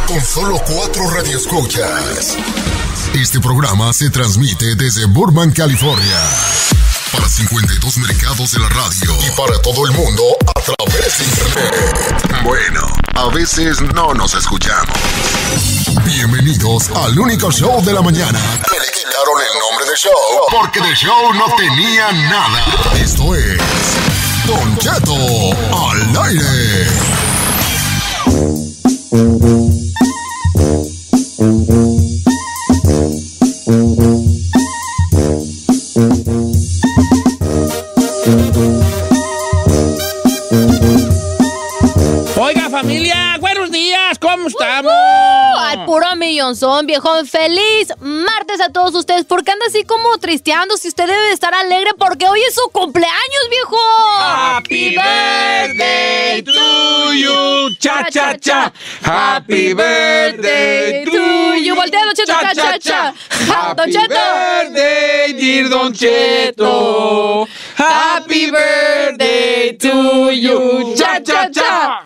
con solo 4 radioescuchas. Este programa se transmite desde Burbank, California, para 52 mercados de la radio y para todo el mundo a través de internet. Bueno, a veces no nos escuchamos. Bienvenidos al único show de la mañana que le quitaron el nombre de show porque de show no tenía nada. Esto es Don Cheto al aire. Oiga, familia, buenos días, ¿cómo estamos? Al puro millonzón, viejón. Feliz martes a todos ustedes. ¿Por qué anda así como tristeando? Si usted debe de estar alegre porque hoy es su cumpleaños, viejo. Happy birthday to you, cha cha cha. Happy birthday to you. Voltea, Don Cheto, cha cha cha. Don Cheto. Happy birthday, dear Don Cheto. Happy birthday to you, cha cha cha.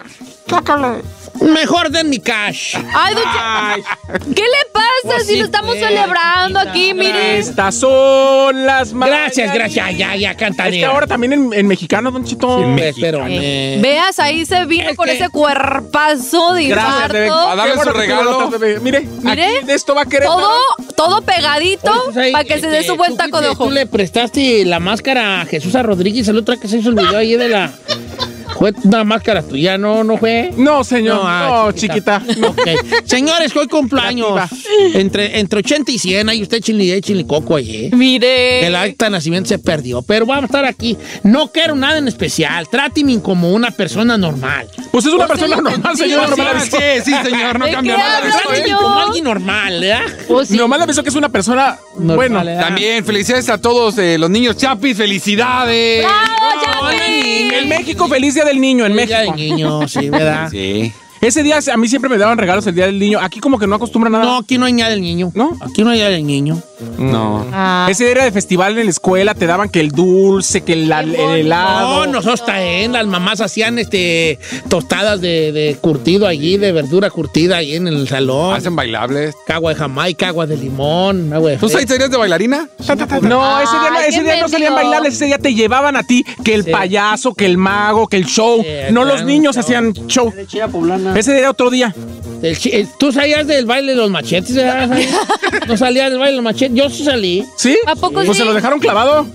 Mejor den mi cash. Ay, Don Cheto. ¿Qué le pasa Pues si sí, lo estamos pues, celebrando aquí? Mire. Estas son las Gracias, mañanitas. ya, cantaré. Es que ahora también en mexicano, Don Chito. Espérame. Veas, ahí se vino Es con que- ese cuerpazo de Gracias, bebé. infarto. A darle su regalo. Mire, Mire. aquí de esto va a querer. Todo pegadito Oye, pues ahí, para que se dé su buen taco de ojo. Tú le prestaste la máscara a Jesús a Rodríguez, el otro que se hizo el video ahí de la... Fue una máscara tuya, ¿no fue? No, señor. No, chiquita. No. Ok. Señores, hoy cumpleaños. Entre 80 y 100, ahí usted chilicoco ahí, Mire. El acta de nacimiento se perdió, pero vamos a estar aquí. No quiero nada en especial. Tráteme como una persona normal. Pues es una persona normal, señor. No me la avisó. Sí, señor, no ¿De cambia qué nada. habla, Tráteme señor? como alguien normal, ¿verdad? Pues sí. Nomás le avisó que es una persona. Normal, Bueno, ¿verdad? También felicidades a todos los niños Chapis, felicidades. ¡Bravo, Chapi! en México, feliz día del niño, en Día de México. niño, sí, ¿verdad? Sí. Ese día a mí siempre me daban regalos el día del niño. Aquí como que no acostumbran nada. No, aquí no hay nada del niño. ¿No? Aquí no hay nada del niño. No. Ah. Ese día era de festival en la escuela, te daban que el dulce, que el helado. No, nosotros también, las mamás hacían tostadas de curtido allí, de verdura curtida allí en el salón. Hacen bailables. Agua de Jamaica, agua de limón, agua de ¿Tú fresco. serías de bailarina? No, ese Ay, día qué no salían mendigo. bailables, ese día te llevaban a ti que el Sí. payaso, que el mago, que el show. Sí, No, los claro, niños show. hacían show. Ese día era otro día. ¿Tú salías del baile de los machetes? ¿Verdad? ¿No salías del baile de los machetes? Yo sí salí. ¿Sí? ¿A poco Pues sí? se lo dejaron clavado.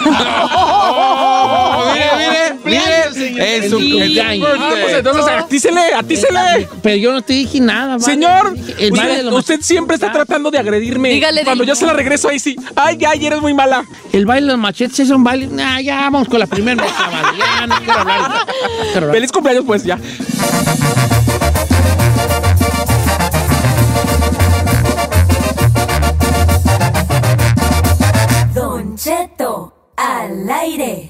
Oh, mire. En su cumpleaños. Ah, pues entonces atícele. Pero yo no te dije nada. ¿vale? Señor, El baile de los usted machetes. siempre está tratando de agredirme. Dígale, Cuando yo se la regreso ahí sí. Ay, ya, eres muy mala. El baile de los machetes es un baile... Nah, ya vamos con la primera nota, vale. Ya no quiero hablar. No quiero hablar. Feliz cumpleaños, pues, ya. Don Cheto al aire.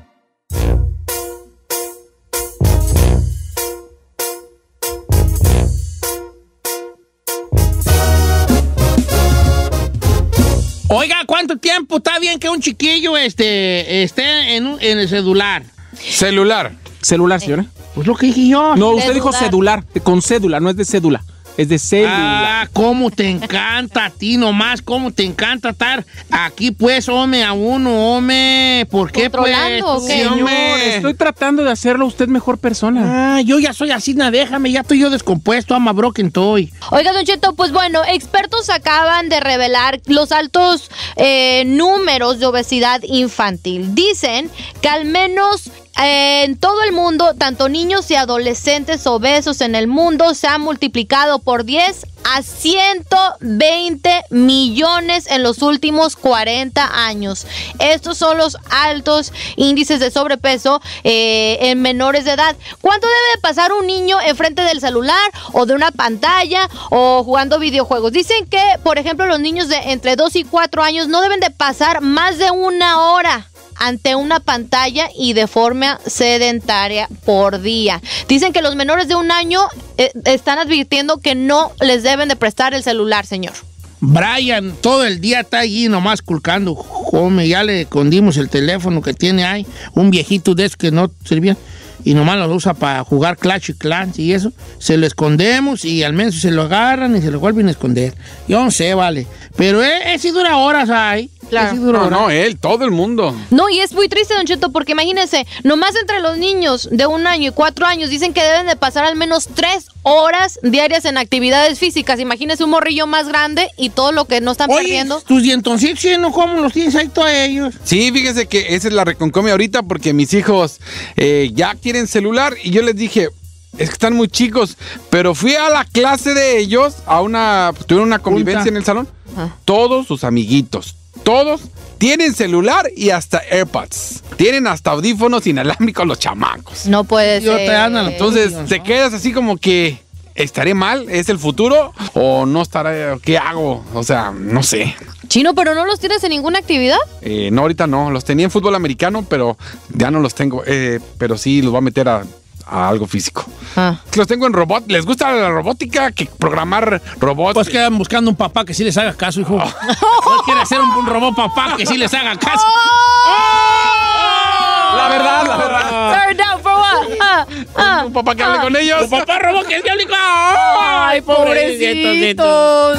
Oiga, ¿cuánto tiempo está bien que un chiquillo esté en el celular? celular. Celular, señora. Pues lo que dije yo. No, usted dijo Celular. cedular. Con cédula, no es de cédula. Es de cédula. Ah, cómo te encanta a ti nomás, cómo te encanta estar aquí, pues, hombre, a uno, hombre. ¿Por qué, pues? ¿Controlando o qué? Sí, Señor, hombre. estoy tratando de hacerlo usted mejor persona. Ah, yo ya soy así, déjame, ya estoy yo descompuesto, ama broken toy. Oiga, Don Cheto, pues bueno, expertos acaban de revelar los altos números de obesidad infantil. Dicen que al menos en todo el mundo, tanto niños y adolescentes obesos en el mundo se han multiplicado por 10 a 120 millones en los últimos 40 años. Estos son los altos índices de sobrepeso en menores de edad. ¿Cuánto debe de pasar un niño enfrente del celular o de una pantalla o jugando videojuegos? Dicen que, por ejemplo, los niños de entre 2 y 4 años no deben de pasar más de una hora ante una pantalla y de forma sedentaria por día. Dicen que los menores de un año están advirtiendo que no les deben de prestar el celular, señor. Brian todo el día está allí nomás culcando. Hombre, ya le escondimos el teléfono que tiene ahí, un viejito de esos que no servían. y nomás lo usa para jugar Clash of Clans y eso, se lo escondemos y al menos se lo agarran y se lo vuelven a esconder. Yo no sé, vale. Pero sí dura horas ahí. Claro. Sí dura horas. No, él, todo el mundo. No, y es muy triste, Don Cheto, porque imagínense, nomás entre los niños de 1 año y 4 años dicen que deben de pasar al menos 3 horas diarias en actividades físicas. Imagínense un morrillo más grande y todo lo que no están perdiendo. Tus dientoncitos, ¿no? ¿Cómo los tienes ahí todos ellos? Sí, fíjese que esa es la reconcomia ahorita porque mis hijos ya quieren celular y yo les dije, es que están muy chicos, pero fui a la clase de ellos, tuvieron una convivencia en el salón, todos sus amiguitos, todos tienen celular y hasta AirPods. Tienen hasta audífonos inalámbricos los chamacos. No puede ser. Entonces te quedas así como que, ¿estaré mal? ¿Es el futuro? ¿O no estaré? ¿Qué hago? O sea, no sé. Chino, ¿pero no los tienes en ninguna actividad? No, ahorita no. Los tenía en fútbol americano, pero ya no los tengo. Pero sí los voy a meter a algo físico. Los tengo en robot. ¿Les gusta la robótica? Que programar robots. Pues quedan buscando un papá que sí les haga caso, hijo. ¿No quiere hacer un robot papá que sí les haga caso? La verdad. Turn down for what? Un papá que hable con ellos. Un papá robot que es diabólico. Ay, pobrecitos.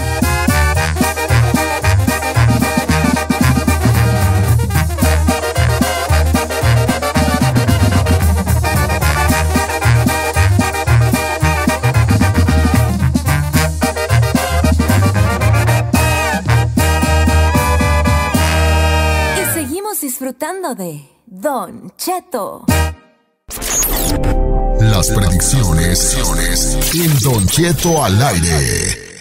Disfrutando de Don Cheto. Las predicciones en Don Cheto al aire.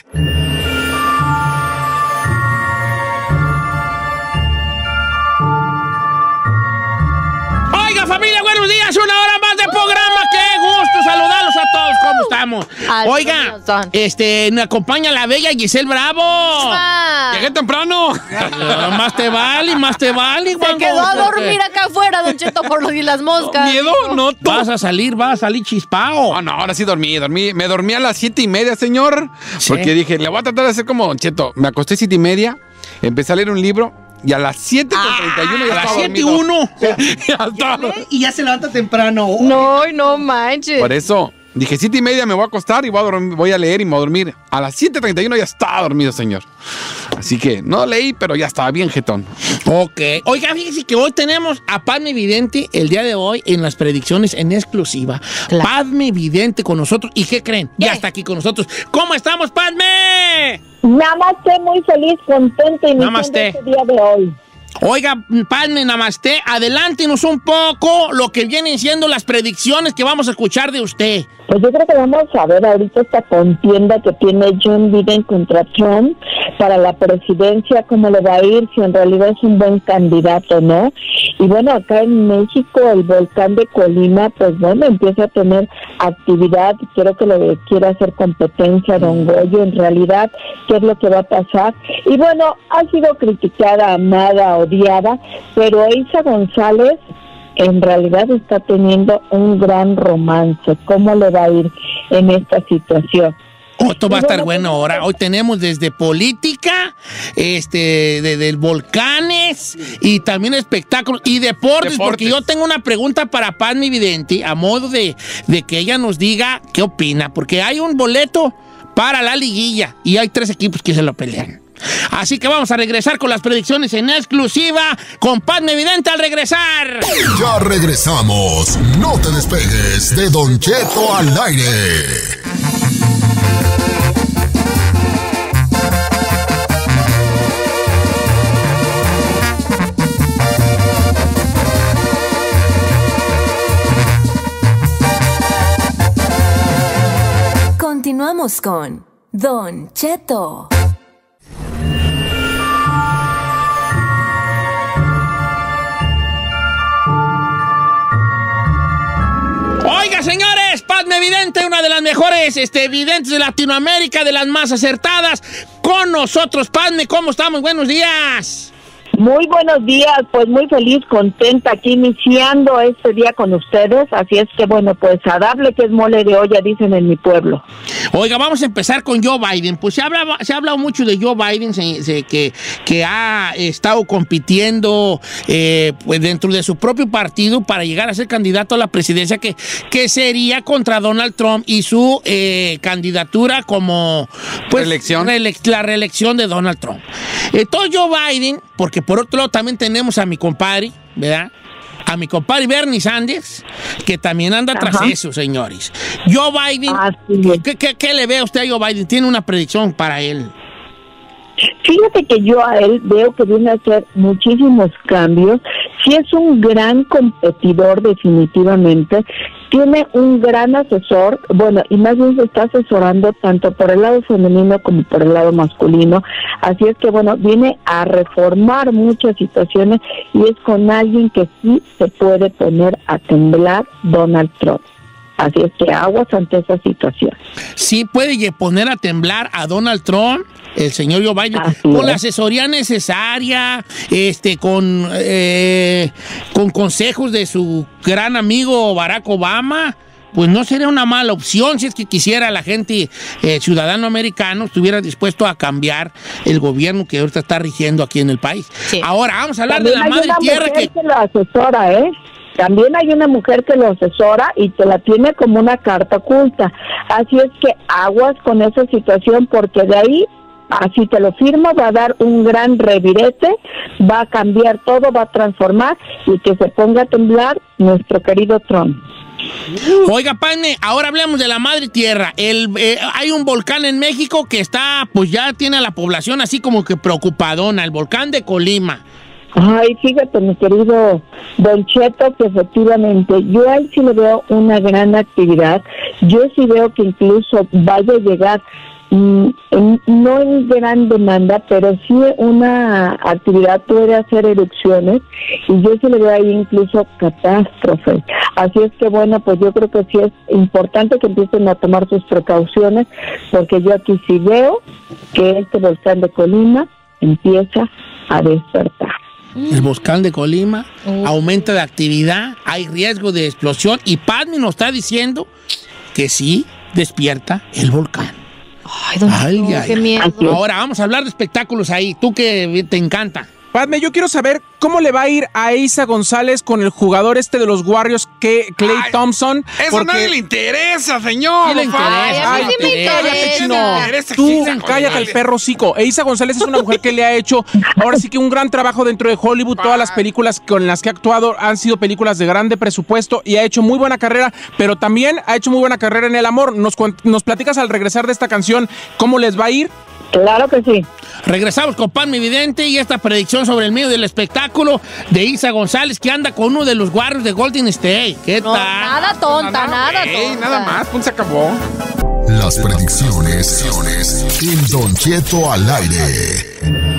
Oiga, familia, buenos días. Una hora más de programa. Qué gusto saludarlos a todos. ¿Cómo estamos? Oiga, me acompaña la bella Giselle Bravo. Llegué temprano. Más te vale. Se quedó a dormir acá afuera, Don Cheto, por las moscas. ¿Miedo? No. Vas a salir chispao. No, ahora sí dormí. Me dormí a las 7:30, señor. ¿Sí? Porque dije, le voy a tratar de hacer como Don Cheto. Me acosté 7:30, empecé a leer un libro y a las 7:31 ya estaba dormido. A las 7:01. Y ya se levanta temprano. No manches. Por eso, dije 7:30 me voy a acostar y voy a leer y me voy a dormir. A las 7:31 ya estaba dormido, señor. Así que no leí, pero ya estaba bien jetón. Ok. Oiga, fíjese que hoy tenemos a Padme Vidente el día de hoy en las predicciones en exclusiva. Claro. Padme Vidente con nosotros. ¿Y qué creen? Ya está aquí con nosotros. ¿Cómo estamos, Padme? Namaste, muy feliz, contenta y Namaste. este día de hoy. Oiga, Padme, namaste, adelántenos un poco lo que vienen siendo las predicciones que vamos a escuchar de usted. Pues yo creo que vamos a ver ahorita esta contienda que tiene John Biden contra Trump para la presidencia, cómo le va a ir, si en realidad es un buen candidato, ¿no? Y bueno, acá en México el volcán de Colima, pues bueno, empieza a tener actividad, creo que le quiere hacer competencia a Don Goyo, en realidad, ¿qué es lo que va a pasar? Y bueno, ha sido criticada, amada, odiada, pero Eiza González en realidad está teniendo un gran romance. ¿Cómo le va a ir en esta situación? Esto va a estar bueno ahora. Hoy tenemos desde política, de volcanes y también espectáculos y deportes, porque yo tengo una pregunta para Padme Vidente a modo de que ella nos diga qué opina, porque hay un boleto para la liguilla y hay 3 equipos que se lo pelean. Así que vamos a regresar con las predicciones en exclusiva con Padme Vidente al regresar. Ya regresamos. No te despegues de Don Cheto al aire. Continuamos con Don Cheto. Oiga, señores, Padme Vidente, una de las mejores videntes de Latinoamérica, de las más acertadas. Con nosotros, Padme, ¿cómo estamos? Buenos días. Muy buenos días, pues muy feliz, contenta aquí iniciando este día con ustedes, así es que bueno, pues a darle que es mole de olla, dicen en mi pueblo. Oiga, vamos a empezar con Joe Biden. Pues se ha hablado mucho de Joe Biden, que ha estado compitiendo pues dentro de su propio partido para llegar a ser candidato a la presidencia, que sería contra Donald Trump y su candidatura como pues, la reelección de Donald Trump. Entonces Joe Biden, porque por otro lado también tenemos a mi compadre, ¿verdad? A mi compadre Bernie Sanders, que también anda tras eso, señores. Joe Biden, ¿qué le ve a usted a Joe Biden? ¿Tiene una predicción para él? Fíjate que yo a él veo que viene a hacer muchísimos cambios. Sí es un gran competidor definitivamente. Tiene un gran asesor, bueno, y más bien se está asesorando tanto por el lado femenino como por el lado masculino. Así es que, bueno, viene a reformar muchas situaciones y es con alguien que sí se puede poner a temblar Donald Trump. Así es que aguas ante esa situación. Sí puede poner a temblar a Donald Trump, el señor Joe Biden, con la asesoría necesaria, con consejos de su gran amigo Barack Obama. Pues no sería una mala opción si es que quisiera la gente, ciudadano americano, estuviera dispuesto a cambiar el gobierno que ahorita está rigiendo aquí en el país. Sí. Ahora vamos a hablar también de la madre tierra que lo asesora, ¿eh? También hay una mujer que lo asesora y te la tiene como una carta oculta. Así es que aguas con esa situación, porque de ahí, así te lo firmo, va a dar un gran revirete, va a cambiar todo, va a transformar y que se ponga a temblar nuestro querido Trump. Oiga, Padme, ahora hablemos de la madre tierra. Hay un volcán en México que está, pues ya tiene a la población así como que preocupadona, el volcán de Colima. Ay, fíjate, mi querido Don Cheto, que efectivamente yo ahí sí le veo una gran actividad. Yo sí veo que incluso vaya a llegar, no en gran demanda, pero sí una actividad puede hacer erupciones y yo sí le veo ahí incluso catástrofes. Así es que bueno, pues yo creo que sí es importante que empiecen a tomar sus precauciones, porque yo aquí sí veo que este volcán de Colima empieza a despertar. El volcán de Colima aumenta de actividad, hay riesgo de explosión y Padme nos está diciendo que sí despierta el volcán. Ay, qué miedo. Ahora vamos a hablar de espectáculos ahí, tú que te encanta. Padme, yo quiero saber cómo le va a ir a Eiza González con el jugador de los Warriors, Klay Thompson. Eso porque nadie le interesa, señor. Sí le interesa. Ay, a mí sí me cállate, chino. Tú cállate el perro hocico. Eiza González es una mujer que le ha hecho ahora sí que un gran trabajo dentro de Hollywood. Todas las películas con las que ha actuado han sido películas de grande presupuesto y ha hecho muy buena carrera, pero también ha hecho muy buena carrera en el amor. ¿Nos platicas al regresar de esta canción cómo les va a ir? Claro que sí. Regresamos con Padme Vidente y esta predicción sobre el medio del espectáculo de Eiza González, que anda con uno de los Warriors de Golden State. ¿Qué tal? Nada tonta, nada tonta. Nada más, pues se acabó. Las predicciones en Don Cheto al aire.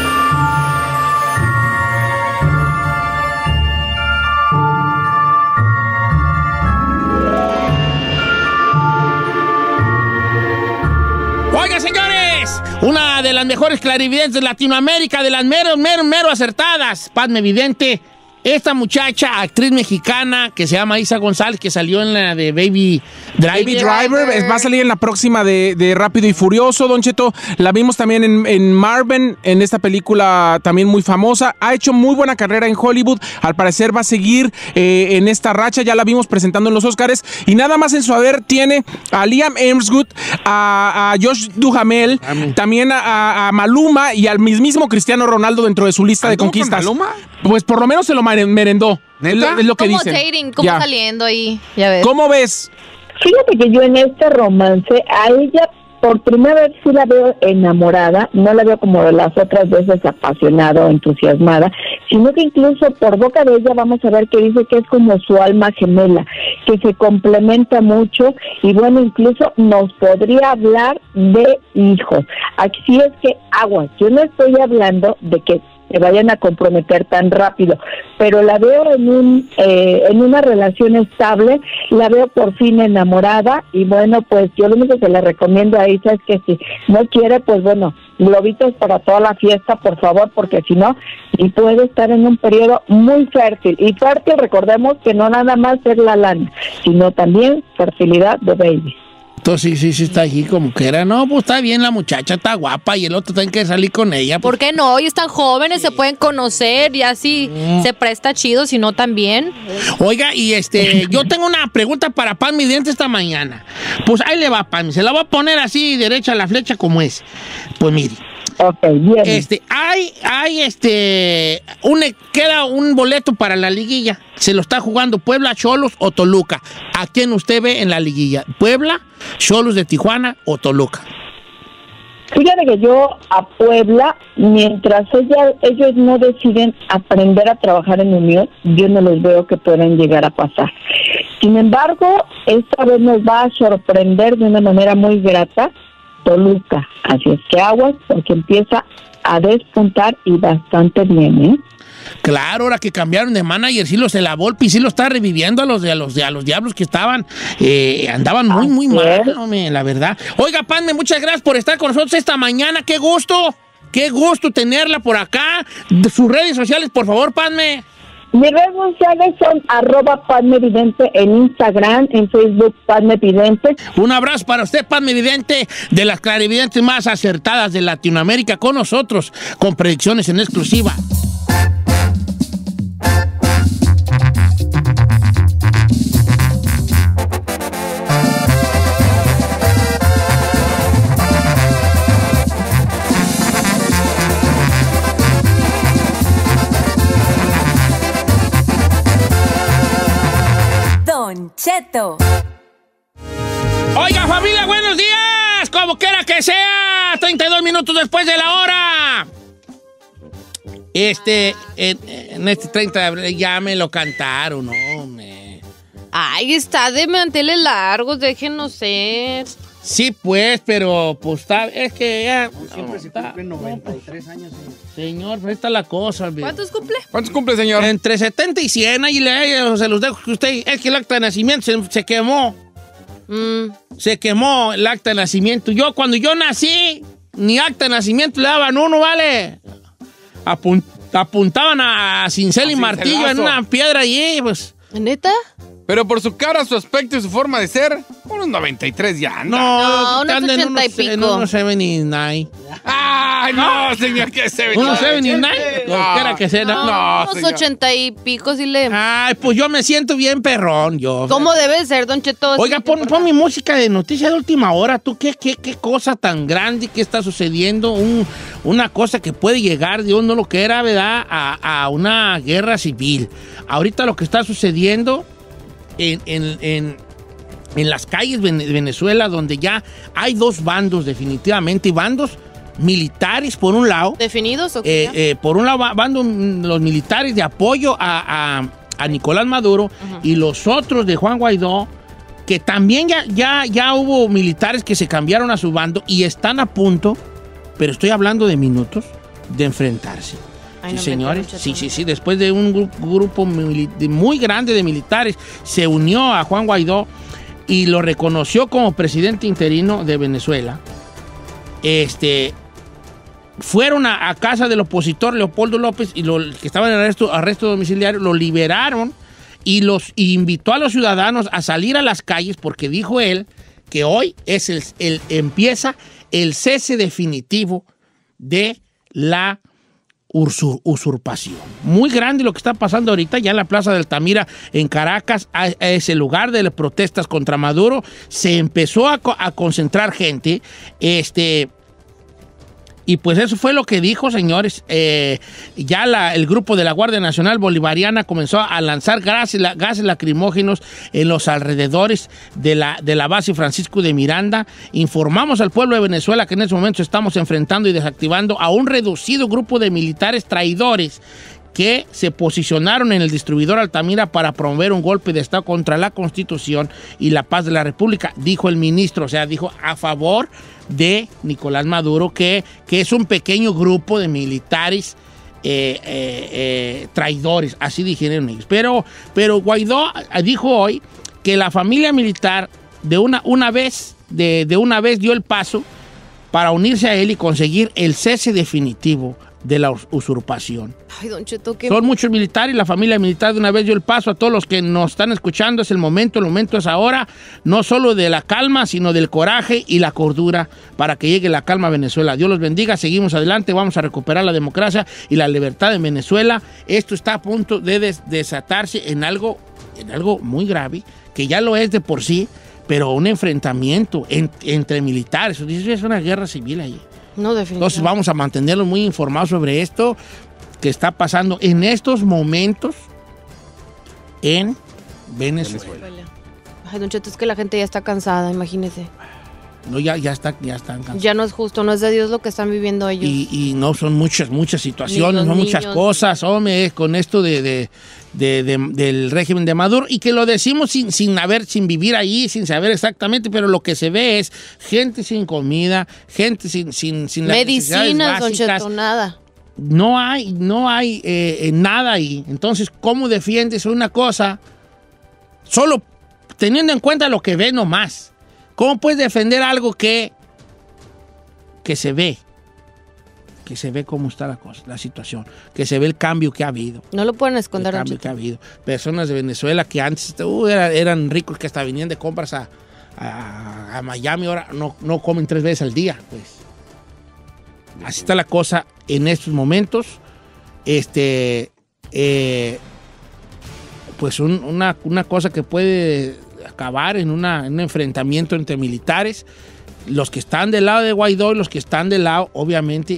Oiga, señores, una de las mejores clarividentes de Latinoamérica, de las mero acertadas, Padme Vidente. Esta muchacha, actriz mexicana, que se llama Eiza González, que salió en la de Baby Driver. Va a salir en la próxima de Rápido y Furioso, Don Cheto. La vimos también en Marven, en esta película también muy famosa. Ha hecho muy buena carrera en Hollywood. Al parecer va a seguir en esta racha. Ya la vimos presentando en los Oscars. Y nada más en su haber tiene a Liam Hemsworth, a Josh Duhamel, también a Maluma y al mismísimo Cristiano Ronaldo dentro de su lista de conquistas. ¿Maluma? Pues por lo menos se lo merendó. ¿Neta? Es lo que como dicen. dating, como saliendo ahí, ya ves. ¿Cómo ves? Fíjate que yo en este romance, a ella por primera vez sí la veo enamorada, no la veo como las otras veces apasionada o entusiasmada, sino que incluso por boca de ella vamos a ver que dice que es como su alma gemela, que se complementa mucho y bueno, incluso nos podría hablar de hijos. Aquí sí es que aguas, yo no estoy hablando de que se vayan a comprometer tan rápido, pero la veo en una relación estable, la veo por fin enamorada, y bueno, pues yo lo único que le recomiendo a Isa es que si no quiere, pues bueno, globitos para toda la fiesta, por favor, porque si no, y puede estar en un periodo muy fértil, y fértil, recordemos que no nada más es la lana, sino también fertilidad de baby. Entonces sí está aquí como que era. No, pues está bien, la muchacha está guapa y el otro tiene que salir con ella. ¿Por qué no? Hoy están jóvenes, se pueden conocer y así se presta chido, si no también. Oiga, y yo tengo una pregunta para Pan Vidente esta mañana. Pues ahí le va, Pan, se la va a poner así derecha a la flecha como es. Pues mire. Ok, bien. Queda un boleto para la liguilla. Se lo está jugando Puebla, Xolos o Toluca. ¿A quién usted ve en la liguilla? ¿Puebla, Xolos de Tijuana o Toluca? Fíjate que yo a Puebla, mientras ellos no deciden aprender a trabajar en unión, yo no los veo que puedan llegar a pasar. Sin embargo, esta vez nos va a sorprender de una manera muy grata Toluca, así es que aguas, porque empieza a despuntar y bastante bien, ¿eh? Claro, ahora que cambiaron de manager, sí se la Volpi, sí lo está reviviendo a los diablos que estaban, andaban muy mal, hombre, la verdad. Oiga, Padme, muchas gracias por estar con nosotros esta mañana, qué gusto tenerla por acá. Sus redes sociales, por favor, Padme. Mis redes sociales son @PadmeVidente en Instagram, en Facebook PadmeVidente. Un abrazo para usted, Padme Vidente, de las clarividentes más acertadas de Latinoamérica, con nosotros, con predicciones en exclusiva. Don Cheto. Oiga, familia, buenos días. Como quiera que sea, 32 minutos después de la hora. En este 30 de abril ya me lo cantaron, hombre. Ay, está de manteles largos, déjenos ser. Sí, pues, pero pues está, es que ya... Siempre se cumplen 93 años. Señor, pues está la cosa. ¿Cuántos cumple? ¿Cuántos cumple, señor? Entre 70 y 100, ahí se los dejo que usted... Es que el acta de nacimiento se quemó. Se quemó el acta de nacimiento. Cuando yo nací, ni acta de nacimiento le daban uno, ¿vale? Apuntaban a cincel y martillo en una piedra allí, pues... ¿Neta? Pero por su cara, su aspecto y su forma de ser, unos 93 ya anda. No, unos 80 y pico. En unos 79. ¡Ay, no, señor! ¿Qué 79? ¿Unos 79? Como quiera que sea, ¿no? No, unos 80 y pico, sí le... Ay, pues yo me siento bien perrón, yo. ¿Cómo debe ser, Don Cheto? Oiga, pon mi música de noticias de última hora. ¿Tú qué cosa tan grande que está sucediendo? Una cosa que puede llegar, Dios no lo quiera, ¿verdad? A una guerra civil. Ahorita lo que está sucediendo en las calles de Venezuela, donde ya hay dos bandos definitivamente, bandos militares por un lado. ¿Definidos o qué? Por un lado los militares de apoyo a Nicolás Maduro, y los otros de Juan Guaidó, que también ya hubo militares que se cambiaron a su bando y están a punto, pero estoy hablando de minutos, de enfrentarse. Ay, sí, no, señores. Sí. Después de un grupo muy grande de militares, se unió a Juan Guaidó y lo reconoció como presidente interino de Venezuela. Fueron a casa del opositor Leopoldo López, y que estaban en arresto domiciliario, lo liberaron y invitó a los ciudadanos a salir a las calles, porque dijo él que hoy es empieza el cese definitivo de la usurpación. Muy grande lo que está pasando ahorita. Ya en la Plaza de Altamira, en Caracas, a ese lugar de las protestas contra Maduro, se empezó a concentrar gente. Y pues eso fue lo que dijo, señores. Ya el grupo de la Guardia Nacional Bolivariana comenzó a lanzar gases lacrimógenos en los alrededores de la base Francisco de Miranda. Informamos al pueblo de Venezuela que en estos momentos estamos enfrentando y desactivando a un reducido grupo de militares traidores que se posicionaron en el distribuidor Altamira para promover un golpe de Estado contra la Constitución y la paz de la República, dijo el ministro. O sea, dijo a favor de Nicolás Maduro, que es un pequeño grupo de militares traidores, así dijeron ellos. Pero Guaidó dijo hoy que la familia militar de una vez dio el paso para unirse a él y conseguir el cese definitivo de la usurpación. Ay, Don Cheto, ¿qué? Son muchos militares y la familia militar de una vez dio el paso a todos los que nos están escuchando. Es el momento es ahora, no solo de la calma, sino del coraje y la cordura para que llegue la calma a Venezuela. Dios los bendiga, seguimos adelante, vamos a recuperar la democracia y la libertad en Venezuela. Esto está a punto de desatarse en algo muy grave, que ya lo es de por sí, pero un enfrentamiento entre militares. Es una guerra civil ahí. No, definitivamente. Entonces vamos a mantenerlos muy informados sobre esto que está pasando en estos momentos en Venezuela. Ay, Don Cheto, es que la gente ya está cansada, imagínese. No, ya están cansados. Ya no es justo, no es de Dios lo que están viviendo ellos. Y no son muchas situaciones, Ni no los muchas niños. cosas, hombre, con esto del régimen de Maduro, y que lo decimos sin vivir ahí, sin saber exactamente, pero lo que se ve es gente sin comida, gente sin las medicinas, Don básicas. Cheto, nada. No hay nada ahí. Entonces, ¿cómo defiendes una cosa solo teniendo en cuenta lo que ve nomás? ¿Cómo puedes defender algo que se ve? Que se ve cómo está la cosa, la situación, que se ve el cambio que ha habido. No lo pueden esconder, El Don cambio Cheto. que ha habido. Personas de Venezuela que antes eran ricos, que hasta venían de compras a Miami, ahora no comen 3 veces al día, pues. Así está la cosa en estos momentos. Pues una cosa que puede acabar en un enfrentamiento entre militares, los que están del lado de Guaidó y los que están del lado, obviamente,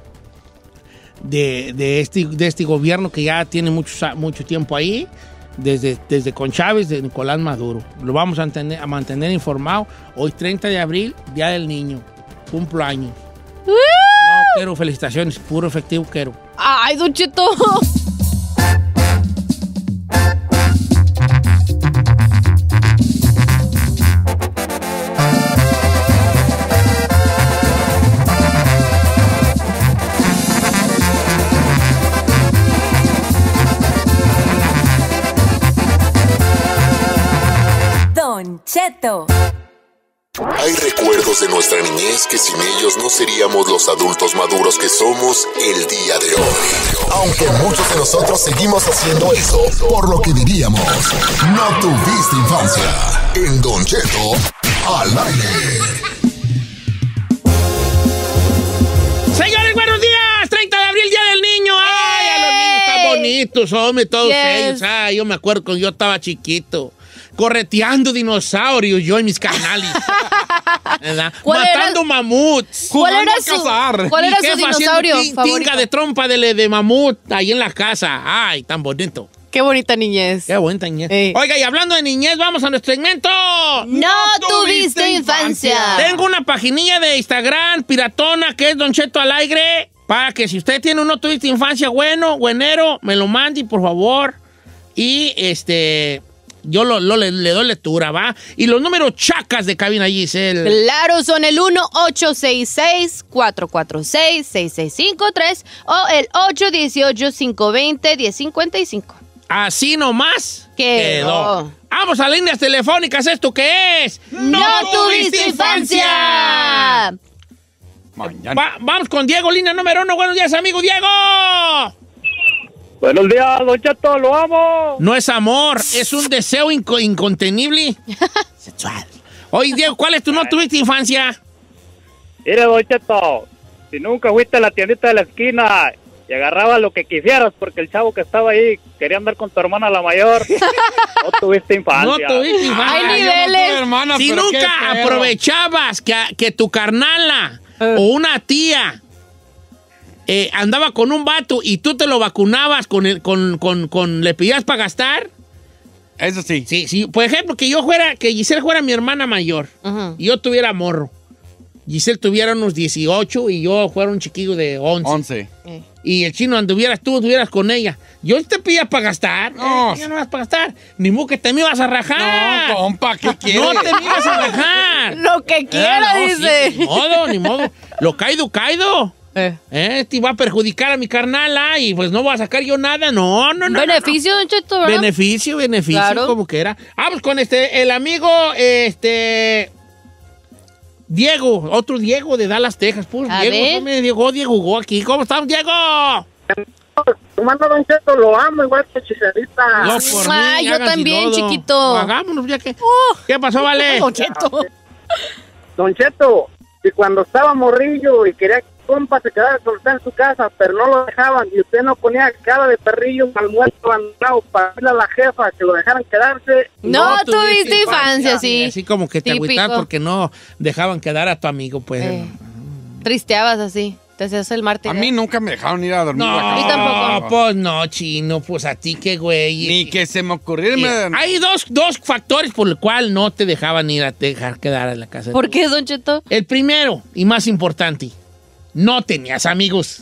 de este gobierno que ya tiene mucho tiempo ahí, desde con Chávez, de Nicolás Maduro. Lo vamos a mantener informado. Hoy 30 de abril, Día del Niño, cumplo años. No quiero felicitaciones, puro efectivo quiero. Ay, Don Cheto. Don Cheto. Hay recuerdos de nuestra niñez que sin ellos no seríamos los adultos maduros que somos el día de hoy. Aunque muchos de nosotros seguimos haciendo eso, por lo que diríamos, no tuviste infancia. En Don Cheto, al aire. Señores, buenos días. 30 de abril, Día del Niño. Ay, a los niños están bonitos, hombre, todos ellos. Ay, yo me acuerdo cuando yo estaba chiquito, correteando dinosaurios yo en mis canales. Matando mamuts. ¿Cuál era su dinosaurio favorito? Tinga de trompa de mamut ahí en la casa. Ay, tan bonito. Qué bonita niñez. Qué bonita niñez. Oiga, y hablando de niñez, vamos a nuestro segmento. ¡No tuviste infancia! Tengo una paginilla de Instagram piratona que es Don Cheto al aire, para que si usted tiene un no tuviste infancia buenero, me lo mande, por favor. Y yo le doy lectura, ¿va? Y los números chacas de cabina, Giselle. Claro, son el 1-866-446-6653 o el 818-520-1055. Así nomás quedó. Vamos a líneas telefónicas. ¿Esto qué es? ¡No tuviste infancia! Vamos con Diego, línea número 1. Buenos días, amigo Diego. Buenos días, Don Cheto, lo amo. No es amor, es un deseo incontenible sexual. Oye, Diego, ¿cuál es tu no tuviste infancia? Mire, Don Cheto, si nunca fuiste a la tiendita de la esquina y agarrabas lo que quisieras porque el chavo que estaba ahí quería andar con tu hermana la mayor, no tuviste infancia. No tuviste infancia. Hay niveles. No, hermana, Si pero nunca qué pedo. aprovechabas que tu carnala o una tía andaba con un vato y tú te lo vacunabas le pedías para gastar. Eso sí. Sí. Por ejemplo, que Giselle fuera mi hermana mayor y yo tuviera morro. Giselle tuviera unos 18 y yo fuera un chiquillo de 11. Y el chino tú estuvieras con ella. Yo te pedía para gastar. No. Ya no vas para gastar. Ni modo que te me ibas a rajar. No, compa, ¿qué quieres? No te me ibas a rajar. Lo que quiera, No, dice. sí, ni modo. Lo caído. Te va a perjudicar a mi carnala y pues no voy a sacar yo nada. No. Beneficio, Don Cheto, ¿verdad? Beneficio, claro. Como que era. Vamos con el amigo, Diego, otro Diego de Dallas, Texas. Pues, Diego jugó aquí. ¿Cómo estamos, Diego? Manda, Don Cheto, lo amo, igual que Chicharita. Yo también, chiquito. Hagámonos, ya que. ¿Qué pasó, vale? Don Cheto, y cuando estaba morrillo y quería que compa se quedara soltar en su casa, pero no lo dejaban, y usted no ponía cara de perrillo mal muerto abandonado para decirle a la jefa que lo dejaran quedarse. No tuviste infancia, sí. Así como que te agüitabas porque no dejaban quedar a tu amigo, pues. Tristeabas así. Te hacías el martes. A mí nunca me dejaron ir a dormir. No, a mí tampoco. Pues no, chino, pues a ti qué güey. Ni que se me ocurriera. Hay dos factores por los cuales no te dejaban ir a dejar quedar en la casa. ¿Por qué, Don Cheto? El primero y más importante, no tenías amigos.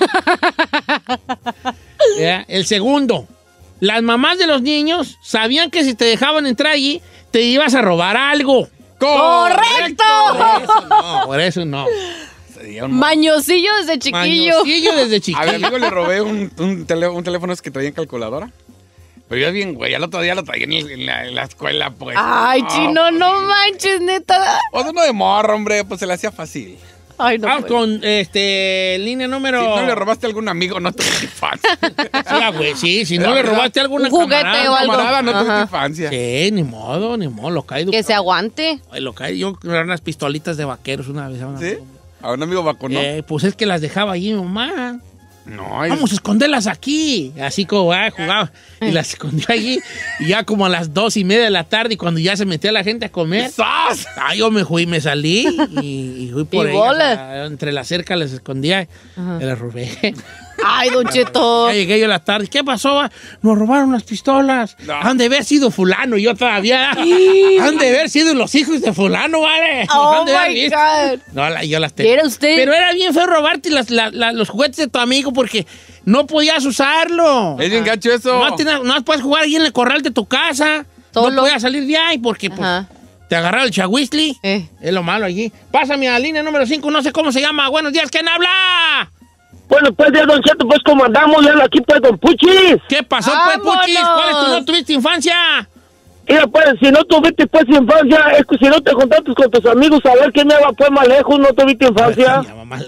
El segundo, las mamás de los niños sabían que si te dejaban entrar allí, te ibas a robar algo. ¡Correcto! Por eso no. Mañosillo desde chiquillo. A mi amigo le robé un teléfono que traía en calculadora. Pero yo bien, güey, al otro día lo traía en la escuela, pues. Ay, chino, no manches, neta. O uno de morro, hombre, pues se le hacía fácil. Ay, no. Vamos con línea número. Si no le robaste a algún amigo, no tuviste infancia. Sí, si no le robaste a alguna juguete o algo. Camarada, no tuviste infancia. Sí, ni modo, lo caído. Que se aguante. Lo caído. Yo unas pistolitas de vaqueros una vez. ¿Sí? ¿A un amigo vacunó? Pues es que las dejaba allí mi mamá. No, vamos a esconderlas aquí. Así como jugaba. Y las escondía allí. Y ya como a las 2:30 de la tarde, y cuando ya se metía la gente a comer. ¡Sas! Yo me salí y fui por ahí. Entre la cerca les escondía. Y las robé. Ay, Don Cheto. Ya llegué yo a la tarde. ¿Qué pasó? Nos robaron las pistolas. No. Han de haber sido fulano. Yo todavía. Han de haber sido los hijos de fulano, ¿vale? Oh, my God. No, yo las tengo. ¿Era usted? Pero era bien feo robarte los juguetes de tu amigo porque no podías usarlo. Es bien gacho eso. No puedes jugar ahí en el corral de tu casa. No podías salir de ahí porque pues, te agarraron el chahuistli. Es lo malo allí. Pásame a la línea número 5. No sé cómo se llama. Buenos días. ¿Quién habla? Bueno, pues, Don Cheto, pues, como andamos, ya aquí, pues, Don Puchis. ¿Qué pasó, pues, Puchis? ¿Cuál es tu no tuviste infancia? Mira, pues, si no tuviste, pues, infancia, es que si no te juntaste con tus amigos, a ver quién iba, pues, más lejos, no tuviste infancia.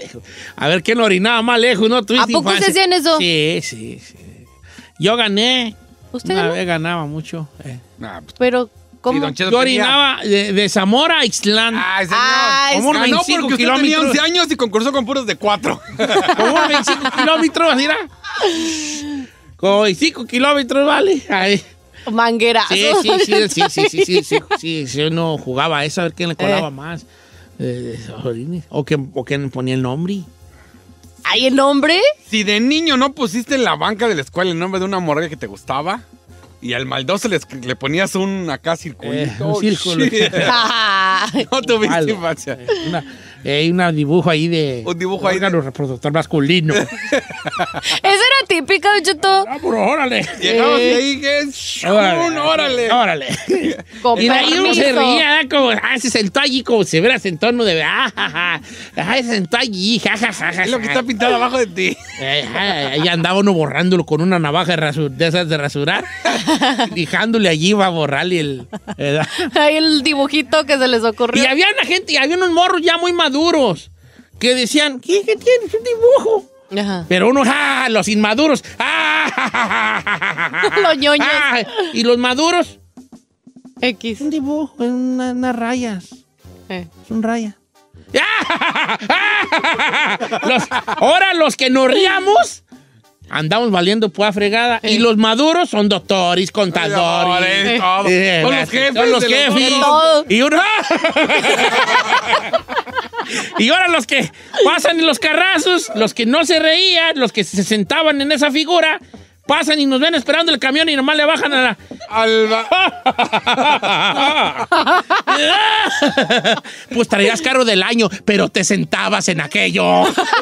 A ver quién orinaba más lejos, no tuviste infancia. ¿A poco se hacían eso? Sí. Yo gané. ¿Usted una vez ganaba mucho. Pero... ¿cómo? Sí, yo orinaba de Zamora a Ixtlán. Ay, señor. Como unos 25 porque usted tenía 11 años y concursó con puros de 4. Como unos 25 kilómetros, mira. Como 25 kilómetros, vale. Ahí. Manguerazo. Sí, uno jugaba a eso, a ver quién le colaba más. O que ponía el nombre. ¿Hay el nombre? Si de niño no pusiste en la banca de la escuela el nombre de una morra que te gustaba... Y al maldoso le ponías un circulito. Un círculo. No tuviste infancia. Un dibujo ahí de... Un dibujo ahí de... reproductor masculino. Eso era típico, Don Cheto. Órale. Llegamos de ahí, que es... Órale. Y de ahí uno se reía, como... se sentó allí como si hubiera sentado uno de... se sentó allí, jajaja. Es lo que está pintado abajo de ti. Ahí andaba uno borrándolo con una navaja de esas de rasurar. Fijándole allí va a borrarle el... Ahí el dibujito que se les ocurrió. Y había unos morros ya muy maduros que decían, ¿qué tienes? Un dibujo. Ajá. Pero unos, los inmaduros, los ñoños. Y los maduros, X. Un dibujo, unas rayas. Son rayas. Ahora los que nos riamos andamos valiendo pua fregada. Y los maduros son doctores, contadores. Son los jefes. Y uno... Y ahora los que pasan en los carrazos, los que no se reían, los que se sentaban en esa figura, pasan y nos ven esperando el camión y nomás le bajan a la... Pues traías carro del año, pero te sentabas en aquello.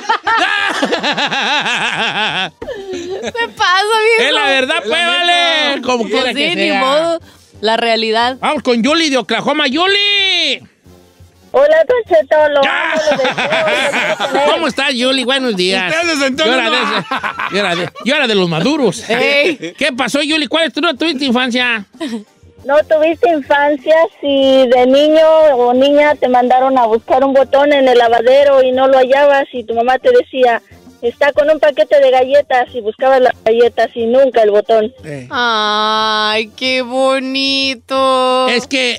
¿Qué pasa, viejo? Es la verdad, pues, vale. Como quiera que sea. Ni modo. La realidad. Vamos con Yuli de Oklahoma. ¡Yuli! Hola, Don Cheto, lo amo, lo deseo. ¿Cómo estás, Yuli? Buenos días. Ustedes entonces Yo era de los maduros. ¿Qué pasó, Yuli? ¿Cuál es tu tuviste infancia? ¿No tuviste infancia si de niño o niña te mandaron a buscar un botón en el lavadero y no lo hallabas y tu mamá te decía, está con un paquete de galletas y buscabas las galletas y nunca el botón? Ay, qué bonito. Es que...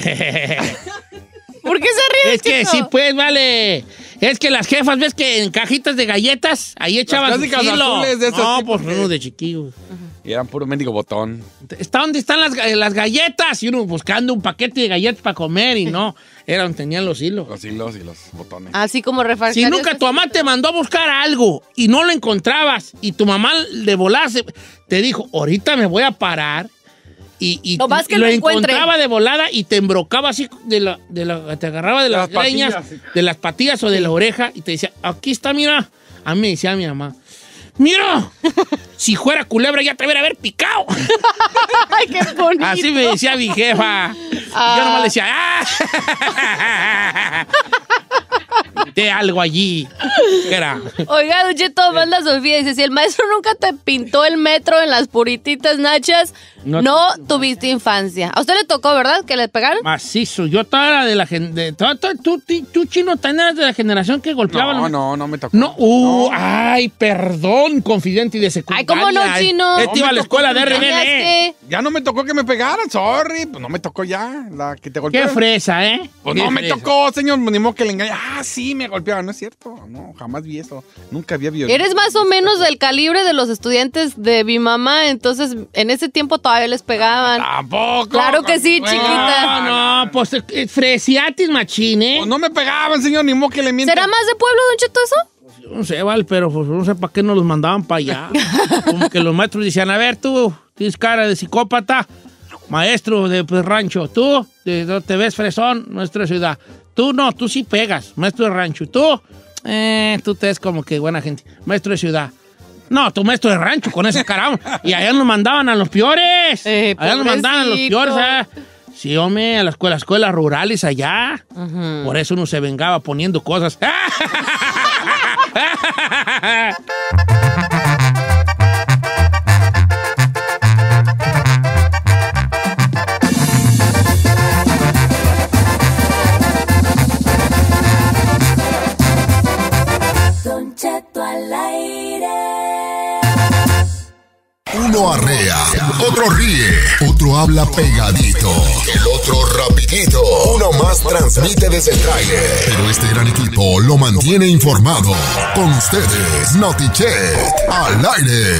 ¿Por qué se ríe? Es que sí, pues, vale. Es que las jefas, ¿ves que en cajitas de galletas ahí echaban su clásicas kilo? azules de esos No, tipos pues uno de chiquillos. Y eran puro mendigo botón. ¿Dónde están las galletas? Y uno buscando un paquete de galletas para comer y no. Tenían los hilos. Los hilos y los botones. Así como refractarios. Si nunca tu mamá te mandó a buscar algo y no lo encontrabas y tu mamá de volada te dijo, ahorita me voy a parar y Lo más que lo lo encuentre. encontraba de volada y te embrocaba así, te agarraba de las greñas, patillas. de las patillas o de la oreja y te decía, aquí está, mira. A mí me decía mi mamá, mira, si fuera culebra ya te hubiera haber picado. Ay, qué bonito. Así me decía mi jefa. Y yo nomás le decía, ¡ah! De algo allí. ¿Qué era? Oiga, Don Cheto, manda Sofía, dice, si el maestro nunca te pintó el metro en las purititas nachas, no tuviste infancia. A usted le tocó, ¿verdad? Que le pegaron. Macizo. Yo estaba de la tú, Chino, también eras de la generación que golpeaba. No me tocó. No, ay, perdón, confidente y de secundaria. Ay, ¿cómo no, Chino? Este iba a la escuela de RBD. ¿Qué? Ya no me tocó que me pegaran, sorry. Pues no me tocó ya, la que te Qué golpearon. fresa, ¿eh? Pues Qué no me fresa. tocó, señor, ni modo que le engañe. Ah, sí, me golpeaban. No es cierto, no, jamás vi eso. Nunca había violencia. Eres más o menos del calibre de los estudiantes de mi mamá, entonces en ese tiempo todavía les pegaban. Tampoco. Claro que sí, Bueno, chiquita. No, pues fresiatis machín, ¿eh? Pues no me pegaban, señor, ni modo que le mientan. ¿Será más de pueblo, Don Cheto, eso? Yo no sé, Val, pero pues no sé para qué nos los mandaban para allá. Como que los maestros decían, a ver, tú tienes cara de psicópata, maestro de pues, rancho. Tú te ves fresón, nuestra ciudad. Tú no, tú sí pegas, maestro de rancho. Tú te ves como que buena gente, maestro de ciudad. No, tu maestro de rancho con esa cara. Y allá nos mandaban a los peores. Allá nos mandaban a los peores. Sí, hombre, a las escuelas rurales allá. Por eso uno se vengaba poniendo cosas. Don Cheto al aire. Uno arrea, otro ríe, otro habla pegadito, el otro rapidito. Uno más transmite desde el tráiler. Pero este gran equipo lo mantiene informado. Con ustedes, Notichet al aire.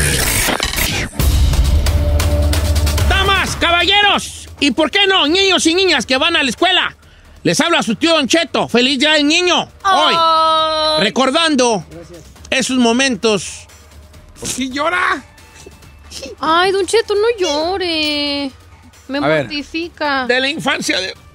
Damas, caballeros, ¿y por qué no, niños y niñas que van a la escuela? Les habla su tío Don Cheto. ¡Feliz Día del Niño! Hoy, recordando esos momentos. ¿Por qué llora? Ay, Don Cheto, no llore. Me mortifica. De la infancia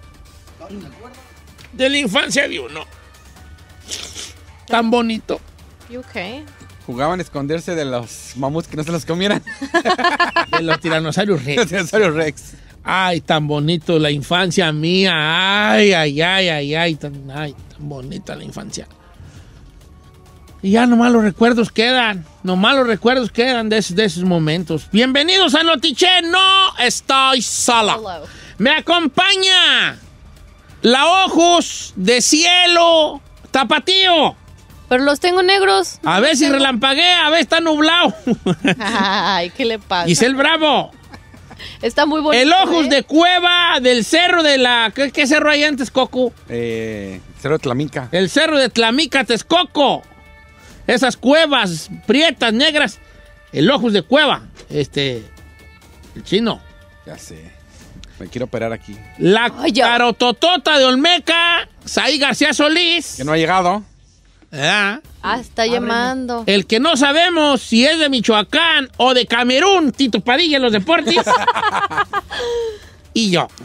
de la infancia de uno. Tan bonito. You okay? Jugaban a esconderse de los mamuts que no se los comieran. De los tiranosaurios Rex. Los tiranosaurios Rex. Ay, tan bonito la infancia mía. Ay, tan bonita la infancia. Y ya nomás los recuerdos quedan. Nomás los recuerdos quedan de esos momentos. Bienvenidos a Notiche. No estoy sola. Hello. Me acompaña la ojos de cielo tapatío. Pero los tengo negros. A ver si relampaguea, a ver está nublado. Ay, ¿qué le pasa? Giselle Bravo. Está muy bonito. El ojos de cueva del cerro de la... ¿Qué cerro hay antes, Coco? Cerro de Tlamica. El cerro de Tlamica, Texcoco. Esas cuevas prietas, negras. El ojos de cueva. El chino. Ya sé. Me quiero operar aquí. La carototota de Olmeca, Saí García Solís. Que no ha llegado. Está llamando. El que no sabemos si es de Michoacán o de Camerún, Tito Padilla en los deportes. Y yo.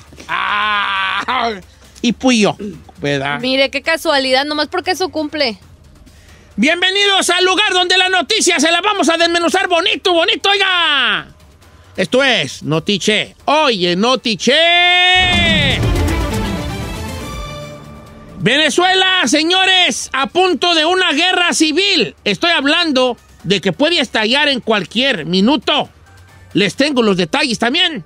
Y pues yo. ¿Verdad? Mire, qué casualidad, nomás porque eso cumple. Bienvenidos al lugar donde la noticia se la vamos a desmenuzar bonito, oiga. Esto es Notiche. Oye, Notiche. Venezuela, señores, a punto de una guerra civil. Estoy hablando de que puede estallar en cualquier minuto. Les tengo los detalles también.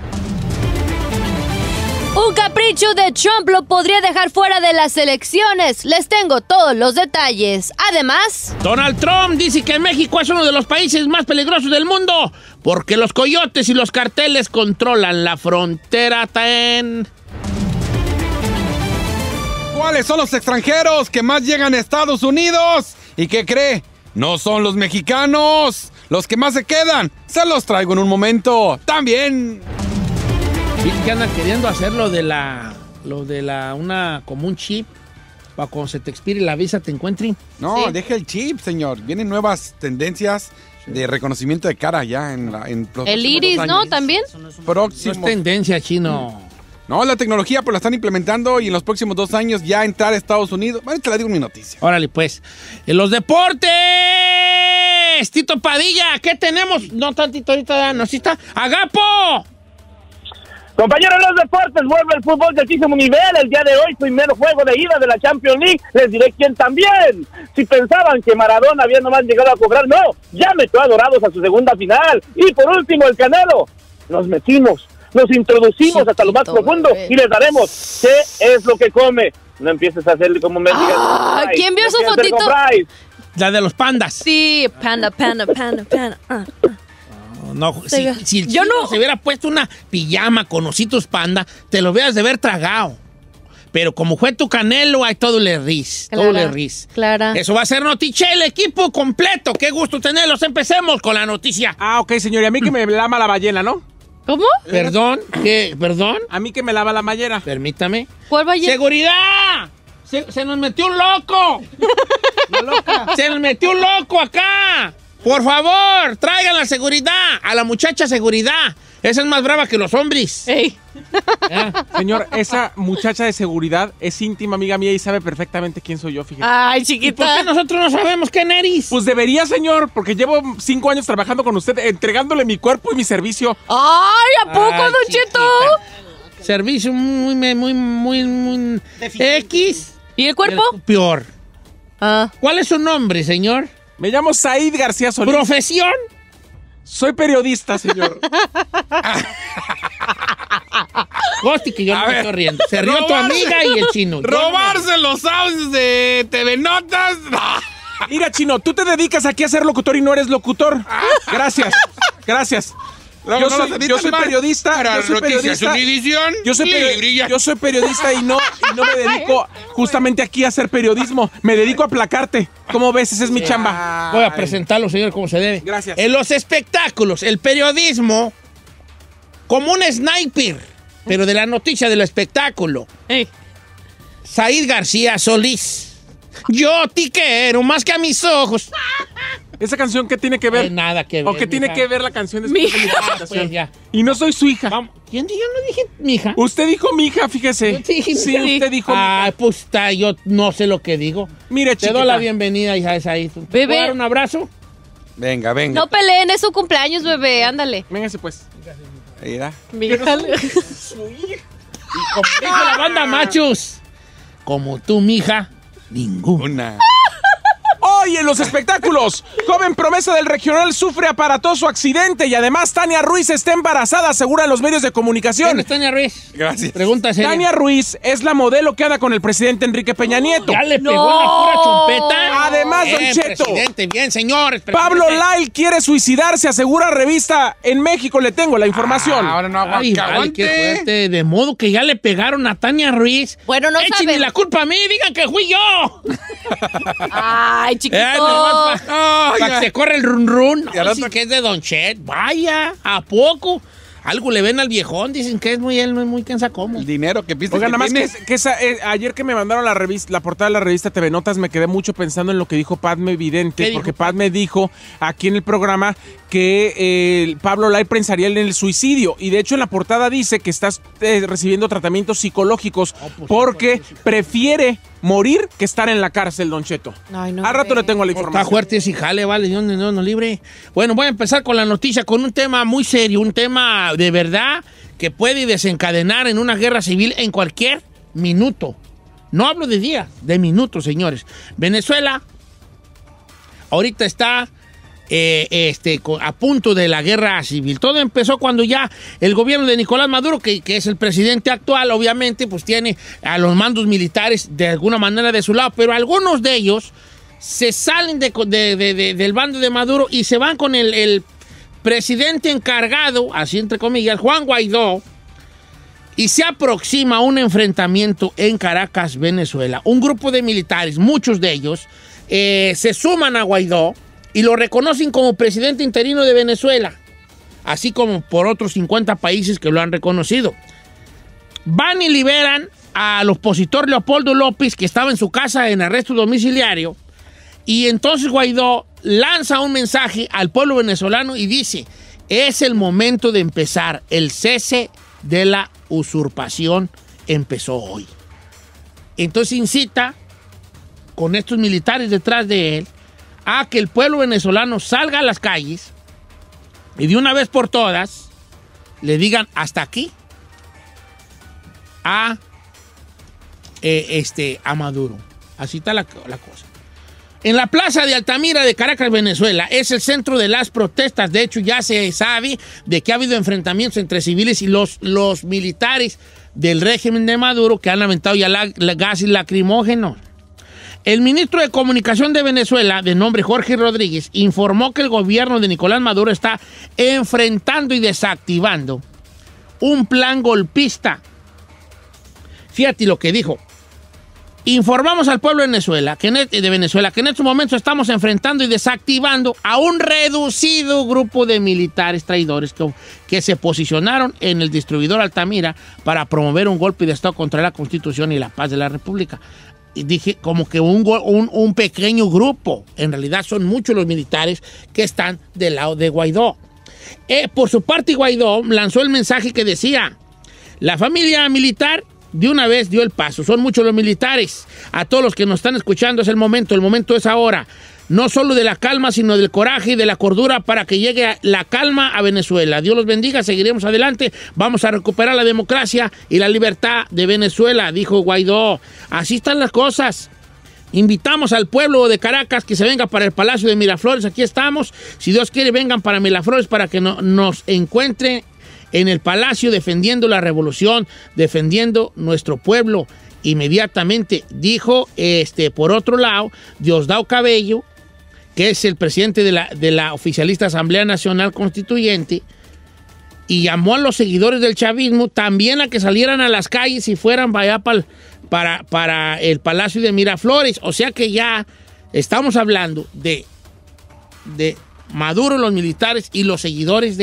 Un capricho de Trump lo podría dejar fuera de las elecciones. Les tengo todos los detalles. Además, Donald Trump dice que México es uno de los países más peligrosos del mundo porque los coyotes y los carteles controlan la frontera. ¿Cuáles son los extranjeros que más llegan a Estados Unidos? ¿Y qué cree? No son los mexicanos. Los que más se quedan, se los traigo en un momento. También. ¿Viste que andan queriendo hacer como un chip para cuando se te expire la visa te encuentren? No, Sí. deja el chip, señor. Vienen nuevas tendencias de reconocimiento de cara ya en los el próximos iris, 2 ¿no? años. También. No es Próximo. tendencia, chino. No, la tecnología pues la están implementando y en los próximos 2 años ya entrar a Estados Unidos. Bueno, te la digo en mi noticia. Órale, pues. En los deportes, Tito Padilla, ¿qué tenemos? No tantito ahorita, no, sí está. ¡Agapo! Compañeros de los deportes, vuelve el fútbol de altísimo nivel. El día de hoy, primer juego de ida de la Champions League. Les diré quién también. Si pensaban que Maradona había nomás llegado a cobrar, no. Ya metió a Dorados a su segunda final. Y por último, el Canelo. Nos introducimos hasta lo más profundo y les daremos qué es lo que come. No empieces a hacerle como mendigas. ¿Quién vio No su quieras hacer fotito? con fries. La de los pandas. Sí, panda. No, Sí. si el Yo chino no- se hubiera puesto una pijama con ositos panda, te lo hubieras de haber tragado. Pero como fue tu Canelo, hay todo le ris. Todo le ris. Clara. Eso va a ser Notiche, el equipo completo. Qué gusto tenerlos. Empecemos con la noticia. Ah, ok, señor. Y a mí que me lama la ballena, ¿no? ¿Cómo? Perdón, ¿qué? ¿Perdón? A mí que me lava la ballena. Permítame. ¿Cuál ballena? ¡Seguridad! Se nos metió un loco. Se nos metió un loco acá. Por favor, traigan la seguridad. A la muchacha seguridad. Esa es más brava que los hombres. Ey. Señor, esa muchacha de seguridad es íntima amiga mía y sabe perfectamente quién soy yo, fíjese. Ay, ¿Y por chiquita. qué nosotros no sabemos quién eres? Pues debería, señor, porque llevo 5 años trabajando con usted, entregándole mi cuerpo y mi servicio. Ay, ¿a poco, Ay, Don Cheto? chiquita. Servicio muy X. ¿Y el cuerpo? Peor. Ah. ¿Cuál es su nombre, señor? Me llamo Said García Solís. ¿Profesión? Soy periodista, señor. Gosti, que yo no me estoy riendo. Se rió tu amiga y el chino. Yo no me- ¡Robarse los audios de TV Notas! Mira, Chino, tú te dedicas aquí a ser locutor y no eres locutor. Gracias, gracias. Yo soy periodista. Para yo soy Noticias periodista. Univisión. Yo soy periodista y no me dedico justamente aquí a hacer periodismo. Me dedico a placarte. ¿Cómo ves? Esa es mi chamba. Voy a presentarlo, señor, como se debe. Gracias. En los espectáculos, el periodismo, como un sniper, pero de la noticia del espectáculo. Ey. Said García Solís. Yo te quiero más que a mis ojos. ¿Esa canción qué tiene que ver? Nada que ver. ¿O qué tiene mija. que ver la canción después de mi Ah, presentación? pues ya. Y no soy su hija. Vamos. ¿Quién dijo? Yo no dije mija. Usted dijo mi hija, fíjese. Yo te dije, Sí, usted dijo mi Ah, hija. pues está, yo no sé lo que digo. Mire, Te doy chiquita. la bienvenida, hija de Said. ¿Te Bebé. puedo dar un abrazo? Venga, venga. No peleen, es su cumpleaños, bebé. Ándale. Véngase, pues. Mira. Mija. Como dice la banda machos. Como tú, mija, ninguna. Una. Hoy en los espectáculos, joven promesa del regional sufre aparatoso accidente y además Tania Ruiz está embarazada, aseguran los medios de comunicación. ¿Quién es Tania Ruiz? Gracias. Pregunta seria. Tania Ruiz es la modelo que anda con el presidente Enrique Peña Nieto. ¿Ya le pegó en la pura chompeta? Además, Don Bien, Cheto. presidente, bien, señores. Pablo Lyle quiere suicidarse, asegura revista En México. Le tengo la información. Ahora no Ay, aguanta. vale, qué fuerte. De modo que ya le pegaron a Tania Ruiz. Bueno, no Échenme saben. la culpa a mí, digan que fui yo. Ay, chiquito. Nomás Oiga. se corre el run run. Y al Dicen otro- que es de Don Chet. Vaya, ¿a poco? Algo le ven al viejón. Dicen que es muy, él no es muy cansa como. El dinero que piste. Oigan, nada más tiene. ayer que me mandaron la portada de la revista TV Notas, me quedé mucho pensando en lo que dijo Padme Vidente, ¿Qué dijo porque Padme dijo aquí en el programa que Pablo Lyle pensaría en el suicidio, y de hecho en la portada dice que estás recibiendo tratamientos psicológicos porque prefiere morir que estar en la cárcel, Don Cheto. Ay, no, Al rato bebé. le tengo la Está información. fuerte ese jale, vale, Dios no libre. Bueno, voy a empezar con la noticia, con un tema muy serio, un tema de verdad que puede desencadenar en una guerra civil en cualquier minuto. No hablo de días, de minutos, señores. Venezuela ahorita está a punto de la guerra civil. Todo empezó cuando ya el gobierno de Nicolás Maduro, que es el presidente actual, obviamente, pues tiene a los mandos militares de alguna manera de su lado, pero algunos de ellos se salen del bando de Maduro y se van con el presidente encargado, así entre comillas, Juan Guaidó, y se aproxima un enfrentamiento en Caracas, Venezuela. Un grupo de militares, muchos de ellos, se suman a Guaidó y lo reconocen como presidente interino de Venezuela, así como por otros 50 países que lo han reconocido. Van y liberan al opositor Leopoldo López, que estaba en su casa en arresto domiciliario, y entonces Guaidó lanza un mensaje al pueblo venezolano y dice: es el momento de empezar, el cese de la usurpación empezó hoy. Entonces incita, con estos militares detrás de él, a que el pueblo venezolano salga a las calles y de una vez por todas le digan hasta aquí a Maduro. Así está la cosa. En la plaza de Altamira de Caracas, Venezuela, es el centro de las protestas. De hecho, ya se sabe de que ha habido enfrentamientos entre civiles y los militares del régimen de Maduro, que han aventado ya gases lacrimógenos. El ministro de Comunicación de Venezuela, de nombre Jorge Rodríguez, informó que el gobierno de Nicolás Maduro está enfrentando y desactivando un plan golpista. Fíjate lo que dijo. Informamos al pueblo de Venezuela que en estos momentos estamos enfrentando y desactivando a un reducido grupo de militares traidores que se posicionaron en el distribuidor Altamira para promover un golpe de Estado contra la Constitución y la paz de la República. Y dije como que un pequeño grupo. En realidad son muchos los militares que están del lado de Guaidó. Por su parte, Guaidó lanzó el mensaje que decía: la familia militar de una vez dio el paso. Son muchos los militares. A todos los que nos están escuchando, es el momento es ahora. No solo de la calma, sino del coraje y de la cordura para que llegue la calma a Venezuela. Dios los bendiga, seguiremos adelante. Vamos a recuperar la democracia y la libertad de Venezuela, dijo Guaidó. Así están las cosas. Invitamos al pueblo de Caracas que se venga para el Palacio de Miraflores. Aquí estamos. Si Dios quiere, vengan para Miraflores para que nos encuentren en el Palacio defendiendo la revolución, defendiendo nuestro pueblo. Inmediatamente dijo, por otro lado, Diosdado Cabello, que es el presidente de la oficialista Asamblea Nacional Constituyente, y llamó a los seguidores del chavismo también a que salieran a las calles y fueran allá para el Palacio de Miraflores. O sea que ya estamos hablando de Maduro, los militares y los seguidores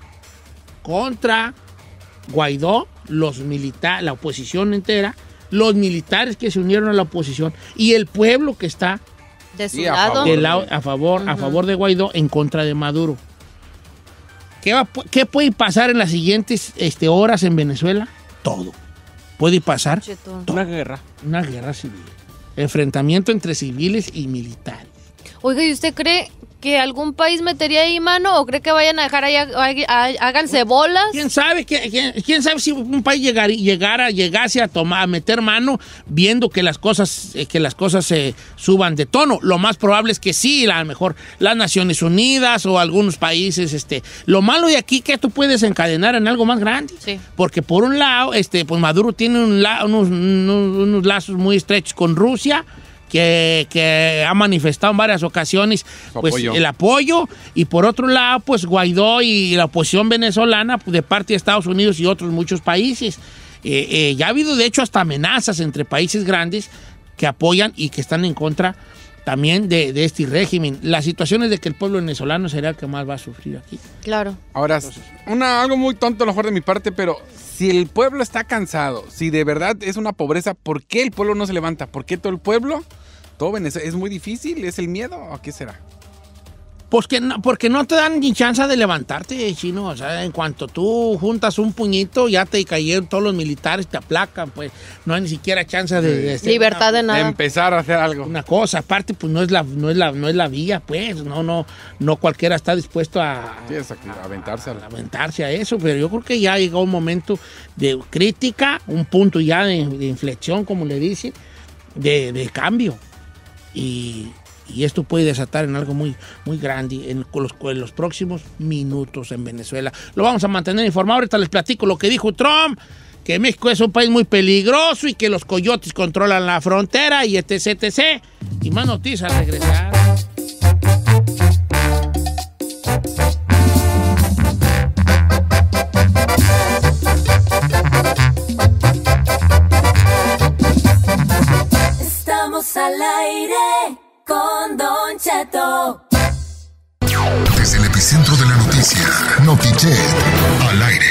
contra Guaidó, la oposición entera, los militares que se unieron a la oposición y el pueblo que está de su lado. A favor de Guaidó en contra de Maduro. ¿Qué puede pasar en las siguientes horas en Venezuela? Todo. Puede pasar una guerra civil. Enfrentamiento entre civiles y militares. Oiga, ¿y usted cree que algún país metería ahí mano o cree que vayan a dejar ahí, háganse bolas? ¿Quién sabe si un país llegase a meter mano viendo que las cosas se suban de tono? Lo más probable es que sí, a lo mejor las Naciones Unidas o algunos países. Lo malo de aquí es que esto puede desencadenar en algo más grande. Sí. Porque por un lado, pues Maduro tiene unos lazos muy estrechos con Rusia, que ha manifestado en varias ocasiones el apoyo, y por otro lado, pues Guaidó y la oposición venezolana de parte de Estados Unidos y otros muchos países. Ya ha habido, de hecho, hasta amenazas entre países grandes que apoyan y que están en contra también de este régimen. La situación es de que el pueblo venezolano será el que más va a sufrir aquí. Claro. Ahora, algo muy tonto a lo mejor de mi parte, pero si el pueblo está cansado, si de verdad es una pobreza, ¿por qué el pueblo no se levanta? ¿Por qué todo el pueblo? Todo Venezuela es muy difícil, ¿es el miedo o qué será? Pues porque no te dan ni chance de levantarte, chino. O sea, en cuanto tú juntas un puñito, ya te cayeron todos los militares, te aplacan, pues no hay ni siquiera chance de libertad de nada. De empezar a hacer algo. Una cosa, aparte, pues no es la vía, pues. No cualquiera está dispuesto a aventarse a eso, pero yo creo que ya llegó un momento de crítica, un punto ya de inflexión, como le dicen, de cambio. Y esto puede desatar en algo muy, muy grande en los próximos minutos en Venezuela. Lo vamos a mantener informado. Ahorita les platico lo que dijo Trump, que México es un país muy peligroso y que los coyotes controlan la frontera y etc. Y más noticias al regresar. Estamos al aire con Don Cheto. Desde el epicentro de la noticia, Notichet al aire.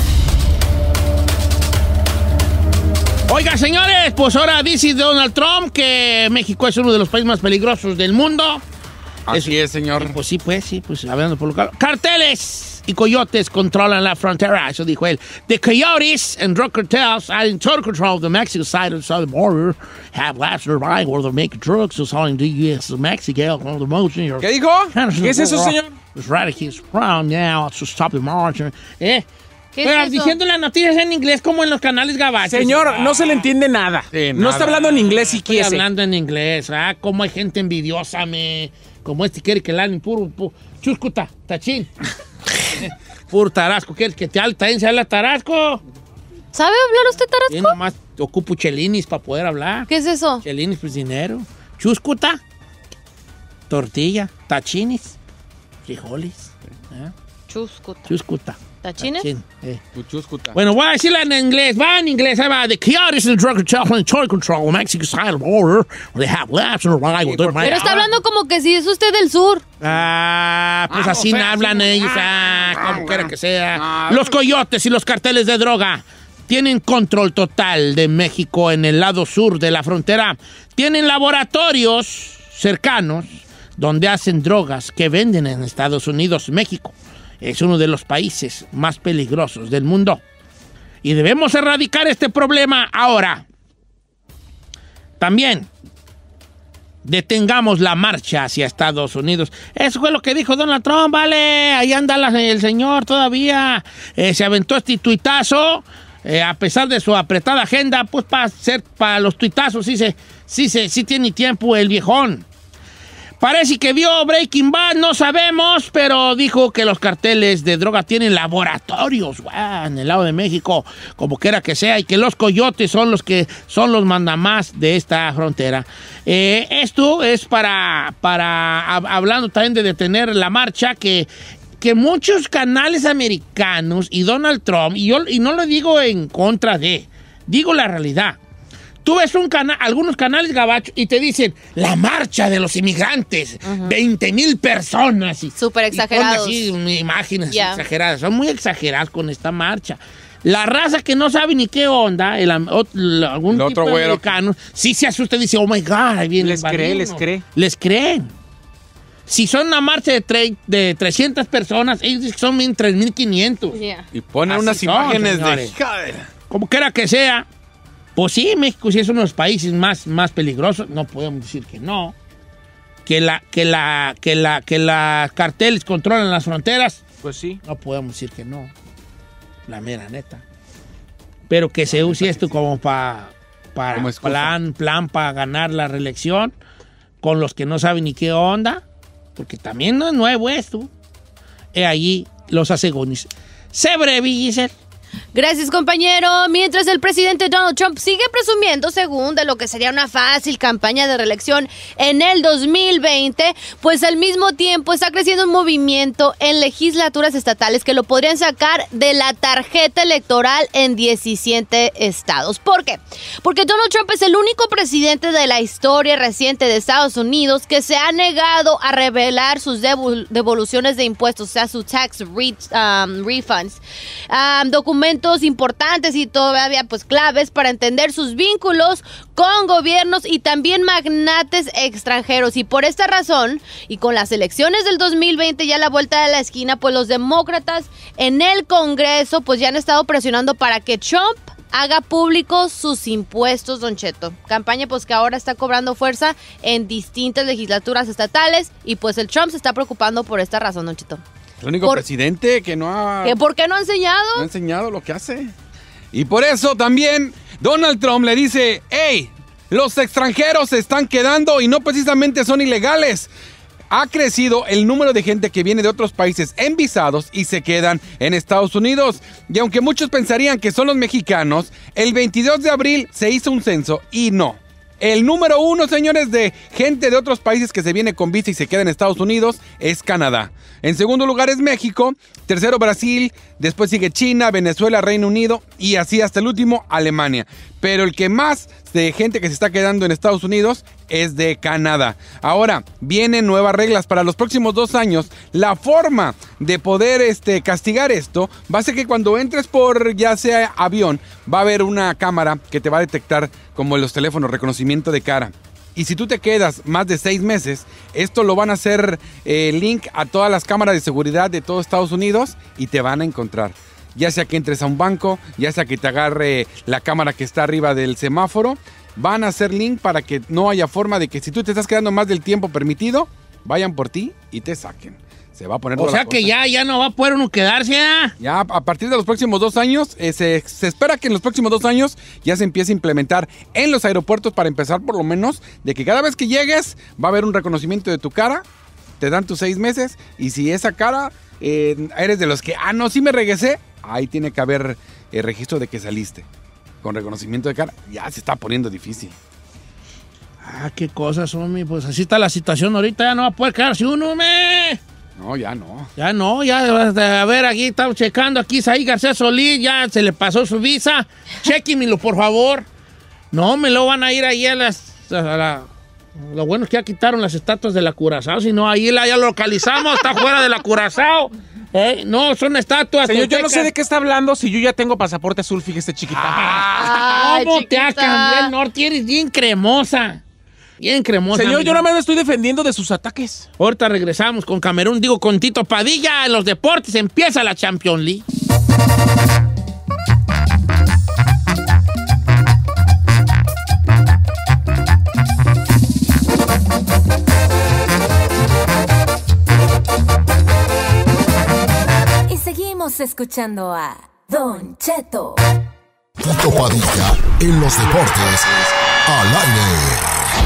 Oiga, señores, pues ahora dice Donald Trump que México es uno de los países más peligrosos del mundo. Así es, señor. Pues sí, hablando por lo claro. Carteles y coyotes controlan la frontera, eso dijo él. The coyotes and drug cartels are in total control of the Mexican side of the southern border, have last survived where they're making drugs, so selling to U.S. Mexico. ¿Qué dijo? ¿Qué es eso, señor? It's right here around now to stop the march. ¿Qué Pero es eso? diciendo las noticias en inglés como en los canales gabachos. Señor, no se le entiende nada. Sí, No nada. está hablando en inglés si Estoy quiere. hablando en inglés. Como hay gente envidiosa, como quiere que le hablen puro chuscuta, tachín. Puro tarasco. ¿Quieres que te habla tarasco? ¿Sabe hablar usted, Y Tarasco? nomás ocupo chelinis para poder hablar. ¿Qué es eso? Chelinis, pues dinero. Chuscuta, tortilla, tachinis, frijoles. Chuscuta. ¿Tachines? Tachín, Puchuscuta. Bueno, voy a decirla en inglés. Va en inglés. Ahí va. The coyotes and drug cartel and total control of Mexico side of the border. They have labs and arrival. Pero está hablando como que si es usted del sur. Pues así o sea, hablan así, ellos. Como quiera que sea. Ah, Los coyotes y los carteles de droga tienen control total de México en el lado sur de la frontera. Tienen laboratorios cercanos donde hacen drogas que venden en Estados Unidos. México es uno de los países más peligrosos del mundo. Y debemos erradicar este problema ahora. También detengamos la marcha hacia Estados Unidos. Eso fue lo que dijo Donald Trump, vale. Ahí anda el señor todavía. Se aventó este tuitazo. A pesar de su apretada agenda, pues para los tuitazos sí tiene tiempo el viejón. Parece que vio Breaking Bad, no sabemos, pero dijo que los carteles de droga tienen laboratorios en el lado de México, como quiera que sea, y que los coyotes son los mandamás de esta frontera. Esto es para hablando también de detener la marcha que muchos canales americanos y Donald Trump, y no lo digo en contra de, digo la realidad. Tú ves algunos canales gabachos y te dicen la marcha de los inmigrantes, 20,000 personas. Súper exagerados. Y ponen así imágenes exageradas. Son muy exageradas con esta marcha. La raza que no sabe ni qué onda, algún el tipo de americano, sí se asusta y dice, oh my God, ahí viene Les cree. Les creen. Si son una marcha de 300 personas, ellos dicen que son 3,500. Yeah. Y ponen Así unas son, imágenes señores. de... Como quiera que sea, pues sí, México sí es uno de los países más peligrosos. No podemos decir que no. Que las carteles controlan las fronteras. Pues sí. No podemos decir que no. La mera neta. Pero que se use esto como para plan para ganar la reelección con los que no saben ni qué onda. Porque también no es nuevo esto. Allí los asegúnes. Sé breve, Giselle. Gracias, compañero. Mientras el presidente Donald Trump sigue presumiendo, según, de lo que sería una fácil campaña de reelección en el 2020, pues al mismo tiempo está creciendo un movimiento en legislaturas estatales que lo podrían sacar de la tarjeta electoral en 17 estados. ¿Por qué? Porque Donald Trump es el único presidente de la historia reciente de Estados Unidos que se ha negado a revelar sus devoluciones de impuestos, o sea, sus tax refunds, documentos importantes y todavía pues claves para entender sus vínculos con gobiernos y también magnates extranjeros. Y por esta razón, y con las elecciones del 2020 ya a la vuelta de la esquina, pues los demócratas en el Congreso pues ya han estado presionando para que Trump haga públicos sus impuestos, Don Cheto. Campaña pues que ahora está cobrando fuerza en distintas legislaturas estatales y pues el Trump se está preocupando por esta razón, Don Cheto. El único presidente que no ha... ¿Por qué no ha enseñado? No ha enseñado lo que hace. Y por eso también Donald Trump le dice, hey, los extranjeros se están quedando y no precisamente son ilegales. Ha crecido el número de gente que viene de otros países en visados y se quedan en Estados Unidos. Y aunque muchos pensarían que son los mexicanos, el 22 de abril se hizo un censo y no. El número 1, señores, de gente de otros países que se viene con visa y se queda en Estados Unidos es Canadá. En segundo lugar es México, tercero Brasil, después sigue China, Venezuela, Reino Unido y así hasta el último Alemania. Pero el que más de gente que se está quedando en Estados Unidos es de Canadá. Ahora, vienen nuevas reglas para los próximos 2 años. La forma de poder castigar esto va a ser que cuando entres por ya sea avión, va a haber una cámara que te va a detectar como los teléfonos, reconocimiento de cara. Y si tú te quedas más de 6 meses, esto lo van a hacer link a todas las cámaras de seguridad de todo Estados Unidos y te van a encontrar. Ya sea que entres a un banco, ya sea que te agarre la cámara que está arriba del semáforo, van a hacer link para que no haya forma de que si tú te estás quedando más del tiempo permitido, vayan por ti y te saquen. Se va a poner. O sea que ya no va a poder uno quedarse, ¿eh? Ya a partir de los próximos 2 años, se espera que en los próximos 2 años ya se empiece a implementar en los aeropuertos para empezar por lo menos de que cada vez que llegues va a haber un reconocimiento de tu cara, te dan tus 6 meses y si esa cara eres de los que, no, sí me regresé, ahí tiene que haber registro de que saliste. Con reconocimiento de cara, ya se está poniendo difícil. Qué cosas, homie. Pues así está la situación ahorita, ya no va a poder quedarse uno, No, ya no. Ya no, a ver, aquí estamos checando, aquí Saí García Solís, ya se le pasó su visa. Chéquemelo, por favor. No, me lo van a ir ahí lo bueno es que ya quitaron las estatuas de la Curazao, si no, ahí ya lo localizamos, está fuera de la Curazao. No, son estatuas. Señor, yo no sé de qué está hablando si yo ya tengo pasaporte azul, fíjese, chiquita. ¿Cómo te has cambiado el norte? Eres bien cremosa. Bien cremosa. Señor, yo no me estoy defendiendo de sus ataques. Ahorita regresamos con Camerún, con Tito Padilla. En los deportes empieza la Champions League. Y seguimos escuchando a Don Cheto. Tito Padilla en los deportes al aire.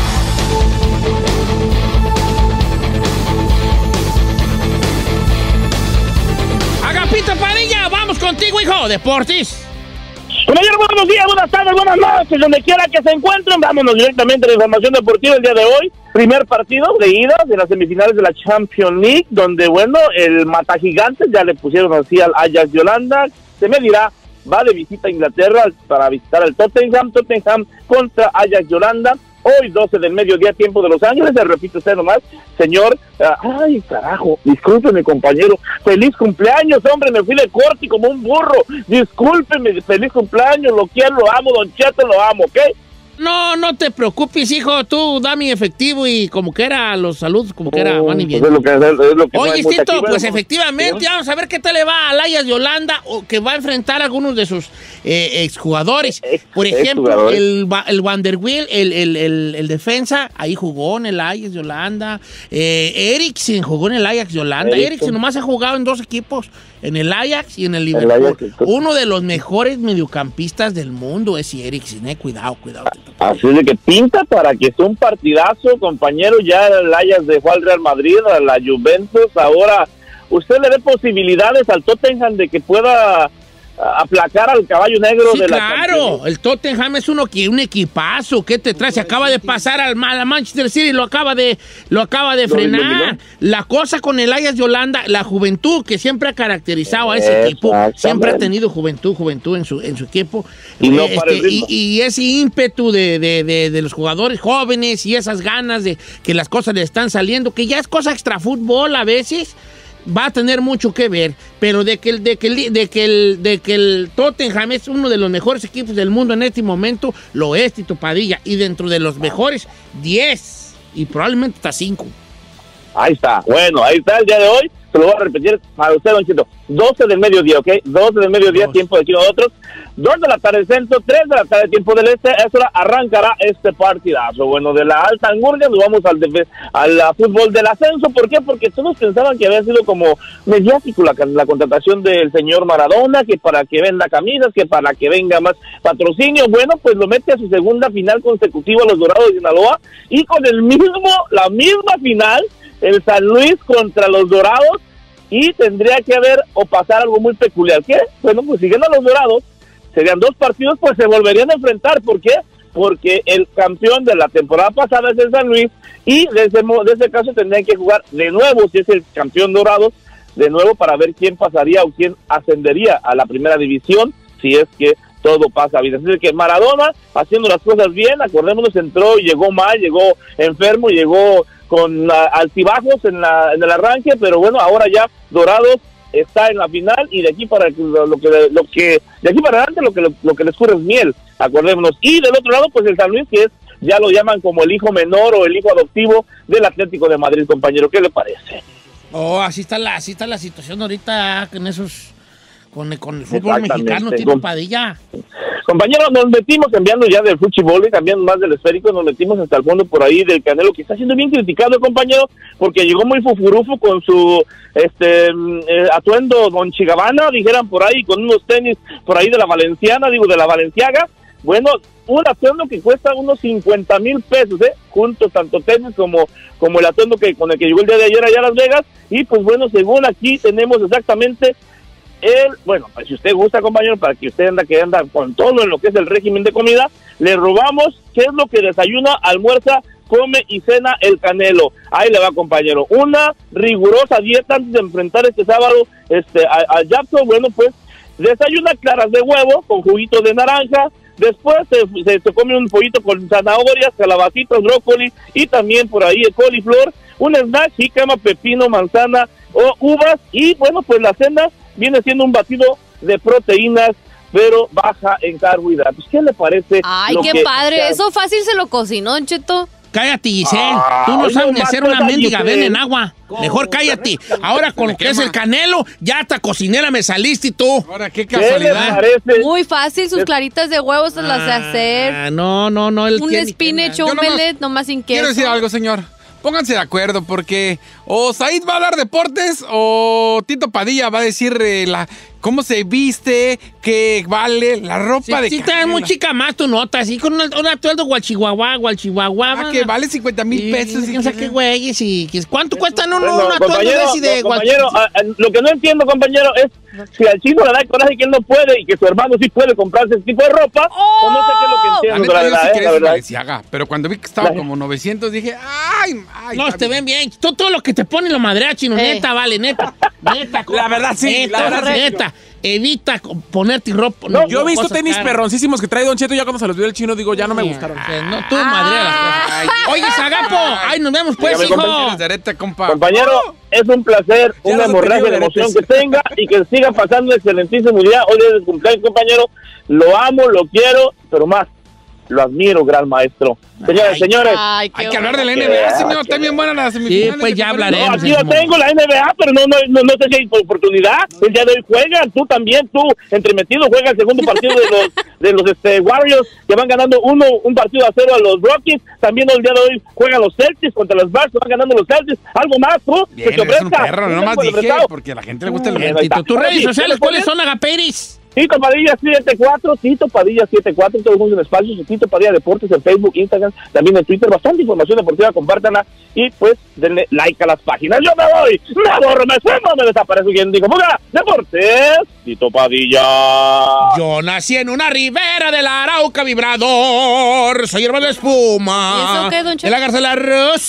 Agapito Padilla, vamos contigo, hijo. Deportes. Caballero, buenos días, buenas tardes, buenas noches, donde quiera que se encuentren. Vámonos directamente a la información deportiva el día de hoy. Primer partido de ida de las semifinales de la Champions League, donde, bueno, el Matagigantes, ya le pusieron así al Ajax de Holanda, se medirá, va de visita a Inglaterra para visitar al Tottenham contra Ajax de Holanda. Hoy, 12 del mediodía, tiempo de Los Ángeles. Le repito usted nomás, señor. Ay, carajo, discúlpeme, compañero. Feliz cumpleaños, hombre, me fui de corte como un burro. Discúlpeme, feliz cumpleaños, lo quiero, lo amo, Don Cheto, lo amo, ¿ok? No te preocupes, hijo. Tú da mi efectivo y como que era los saludos, como que era van y bien. Oye, Tito, pues efectivamente, vamos a ver qué tal le va al Ajax de Holanda, o que va a enfrentar a algunos de sus exjugadores. Por ejemplo, el Van der Wiel, el defensa, ahí jugó en el Ajax de Holanda. Eriksen jugó en el Ajax de Holanda. Eriksen nomás ha jugado en 2 equipos, en el Ajax y en el Liverpool. Uno de los mejores mediocampistas del mundo es Eriksen, cuidado. Así de que pinta para que sea un partidazo, compañero. Ya el Ajax dejó al Real Madrid, a la Juventus. Ahora, ¿usted le ve posibilidades al Tottenham de que pueda aplacar al caballo negro de la Champions? Claro, el Tottenham es un equipazo. ¿Qué te trae? Se acaba de pasar al Manchester City, lo acaba de frenar. La cosa con el Ajax de Holanda, la juventud que siempre ha caracterizado a ese equipo, siempre ha tenido juventud en su equipo. Y ese ímpetu de los jugadores jóvenes y esas ganas de que las cosas le están saliendo, que ya es cosa extra fútbol a veces, va a tener mucho que ver, pero de que el Tottenham es uno de los mejores equipos del mundo en este momento, lo es, Tito Padilla, y dentro de los mejores 10 y probablemente hasta 5. Ahí está, bueno, ahí está el día de hoy. se lo voy a repetir para usted, don Chito, 12 del mediodía, ¿ok? 12 del mediodía, tiempo de aquí nosotros, 2 de la tarde del centro, 3 de la tarde tiempo del este, a esa hora arrancará este partidazo. Bueno, de la alta angurria nos vamos al fútbol del ascenso. ¿Por qué? Porque todos pensaban que había sido como mediático la contratación del señor Maradona, que para que venda camisas, que para que venga más patrocinio. Bueno, pues lo mete a su segunda final consecutiva a los Dorados de Sinaloa, y con la misma final, el San Luis contra los Dorados, y tendría que haber o pasar algo muy peculiar. ¿Qué? Bueno, pues si ganan los Dorados, serían 2 partidos, pues se volverían a enfrentar. ¿Por qué? Porque el campeón de la temporada pasada es el San Luis, y de ese caso tendrían que jugar de nuevo, si es el campeón Dorados, de nuevo para ver quién pasaría o quién ascendería a la primera división, si es que todo pasa bien. Así que Maradona haciendo las cosas bien, acordémonos, entró y llegó mal, llegó enfermo, llegó con altibajos en el arranque, pero bueno, ahora ya Dorados está en la final, y de aquí para lo que le escurre es miel, acordémonos. Y del otro lado, pues el San Luis, que ya lo llaman como el hijo menor o el hijo adoptivo del Atlético de Madrid, compañero. ¿Qué le parece? Oh, así está la situación ahorita con esos, con el fútbol mexicano, Tito Padilla. Compañero, nos metimos cambiando ya del fútbol y cambiando más del esférico, nos metimos hasta el fondo por ahí del Canelo, que está siendo bien criticado, compañero, porque llegó muy fufurufo con su atuendo Don Chigabana, dijeran por ahí, con unos tenis por ahí de la Valenciaga. Bueno, un atuendo que cuesta unos 50,000 pesos, juntos, tanto tenis como el atuendo con el que llegó el día de ayer allá a Las Vegas. Y pues bueno, según aquí tenemos exactamente bueno, pues si usted gusta, compañero, para que usted anda con todo en lo que es el régimen de comida, le robamos qué es lo que desayuna, almuerza, come y cena el Canelo. Ahí le va, compañero, una rigurosa dieta antes de enfrentar este sábado a Jackson. Bueno, pues desayuna claras de huevo con juguito de naranja. Después se come un pollito con zanahorias, calabacitas, brócoli y también por ahí el coliflor, un snack, jícama, pepino, manzana o uvas. Y bueno, pues la cena viene siendo un batido de proteínas, pero baja en carbohidratos. ¿Qué le parece? Ay, qué padre. Eso fácil se lo cocinó, Don Cheto. Cállate, Giselle. Tú no sabes ni hacer una mendiga ven en agua. Mejor cállate. Ahora con lo que es el Canelo, ya hasta cocinera me saliste y tú. Ahora, qué casualidad. Muy fácil, sus claritas de huevos se las sé hacer. No. Un spinach omelette, nomás sin queso. Quiero decir algo, señor. Pónganse de acuerdo, porque o Said va a hablar deportes o Tito Padilla va a decir cómo se viste, qué vale la ropa de Canelo. Sí, te das muy chica más tu nota, así con un atuendo guachihuahua. Que vale 50,000 pesos. No sé qué güeyes y ¿cuánto cuestan un atuendo de compañero, lo que no entiendo, compañero, es si al chino le da coraje que él no puede y que su hermano sí puede comprarse ese tipo de ropa, o no sé qué es lo que entiendo. La verdad. Pero cuando vi que estaba como 900, dije, ay. No, te ven bien. Todo lo que te pone lo madrea, chino. Neta, vale, neta. La verdad, sí. Neta. Evita ponerte ropa. No, yo he visto tenis perroncísimos que trae Don Cheto, ya cuando se los vio el chino, digo, ya no me gustaron. No, tú madrea las cosas. Oye, Zagapo, ay, nos vemos pues, hijo. Compañero, es un placer, una hemorragia de emoción que tenga y que siga pasando un excelentísimo día. Hoy es el cumpleaños, compañero. Lo amo, lo quiero, pero más, lo admiro, gran maestro. Señores, hay que hablar de la NBA, señor. Está bien buena la semifinal. Sí, pues ya hablaremos. No, aquí yo tengo la NBA, pero no sé si hay oportunidad. El día de hoy juegan, tú también, entremetido, juega el segundo partido de los Warriors, que van ganando un partido a 0 a los Rockies. También el día de hoy juegan los Celtics contra los Bucks, van ganando los Celtics. Algo más, tú, bien, que te ofrezca. Un perro, no más dije, porque a la gente le gusta el momentito. ¿Tus redes sociales cuáles son, Agaperis? Tito Padilla 74, Tito Padilla 74, todos juntos en espacios, Tito Padilla Deportes en Facebook, Instagram, también en Twitter, bastante información deportiva, compártanla y pues denle like a las páginas. Yo me voy, me desaparezco. ¿Quién dijo? ¡Fuga! Deportes, Tito Padilla. Yo nací en una ribera del Arauca vibrador, soy hermano de espuma. ¿Y eso qué, don Cheto? De la Garza de la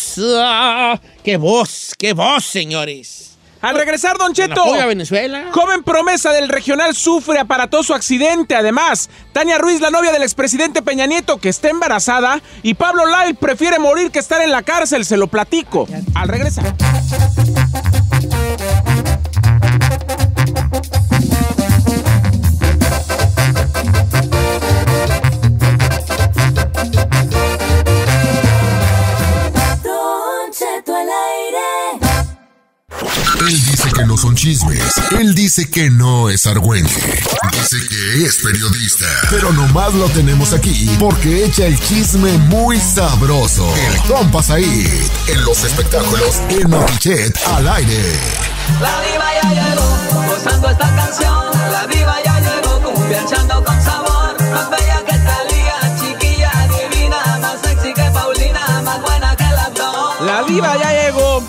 Rosa. ¡Qué voz, señores! Al regresar, Don Cheto, Venezuela. Joven promesa del regional sufre aparatoso accidente. Además, Tania Ruiz, la novia del expresidente Peña Nieto, que está embarazada, y Pablo Lyle prefiere morir que estar en la cárcel. Se lo platico al regresar. Don Cheto al aire. Él dice que no son chismes. Él dice que no es argüente. Dice que es periodista. Pero nomás lo tenemos aquí porque echa el chisme muy sabroso. El compa Said en los espectáculos en Notichet al aire. La diva ya llegó, gozando esta canción. La diva ya llegó, cumbianchando con sabor. Más bella que Thalía, chiquilla divina. Más sexy que Paulina, más buena que las dos. La diva ya llegó.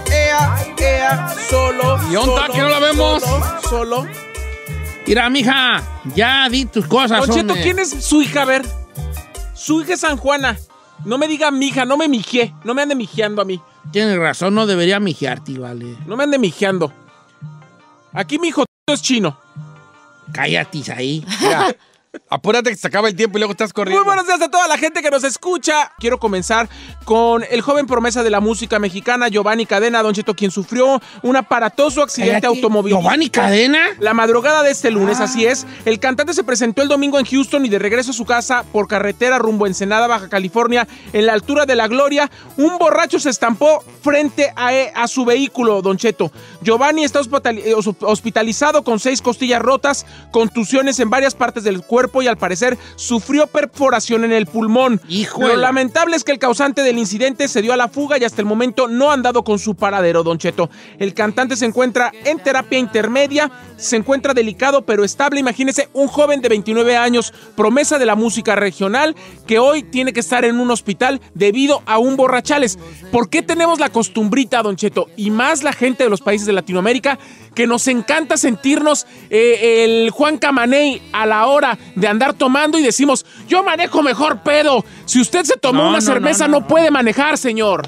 Solo. ¿Y onda que no la vemos? Solo. Mira, mija, ya di tus cosas. Don Cheto, ¿quién es su hija? A ver. Su hija es San Juana. No me diga mija, no me mijé. No me ande mijeando a mí. Tienes razón, no debería mijearte, vale. No me ande mijeando. Aquí mi hijo es chino. Cállate ahí. Ya. Apúrate que se acaba el tiempo y luego estás corriendo. Muy buenos días a toda la gente que nos escucha. Quiero comenzar con el joven promesa de la música mexicana, Giovanni Cadena, Don Cheto, quien sufrió un aparatoso accidente automovilístico. ¿Giovanni Cadena? La madrugada de este lunes, así es. El cantante se presentó el domingo en Houston y de regreso a su casa por carretera rumbo a Ensenada, Baja California, en la altura de La Gloria, un borracho se estampó frente a su vehículo, Don Cheto. Giovanni está hospitalizado con 6 costillas rotas, contusiones en varias partes del cuerpo y al parecer sufrió perforación en el pulmón. ¡Híjole! Lo lamentable es que el causante del incidente se dio a la fuga y hasta el momento no han dado con su paradero, Don Cheto. El cantante se encuentra en terapia intermedia, se encuentra delicado pero estable. Imagínese un joven de 29 años, promesa de la música regional, que hoy tiene que estar en un hospital debido a un borrachales. ¿Por qué tenemos la costumbrita, Don Cheto? Y más la gente de los países de Latinoamérica, que nos encanta sentirnos el Juan Camaney a la hora de andar tomando y decimos, yo manejo mejor pedo. Si usted se tomó una cerveza, no puede manejar, señor.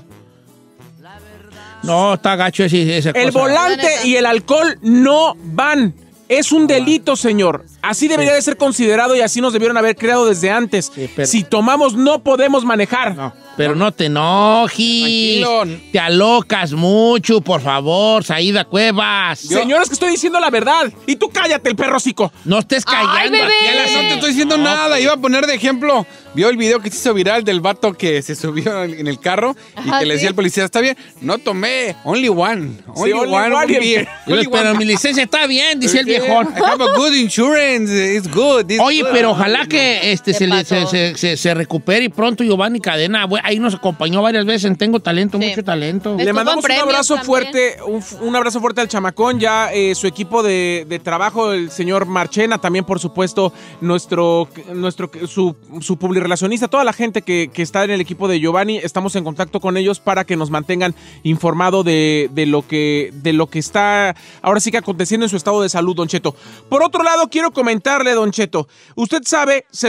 No, está gacho esa cosa. El volante y el alcohol no van. Es un delito, señor. Así debería de ser considerado y así nos debieron haber creado desde antes. Sí, si tomamos, no podemos manejar. No, pero no te enojes. Tranquilo. Te alocas mucho, por favor, Saída Cuevas. Señor, es que estoy diciendo la verdad. Y tú cállate, el perro hocico. No estés callando. ¡Ay, bebé! No te estoy diciendo nada. Iba a poner de ejemplo. ¿Vio el video que se hizo viral del vato que se subió en el carro y que le decía al policía, está bien? No tomé. Only one. Only one beer. Pero mi licencia está bien, dice el viejón. I have a good insurance. It's good. Oye, pero ojalá que se recupere pronto Giovanni Cadena. Ahí nos acompañó varias veces en Tengo Talento, mucho talento. Le mandamos un abrazo fuerte, un abrazo fuerte al chamacón. Ya su equipo de trabajo, el señor Marchena, también por supuesto su publirelacionista, toda la gente que está en el equipo de Giovanni, estamos en contacto con ellos para que nos mantengan informado de lo que está ahora sí que aconteciendo en su estado de salud, Don Cheto. Por otro lado, quiero comentarle, Don Cheto, usted sabe, se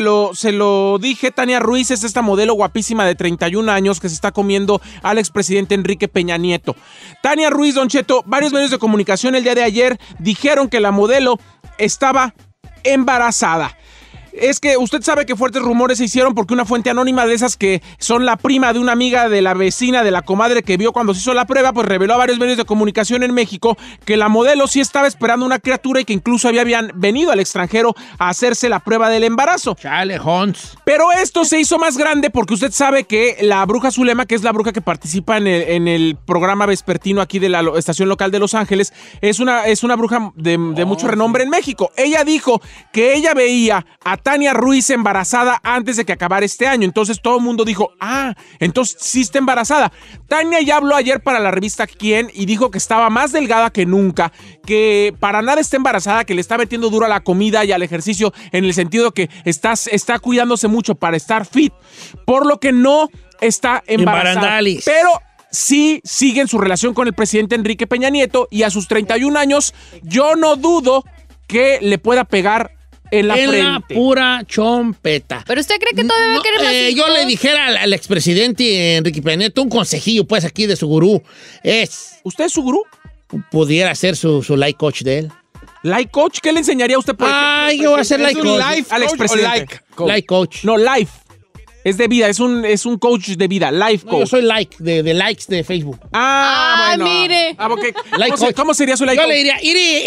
lo dije, Tania Ruiz es esta modelo guapísima de 31 años que se está comiendo al expresidente Enrique Peña Nieto. Tania Ruiz, Don Cheto, varios medios de comunicación el día de ayer dijeron que la modelo estaba embarazada. Es que usted sabe que fuertes rumores se hicieron porque una fuente anónima de esas que son la prima de una amiga de la vecina, de la comadre que vio cuando se hizo la prueba, pues reveló a varios medios de comunicación en México que la modelo sí estaba esperando una criatura y que incluso habían venido al extranjero a hacerse la prueba del embarazo. Chale, Hons. Pero esto se hizo más grande porque usted sabe que la bruja Zulema, que es la bruja que participa en el programa vespertino aquí de la estación local de Los Ángeles, es una bruja de mucho renombre en México. Ella dijo que ella veía a Tania Ruiz embarazada antes de que acabara este año. Entonces todo el mundo dijo, entonces sí está embarazada. Tania ya habló ayer para la revista Quién y dijo que estaba más delgada que nunca, que para nada está embarazada, que le está metiendo duro a la comida y al ejercicio en el sentido que está cuidándose mucho para estar fit, por lo que no está embarazada. Pero sí siguen su relación con el presidente Enrique Peña Nieto y a sus 31 años yo no dudo que le pueda pegar en la frente. La pura chompeta. ¿Pero usted cree que todavía va a querer más hijos? Yo le dijera al expresidente Enrique Peña Nieto un consejillo, pues, aquí de su gurú. ¿Usted es su gurú? Pudiera ser su life coach de él. ¿Life coach? ¿Qué le enseñaría a usted? Yo voy a ser life coach. Al expresidente. Life coach. No, life. Es de vida, es un coach de vida, life coach. No, yo soy de likes de Facebook. Bueno. Mire. Okay. ¿Cómo sería su life coach? Yo le diría,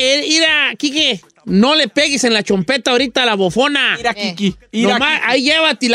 ira, Kike, no le pegues en la chompeta ahorita a la bofona. Mira, Kiki. Nomás, ahí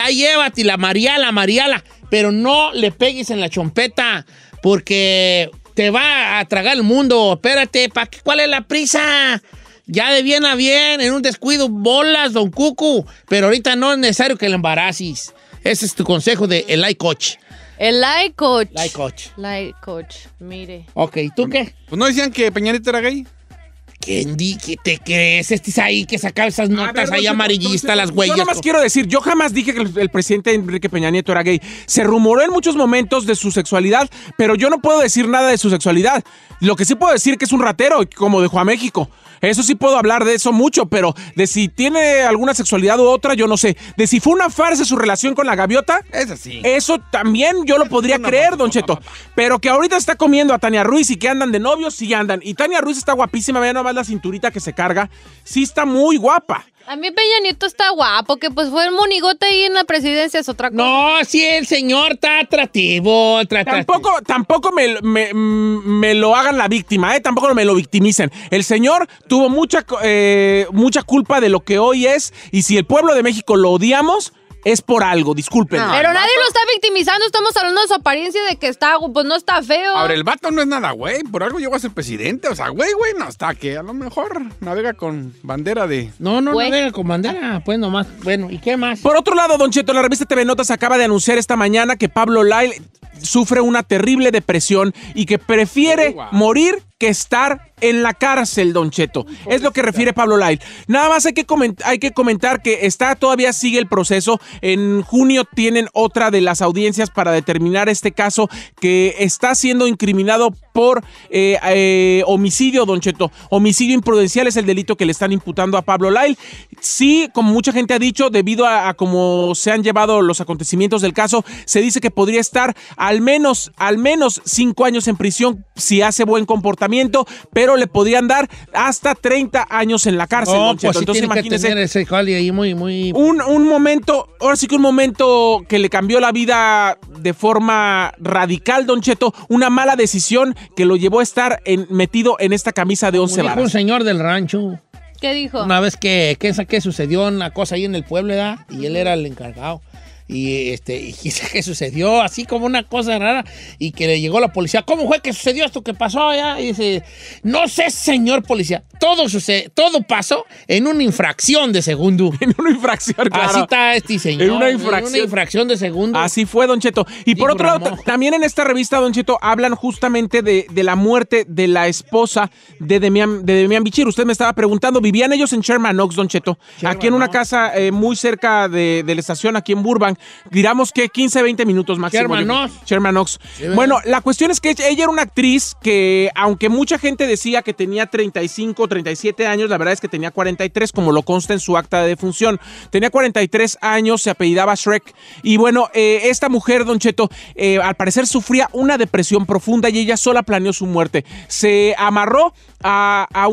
llévatela, Mariala, pero no le pegues en la chompeta, porque te va a tragar el mundo. Espérate, ¿cuál es la prisa? Ya de bien a bien, en un descuido, bolas, don Cucu. Pero ahorita no es necesario que le embaraces. Ese es tu consejo de el Life Coach. El Life Coach. Life Coach. Life Coach, mire. Ok, ¿tú qué? Pues no decían que Peña Nieto era gay. ¿Quién ¿Qué te crees? Este es ahí que sacaba esas notas ahí amarillistas, las huellas. Yo nada más quiero decir, yo jamás dije que el presidente Enrique Peña Nieto era gay. Se rumoró en muchos momentos de su sexualidad, pero yo no puedo decir nada de su sexualidad. Lo que sí puedo decir que es un ratero, como dejó a México. Eso sí puedo hablar de eso mucho, pero de si tiene alguna sexualidad u otra, yo no sé. De si fue una farsa su relación con la gaviota, eso sí. Eso también yo lo podría creer, Don Cheto. Pero que ahorita está comiendo a Tania Ruiz y que andan de novios, sí andan. Y Tania Ruiz está guapísima, vean nomás la cinturita que se carga. Sí está muy guapa. A mí Peña Nieto está guapo, que pues fue el monigote ahí en la presidencia, es otra cosa. No, sí, el señor está atractivo. Tampoco me lo hagan la víctima, tampoco me lo victimicen. El señor tuvo mucha culpa de lo que hoy es, y si el pueblo de México lo odiamos, es por algo, disculpen. No, pero nadie lo está victimizando, estamos hablando de su apariencia, de que está, pues no está feo. Ahora, el vato no es nada, güey, por algo llegó a ser presidente, o sea, güey, no está, que a lo mejor navega con bandera de... No navega con bandera, pues nomás, bueno, ¿y qué más? Por otro lado, Don Cheto, la revista TV Notas acaba de anunciar esta mañana que Pablo Lyle sufre una terrible depresión y que prefiere morir que estar en la cárcel, Don Cheto. Es lo que refiere Pablo Lyle. Nada más hay que comentar que todavía sigue el proceso. En junio tienen otra de las audiencias para determinar este caso, que está siendo incriminado por homicidio, Don Cheto. Homicidio imprudencial es el delito que le están imputando a Pablo Lyle. Sí, como mucha gente ha dicho, debido a cómo se han llevado los acontecimientos del caso, se dice que podría estar al menos 5 años en prisión si hace buen comportamiento, pero le podrían dar hasta 30 años en la cárcel, Don Cheto. Pues entonces tiene imagínese. que tener ese jale ahí muy... Un momento, ahora sí que un momento que le cambió la vida de forma radical, Don Cheto. Una mala decisión que lo llevó a estar metido en esta camisa de 11 varas. Un señor del rancho. ¿Qué dijo? Una vez que sucedió una cosa ahí en el pueblo, ¿verdad? Y él era el encargado. Y que sucedió así como una cosa rara y que le llegó la policía. ¿Cómo fue que sucedió esto que pasó allá? Y dice, no sé, señor policía, todo pasó en una infracción de segundo. En una infracción, claro. Así está este señor. En una infracción de segundo. Así fue, Don Cheto. Y por otro lado, también en esta revista, Don Cheto, hablan justamente de la muerte de la esposa de Demian Bichir. Usted me estaba preguntando, vivían ellos en Sherman Oaks, Don Cheto, aquí en una casa muy cerca de la estación, aquí en Burbank. Digamos que 15, 20 minutos máximo. Sherman Oaks. Sí, bueno, la cuestión es que ella era una actriz que, aunque mucha gente decía que tenía 35, 37 años, la verdad es que tenía 43, como lo consta en su acta de defunción. Tenía 43 años, se apellidaba Shrek. Y bueno, esta mujer, Don Cheto, al parecer sufría una depresión profunda y ella sola planeó su muerte. Se amarró a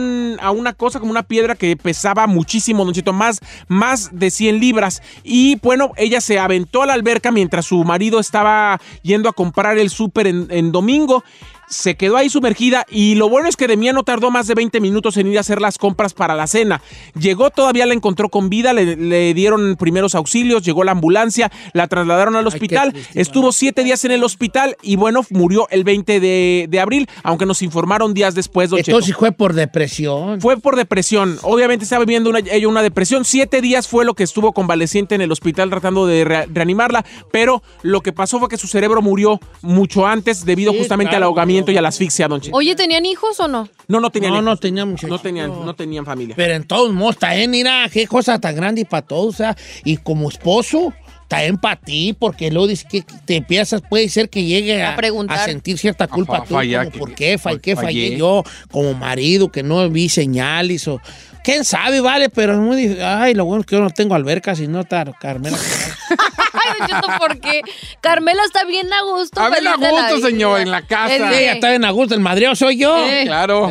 una cosa como una piedra que pesaba muchísimo, Don Cheto, más de 100 libras. Y bueno, ella se aventó a la alberca mientras su marido estaba yendo a comprar el súper en domingo. Se quedó ahí sumergida y lo bueno es que Demian no tardó más de 20 minutos en ir a hacer las compras para la cena. Llegó, todavía la encontró con vida, le dieron primeros auxilios, llegó la ambulancia, la trasladaron al hospital, estuvo 7 días en el hospital y bueno, murió el 20 de abril, aunque nos informaron días después, Don Cheto. Entonces fue por depresión. Fue por depresión, obviamente estaba viviendo ella una depresión. 7 días fue lo que estuvo convaleciente en el hospital tratando de reanimarla, pero lo que pasó fue que su cerebro murió mucho antes debido justamente al ahogamiento y a la asfixia, Don Cheto. Oye, ¿tenían hijos o no? No tenían hijos. No tenían muchachos. No tenían familia. Pero en todos modos, también, mira, qué cosa tan grande para todos, o sea, y como esposo, también para ti, porque luego dices que te empiezas, puede ser que llegue a sentir cierta culpa tú, como, ¿por qué fallé yo como marido, que no vi señales o... ¿Quién sabe, vale? Pero es muy difícil. Ay, lo bueno es que yo no tengo alberca, si no está Carmela. Ay, Don Cheto, ¿por qué? Carmela está bien a gusto. Está bien a gusto, señor, en la casa. Sí, está bien a gusto. El madreo soy yo. Claro.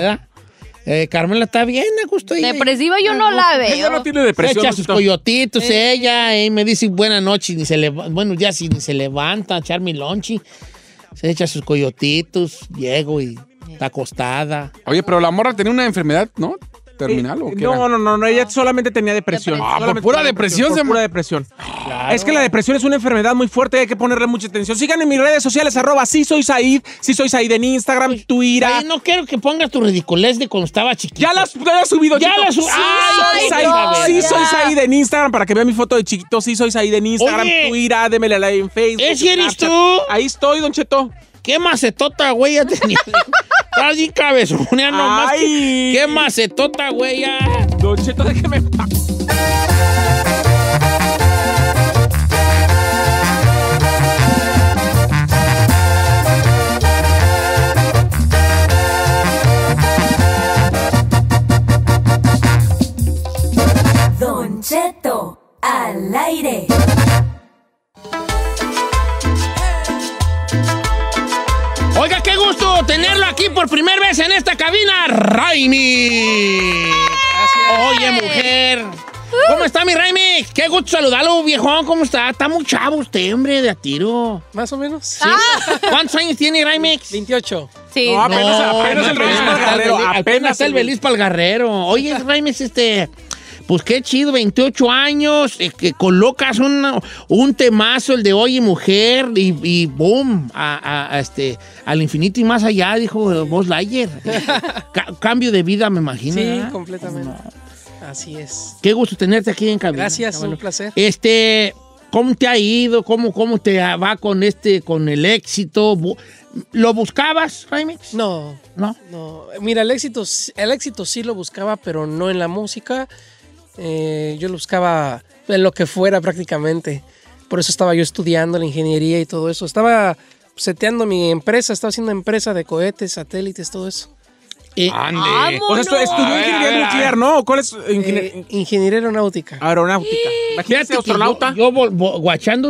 Carmela está bien a gusto. Depresiva yo no la veo. Ella no tiene depresión. Se echa sus coyotitos ella y me dice buenas noches. Buenos días y ni se levanta a echar mi lonchi. Se echa sus coyotitos, llego y está acostada. Oye, pero la morra tenía una enfermedad, ¿no? ¿Terminal o qué? No, ella solamente tenía depresión. Por pura depresión. Pura depresión. claro. Es que la depresión es una enfermedad muy fuerte, hay que ponerle mucha atención. Síganme en mis redes sociales, @sí soy Said en Instagram, Twitter. Ay, no quiero que pongas tu ridiculez de cuando estaba chiquito. Ya las he subido, Ya chico. las subí. Sí soy Said en Instagram para que vean mi foto de chiquito. Sí soy Said en Instagram, Oye, Twitter, démele like en Facebook. ¿Ese eres Snapchat. tú? Ahí estoy, Don Cheto. ¿Qué macetota, güey, ya tenía? Estás bien cabezonea nomás. Ay. ¿Qué macetota, güey, ya? Don Cheto, déjeme en paz. Don Cheto al aire. Oiga, qué gusto tenerlo aquí por primera vez en esta cabina, Raimi. Oye, mujer. ¿Cómo está mi Raimi? Qué gusto saludarlo, viejón. ¿Cómo está? Está muy chavo usted, hombre, de a tiro. Más o menos. ¿Sí? ¿Cuántos años tiene Raimi? 28. Sí. No, apenas el Beliz Palgarrero. Apenas el Beliz Palgarrero. Oye, Raimi, pues qué chido, 28 años, que colocas un temazo, el de Oye Mujer, y boom, al infinito y más allá, dijo Buzz Lightyear. Cambio de vida, me imagino. Sí, ¿verdad? completamente. Así es. Qué gusto tenerte aquí en cabina. Gracias, cabrón. un placer. ¿Cómo te ha ido? ¿Cómo te va con el éxito? ¿Lo buscabas, Jaime? No. Mira, el éxito sí lo buscaba, pero no en la música. Yo lo buscaba en lo que fuera prácticamente. Por eso estaba yo estudiando la ingeniería y todo eso. Estaba seteando mi empresa, estaba haciendo empresa de cohetes, satélites, todo eso. ¡Ande! O sea, estudió ingeniería nuclear, ¿no? ¿Cuál es? Ingeniería aeronáutica. Aeronáutica. Imagínate, astronauta. Yo guachando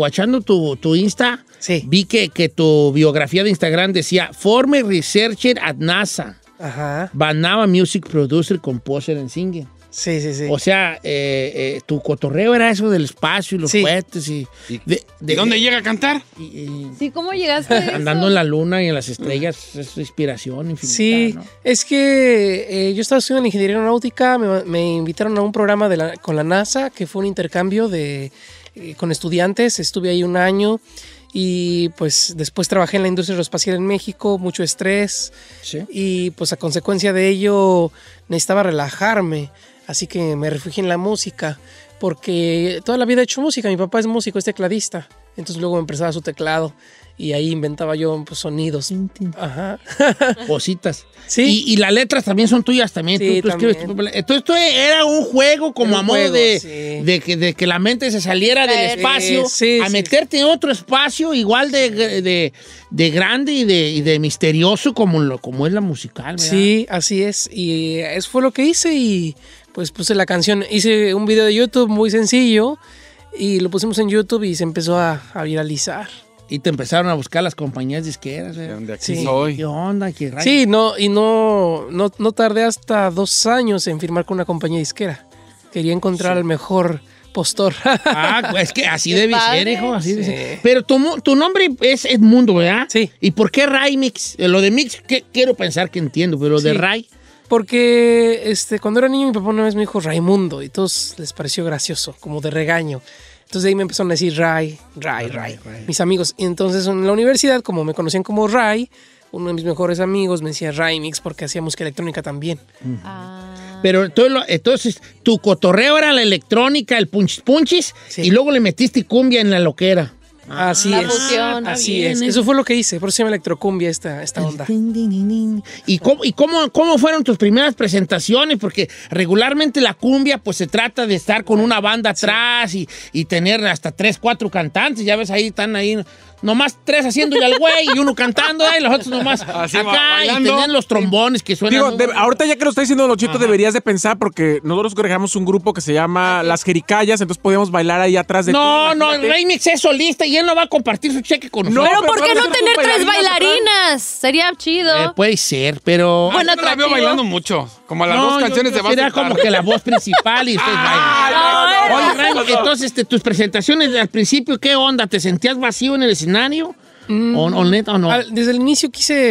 tu Insta, sí, vi que tu biografía de Instagram decía Former Researcher at NASA. Ajá. Banaba Music Producer, Composer and Singing. Sí. O sea, tu cotorreo era eso del espacio y los cohetes. ¿Y dónde llega a cantar? Sí, ¿cómo llegaste a eso? Andando en la luna y en las estrellas, es inspiración infinita. Sí, ¿no? Es que yo estaba estudiando ingeniería aeronáutica, me invitaron a un programa con la NASA, que fue un intercambio con estudiantes, estuve ahí un año. Y pues después trabajé en la industria aeroespacial en México, mucho estrés. ¿Sí? Y pues a consecuencia de ello necesitaba relajarme. Así que me refugié en la música, porque toda la vida he hecho música. Mi papá es músico, es tecladista. Entonces luego me prestaba su teclado y ahí inventaba yo sonidos. Ajá. Cositas. Sí. Y las letras también son tuyas también. Sí, tú escribes. Entonces esto era un juego como a modo de que la mente se saliera del espacio a meterte en otro espacio igual de grande y de misterioso como es la musical, ¿verdad? Sí, así es. Y eso fue lo que hice y pues puse la canción. Hice un video de YouTube muy sencillo y lo pusimos en YouTube y se empezó a viralizar. Y te empezaron a buscar las compañías disqueras. ¿De aquí soy? ¿Qué onda? ¿Qué rayos? Sí, no tardé hasta 2 años en firmar con una compañía disquera. Quería encontrar al mejor postor. Pues que así debe ser, hijo. Así debe ser. Pero tu nombre es Edmundo, ¿verdad? Sí. ¿Y por qué Ray Mix? Lo de Mix, quiero pensar que entiendo, pero lo de Ray. Porque cuando era niño mi papá una vez me dijo Raimundo y a todos les pareció gracioso, como de regaño. Entonces de ahí me empezaron a decir Ray, mis amigos. Y entonces en la universidad, como me conocían como Ray, uno de mis mejores amigos me decía Ray Mix porque hacía música electrónica también. Pero entonces tu cotorreo era la electrónica, el punchis, y luego le metiste cumbia en la loquera. Así es. Fusión. Así es. Eso fue lo que hice. Por eso se llama electrocumbia esta onda. ¿Y cómo fueron tus primeras presentaciones? Porque regularmente la cumbia pues se trata de estar con una banda atrás y tener hasta 3, 4 cantantes. Ya ves, están ahí nomás 3 haciéndole al güey y uno cantando y los otros nomás así acá bailando. Y tenían los trombones que suenan. Ahorita ya que lo está diciendo Don Cheto, deberías de pensar, porque nosotros creamos un grupo que se llama Las Jericayas, entonces podíamos bailar ahí atrás de ti. No, Remix es solista y él no va a compartir su cheque con nosotros. Pero ¿por qué no tener 3 bailarinas? Sería chido. Puede ser, pero... Bueno, no la veo bailando mucho, como las 2 canciones de base. Sería como que la voz principal y ustedes bailan. Oye, Remix, entonces tus presentaciones al principio, ¿qué onda? ¿Te sentías vacío en el escenario? ¿O neta o no? Desde el inicio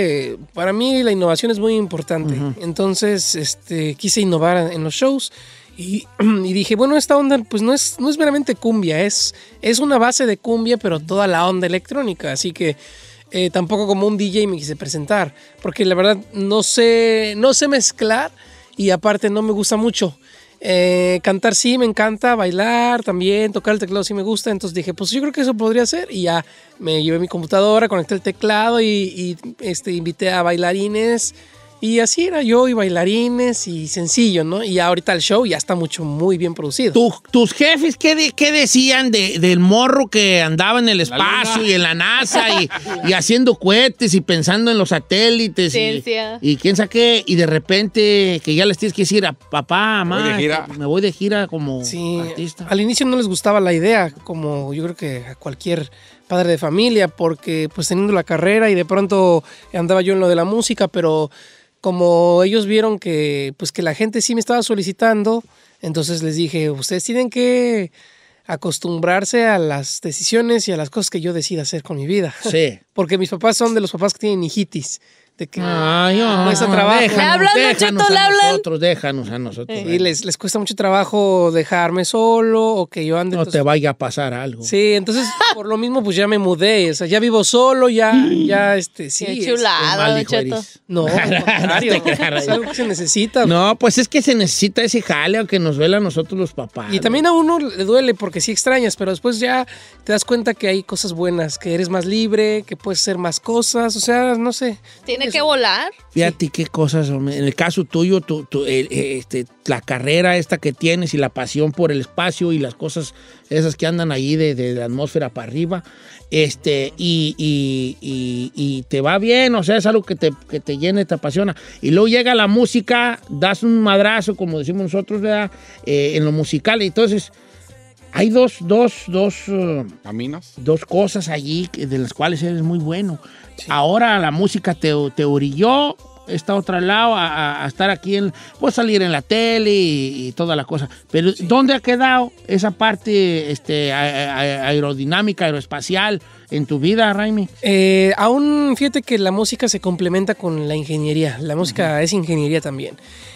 para mí la innovación es muy importante. Entonces quise innovar en los shows Y dije, bueno, esta onda pues no es meramente cumbia, es una base de cumbia, pero toda la onda electrónica. Así que tampoco como un DJ me quise presentar, porque la verdad no sé mezclar y aparte no me gusta mucho. Cantar sí me encanta, bailar también, tocar el teclado sí me gusta. Entonces dije, pues yo creo que eso podría ser. Y ya me llevé mi computadora, conecté el teclado y invité a bailarines. Y así era yo y bailarines y sencillo, ¿no? Y ahorita el show ya está muy bien producido. ¿Tus jefes qué decían del morro que andaba en el espacio y en la NASA y haciendo cohetes y pensando en los satélites y quién sabe qué? Y de repente que ya les tienes que decir a papá, mamá, me voy de gira como artista. Al inicio no les gustaba la idea, como yo creo que a cualquier padre de familia, porque pues teniendo la carrera y de pronto andaba yo en lo de la música, pero como ellos vieron que la gente sí me estaba solicitando, entonces les dije, ustedes tienen que acostumbrarse a las decisiones y a las cosas que yo decida hacer con mi vida. Sí. Porque mis papás son de los papás que tienen hijitis. De que cuesta trabajo. Déjanos a nosotros. Y les cuesta mucho trabajo dejarme solo o que yo ande. No te vaya a pasar algo. Sí, entonces por lo mismo pues ya me mudé. O sea, ya vivo solo, sí. Qué chulada, Don Cheto. No, al contrario. Es algo que se necesita. No, pues es que se necesita ese jale, aunque nos duele a nosotros los papás. Y también a uno le duele porque sí extrañas, pero después ya te das cuenta que hay cosas buenas, que eres más libre, que puedes hacer más cosas. O sea, no sé. Tiene que volar. Fíjate qué cosas, hombre. En el caso tuyo, la carrera esta que tienes y la pasión por el espacio y las cosas esas que andan ahí de la atmósfera para arriba, y te va bien, o sea, es algo que te llena, te apasiona. Y luego llega la música, das un madrazo, como decimos nosotros, ¿verdad? En lo musical. Entonces, hay dos caminos, dos cosas allí de las cuales eres muy bueno. Sí. Ahora la música te orilló esta otra lado a estar aquí, pues salir en la tele y toda la cosa. Pero sí, ¿dónde ha quedado esa parte aerodinámica, aeroespacial en tu vida, Raimi? Aún fíjate que la música se complementa con la ingeniería. La música es ingeniería también.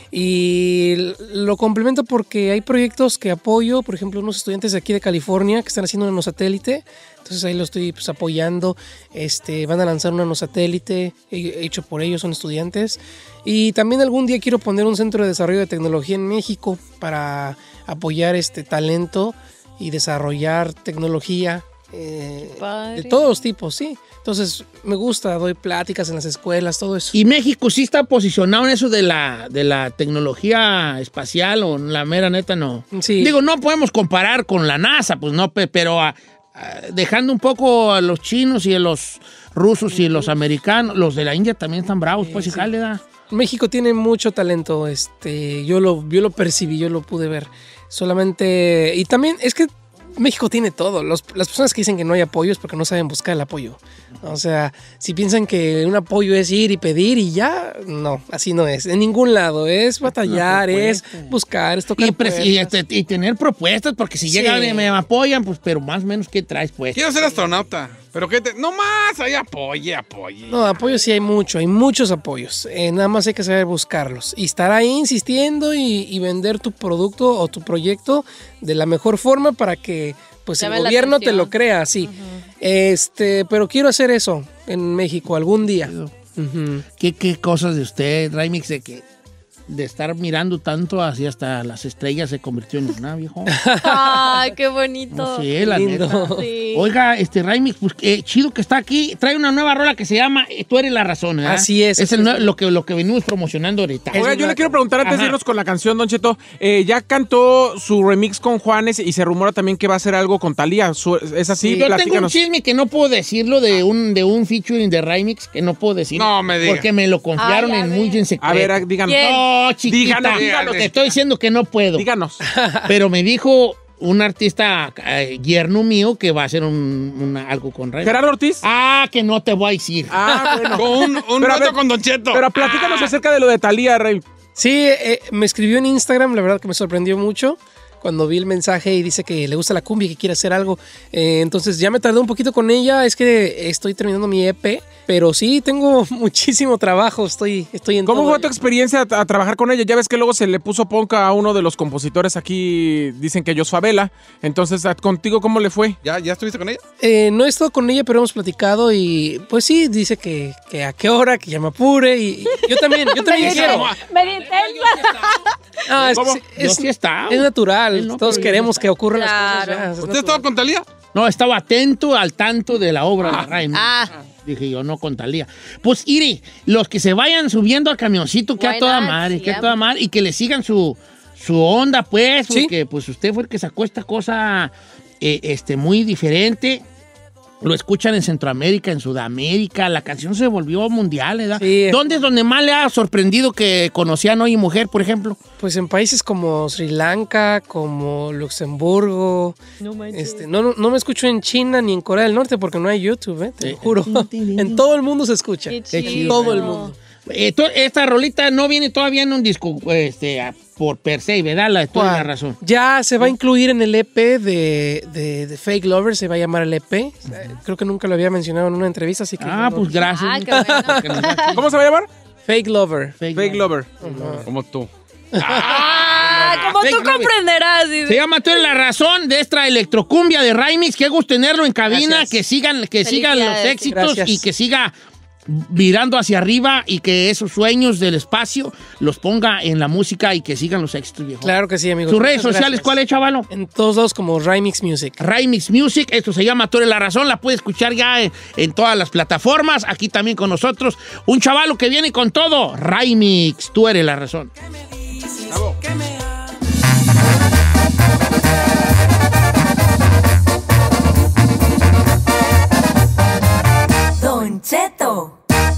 Y lo complemento porque hay proyectos que apoyo, por ejemplo, unos estudiantes de aquí de California que están haciendo un nanosatélite. Entonces ahí lo estoy apoyando. Van a lanzar un nanosatélite hecho por ellos, son estudiantes. Y también algún día quiero poner un centro de desarrollo de tecnología en México para apoyar talento y desarrollar tecnología de todos los tipos, sí. Entonces me gusta, doy pláticas en las escuelas, todo eso. ¿Y México sí está posicionado en eso de la tecnología espacial o la mera neta no? Sí. Digo, no podemos comparar con la NASA, pues no, pero dejando un poco a los chinos y a los rusos y los americanos, los de la India también están bravos, pues, hija, le da. México tiene mucho talento, yo lo percibí, yo lo pude ver. Solamente, y también es que México tiene todo. Las personas que dicen que no hay apoyo es porque no saben buscar el apoyo. O sea, si piensan que un apoyo es ir y pedir y ya, no, así no es. En ningún lado. Es batallar, es buscar, es tocar y tener propuestas, porque si llegan y me apoyan, pues, pero más o menos, ¿qué traes, pues? Quiero ser astronauta. Pero no más, ahí apoye. No, apoyo sí hay muchos apoyos. Nada más hay que saber buscarlos. Y estar ahí insistiendo y vender tu producto o tu proyecto de la mejor forma para que pues el gobierno te lo crea, sí. Pero quiero hacer eso en México algún día. ¿Qué cosas de usted, Raimix, de estar mirando tanto hacia hasta las estrellas se convirtió en una, viejo? Ay, qué bonito. No sé, la lindo. neta. Sí. Oiga, Raimix, pues chido que está aquí. Trae una nueva rola que se llama Tú eres la razón, ¿verdad? Así es. Es lo que venimos promocionando ahorita. Oiga, yo le quiero preguntar antes de irnos con la canción, Don Cheto. Ya cantó su remix con Juanes y se rumora también que va a hacer algo con Thalía. ¿Es así? Sí, yo tengo un chisme que no puedo decirlo de un featuring de Raimix que no puedo decir. No me digas. Porque me lo confiaron muy en secreto. A ver, díganos. No, chiquita. Díganos. Te estoy diciendo que no puedo. Díganos. Pero me dijo un artista yerno mío que va a hacer algo con Raimix. ¿Gerardo Ortiz? Que no te voy a decir. Bueno. un reto con Don Cheto. Pero platícanos acerca de lo de Thalía, Rey. Sí, me escribió en Instagram, la verdad que me sorprendió mucho cuando vi el mensaje y dice que le gusta la cumbia y que quiere hacer algo. Entonces ya me tardé un poquito con ella. Es que estoy terminando mi EP, pero sí tengo muchísimo trabajo. Estoy en ¿Cómo todo fue tu experiencia a trabajar con ella? Ya ves que luego se le puso ponca a uno de los compositores aquí, dicen que Jos Favela. Entonces, ¿contigo cómo le fue? ¿Ya estuviste con ella? No he estado con ella, pero hemos platicado y pues sí, dice que a qué hora, que ya me apure y yo también quiero. Medio intensa. Es natural, todos queremos que ocurran las cosas. ¿Usted estaba con Talía? No, estaba atento al tanto de la obra de Raimi. Dije yo, no con Talía. Pues, Iri, los que se vayan subiendo al camioncito, que a toda madre, y que le sigan su onda, pues, porque pues usted fue el que sacó esta cosa muy diferente. Lo escuchan en Centroamérica, en Sudamérica. La canción se volvió mundial, ¿verdad? Sí. ¿Dónde es donde más le ha sorprendido que conocían hoy mujer, por ejemplo? Pues en países como Sri Lanka, como Luxemburgo. No me escucho en China ni en Corea del Norte porque no hay YouTube, te lo juro. En todo el mundo se escucha. Qué chido. Todo el mundo. Esta rolita no viene todavía en un disco por per se, ¿verdad? La de toda la razón. Ya se va a incluir en el EP de Fake Lover, se va a llamar el EP. Creo que nunca lo había mencionado en una entrevista, así que... pues gracias. Qué bueno. ¿Cómo se va a llamar? Fake Lover. Fake Lover. Como tú. Como tú comprenderás. Se llama Tú eres la razón de esta electrocumbia de Raimix. Qué gusto tenerlo en cabina. Gracias. Que sigan los éxitos. Gracias. Y que siga virando hacia arriba y que esos sueños del espacio los ponga en la música y que sigan los éxitos, viejo. Claro que sí, amigo. ¿Sus redes sociales cuál es, chavalo? En todos lados como Raimix Music. Raimix Music, esto se llama Tú eres la razón, la puede escuchar ya en todas las plataformas, aquí también con nosotros. Un chavalo que viene con todo, Raimix, Tú eres la razón. Bravo. Don Cheto.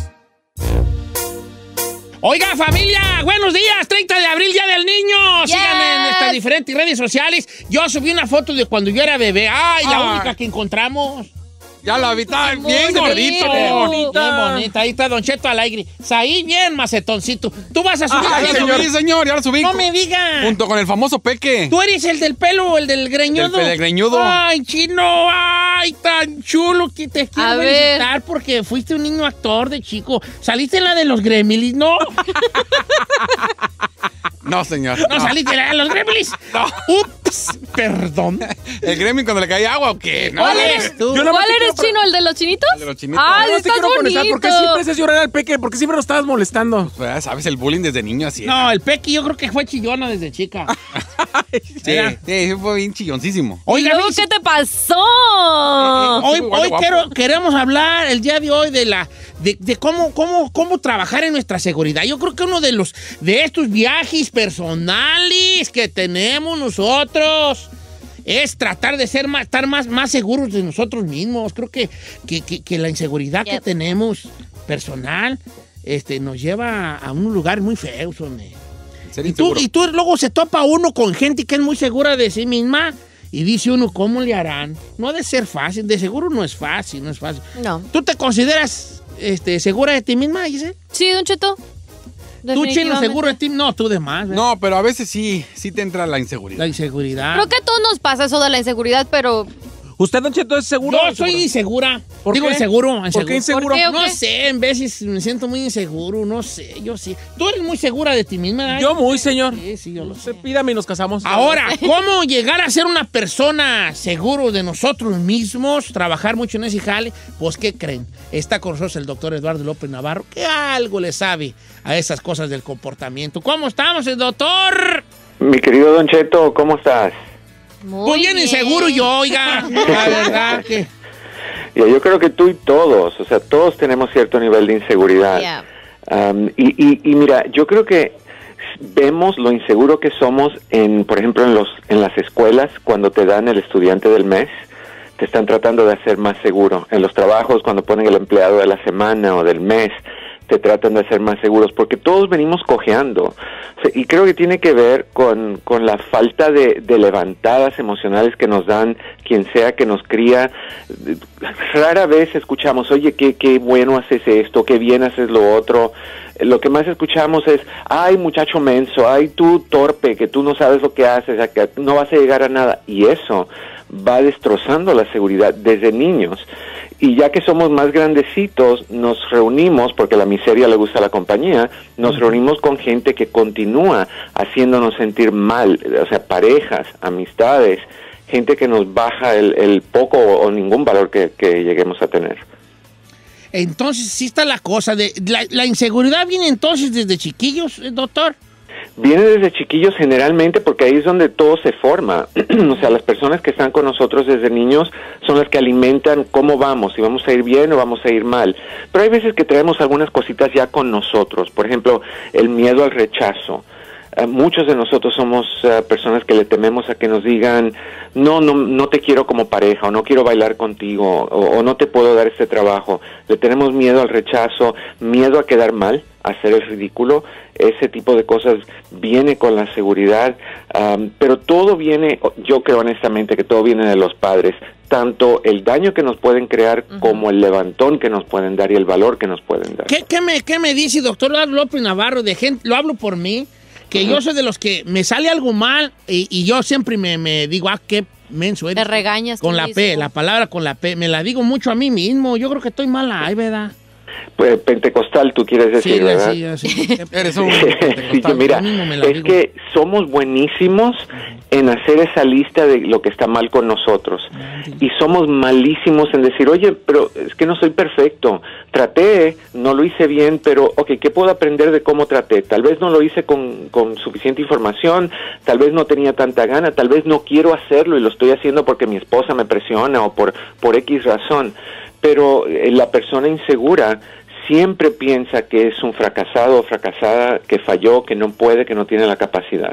Oiga, familia, buenos días, 30 de abril, Día del Niño. Síganme en nuestras diferentes redes sociales. Yo subí una foto de cuando yo era bebé. La única que encontramos. Ya la vi, está bien gordito. Bien bonita. Ahí está Don Cheto al aire. Ahí bien, macetoncito. Tú vas a subir. Señor, ya lo subí. No me digas. Junto con el famoso Peque. Tú eres el del pelo, el del greñudo. El del greñudo. Ay, chino, ay, tan chulo que te quiero felicitar porque fuiste un niño actor de chico. Saliste en la de los Gremlins, ¿no? No, señor. No saliste en la de los Gremlins. No. Ups, perdón. ¿El Gremlin cuando le caía agua o qué? No, ¿Cuál eres tú? ¿Cuál eres, chino? ¿El de los chinitos? El de los chinitos. Ay, No te estás quiero molestar bonito. porque siempre haces llorar al Peque, porque siempre lo estabas molestando. Pues, sabes, el bullying desde niño así. No, el Pequi yo creo que fue chillona desde chica. Sí, fue bien chilloncísimo. Oiga, ¿Luego qué te pasó? Hoy queremos hablar el día de hoy de cómo trabajar en nuestra seguridad. Yo creo que uno de estos viajes personales que tenemos nosotros es tratar de estar más seguros de nosotros mismos. Creo que la inseguridad que tenemos personal nos lleva a un lugar muy feo, hombre. Y tú luego se topa uno con gente que es muy segura de sí misma y dice uno, ¿cómo le harán? No ha de ser fácil, de seguro no es fácil. No. ¿Tú te consideras segura de ti misma, Giselle? Sí, Don Cheto. ¿Tú, Chino, seguro de ti? No, tú de más. ¿verdad? No, pero a veces sí te entra la inseguridad. La inseguridad. Creo que a todos nos pasa eso de la inseguridad, pero... ¿Usted, Don Cheto, es seguro? Yo soy insegura. ¿Por Digo qué? inseguro. ¿Por qué inseguro? ¿Por qué, no sé, en veces me siento muy inseguro, no sé, yo sí. ¿Tú eres muy segura de ti misma? ¿verdad? Yo muy, señor. Sí, yo lo sé. Pídame y nos casamos. Ahora, ¿cómo llegar a ser una persona seguro de nosotros mismos? Trabajar mucho en ese jale. Pues, ¿qué creen? Está con nosotros el doctor Eduardo López Navarro, que algo le sabe a esas cosas del comportamiento. ¿Cómo estamos, el doctor? Mi querido Don Cheto, ¿cómo estás? Muy bien inseguro yo, oiga. La verdad que... Yo creo que tú y todos, o sea, todos tenemos cierto nivel de inseguridad. Yeah. Y mira, yo creo que vemos lo inseguro que somos, por ejemplo, en las escuelas, cuando te dan el estudiante del mes, te están tratando de hacer más seguro. En los trabajos, cuando ponen el empleado de la semana o del mes, te tratan de hacer más seguros, porque todos venimos cojeando. Y creo que tiene que ver con la falta de levantadas emocionales que nos dan quien sea que nos cría. Rara vez escuchamos, oye, qué bueno haces esto, qué bien haces lo otro. Lo que más escuchamos es, ay, muchacho menso, ay, tú torpe, que tú no sabes lo que haces, que no vas a llegar a nada. Y eso va destrozando la seguridad desde niños. Y ya que somos más grandecitos, nos reunimos, porque la miseria le gusta a la compañía, nos reunimos con gente que continúa haciéndonos sentir mal, o sea, parejas, amistades, gente que nos baja el poco o ningún valor que lleguemos a tener. Entonces, sí está la cosa de... ¿La inseguridad viene entonces desde chiquillos, doctor? Viene desde chiquillos generalmente porque ahí es donde todo se forma. O sea, las personas que están con nosotros desde niños son las que alimentan cómo vamos, si vamos a ir bien o vamos a ir mal. Pero hay veces que traemos algunas cositas ya con nosotros. Por ejemplo, el miedo al rechazo. Muchos de nosotros somos personas que le tememos a que nos digan no te quiero como pareja, o no quiero bailar contigo, o no te puedo dar este trabajo. Le tenemos miedo al rechazo, miedo a quedar mal, a hacer el ridículo. Ese tipo de cosas viene con la seguridad, pero todo viene, yo creo honestamente que todo viene de los padres, tanto el daño que nos pueden crear como el levantón que nos pueden dar y el valor que nos pueden dar. ¿Qué me dice, doctor López Navarro? Lo hablo por mí, que yo soy de los que me sale algo mal y yo siempre me digo, qué menso eres. Te regañas. Con la P, la palabra con la P. Me la digo mucho a mí mismo. Yo creo que estoy mala, ¿verdad? Pues pentecostal, tú quieres decir, ¿verdad? Sí. Eres un Sí, mira, es que somos buenísimos en hacer esa lista de lo que está mal con nosotros. Y somos malísimos en decir, oye, pero es que no soy perfecto. Traté, no lo hice bien, pero, ¿qué puedo aprender de cómo traté? Tal vez no lo hice con suficiente información, tal vez no tenía tanta gana, tal vez no quiero hacerlo y lo estoy haciendo porque mi esposa me presiona o por X razón. Pero la persona insegura siempre piensa que es un fracasado o fracasada, que falló, que no puede, que no tiene la capacidad.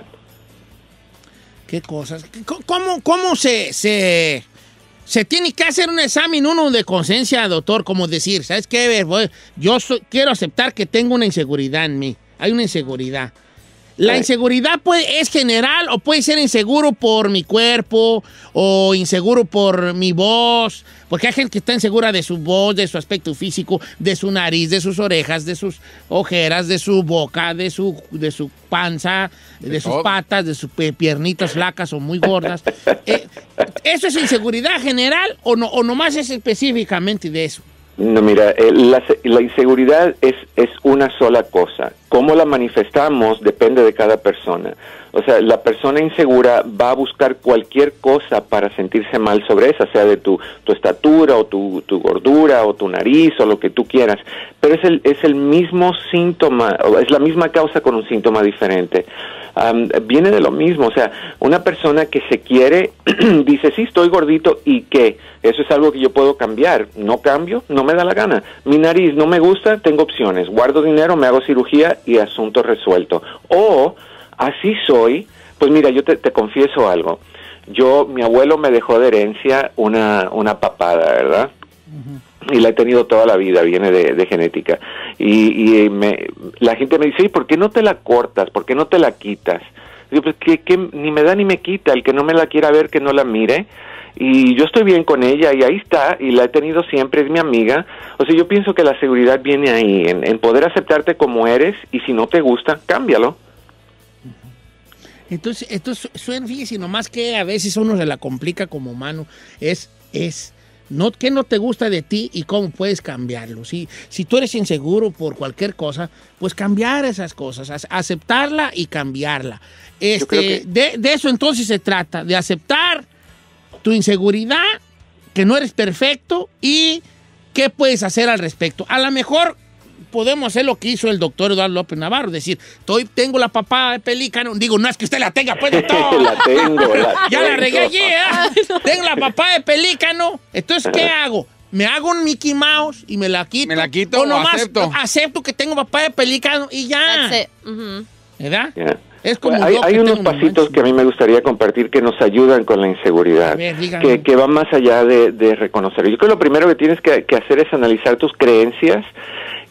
¿Qué cosas? ¿Cómo se tiene que hacer un examen uno de conciencia, doctor? Como decir, ¿sabes qué? Quiero aceptar que tengo una inseguridad en mí. Hay una inseguridad. ¿La inseguridad es general o puede ser inseguro por mi cuerpo o inseguro por mi voz? Porque hay gente que está insegura de su voz, de su aspecto físico, de su nariz, de sus orejas, de sus ojeras, de su boca, de su panza, de sus patas, de sus piernitas flacas o muy gordas. ¿Eso es inseguridad general o nomás es específicamente de eso? No, mira, la inseguridad es una sola cosa. Cómo la manifestamos depende de cada persona. O sea, la persona insegura va a buscar cualquier cosa para sentirse mal sobre esa, sea de tu estatura o tu gordura o tu nariz o lo que tú quieras. Pero es el mismo síntoma, o es la misma causa con un síntoma diferente. Viene de lo mismo, o sea, una persona que se quiere dice, sí, estoy gordito, ¿y qué? Eso es algo que yo puedo cambiar. No cambio, no me da la gana. Mi nariz no me gusta, tengo opciones. Guardo dinero, me hago cirugía y asunto resuelto. O, así soy, pues mira, yo te confieso algo. Mi abuelo me dejó de herencia una papada, ¿verdad? Y la he tenido toda la vida, viene de genética. Y la gente me dice, ¿por qué no te la cortas? ¿Por qué no te la quitas? Digo, pues que ni me da ni me quita. El que no me la quiera ver, que no la mire. Y yo estoy bien con ella y ahí está, y la he tenido siempre, es mi amiga. O sea, yo pienso que la seguridad viene ahí, en poder aceptarte como eres, y si no te gusta, cámbialo. Entonces suena, fíjese, nomás que a veces uno se la complica como humano, ¿qué no te gusta de ti y cómo puedes cambiarlo? Si tú eres inseguro por cualquier cosa, pues cambiar esas cosas, aceptarla y cambiarla. De eso entonces se trata, de aceptar tu inseguridad, que no eres perfecto y qué puedes hacer al respecto. A lo mejor podemos hacer lo que hizo el doctor Eduardo López Navarro, decir, tengo la papada de pelícano. Digo, no es que usted la tenga, pues, doctor. La tengo. Ya la regué allí, ¿eh? Tengo la papada de pelícano. Entonces, ¿qué hago? ¿Me hago un Mickey Mouse y me la quito? ¿Me la quito o nomás acepto que tengo papada de pelícano y ya? ¿Verdad? Yeah. Es como hay unos pasitos que a mí me gustaría compartir que nos ayudan con la inseguridad, que van más allá de reconocer. Yo creo que lo primero que tienes que hacer es analizar tus creencias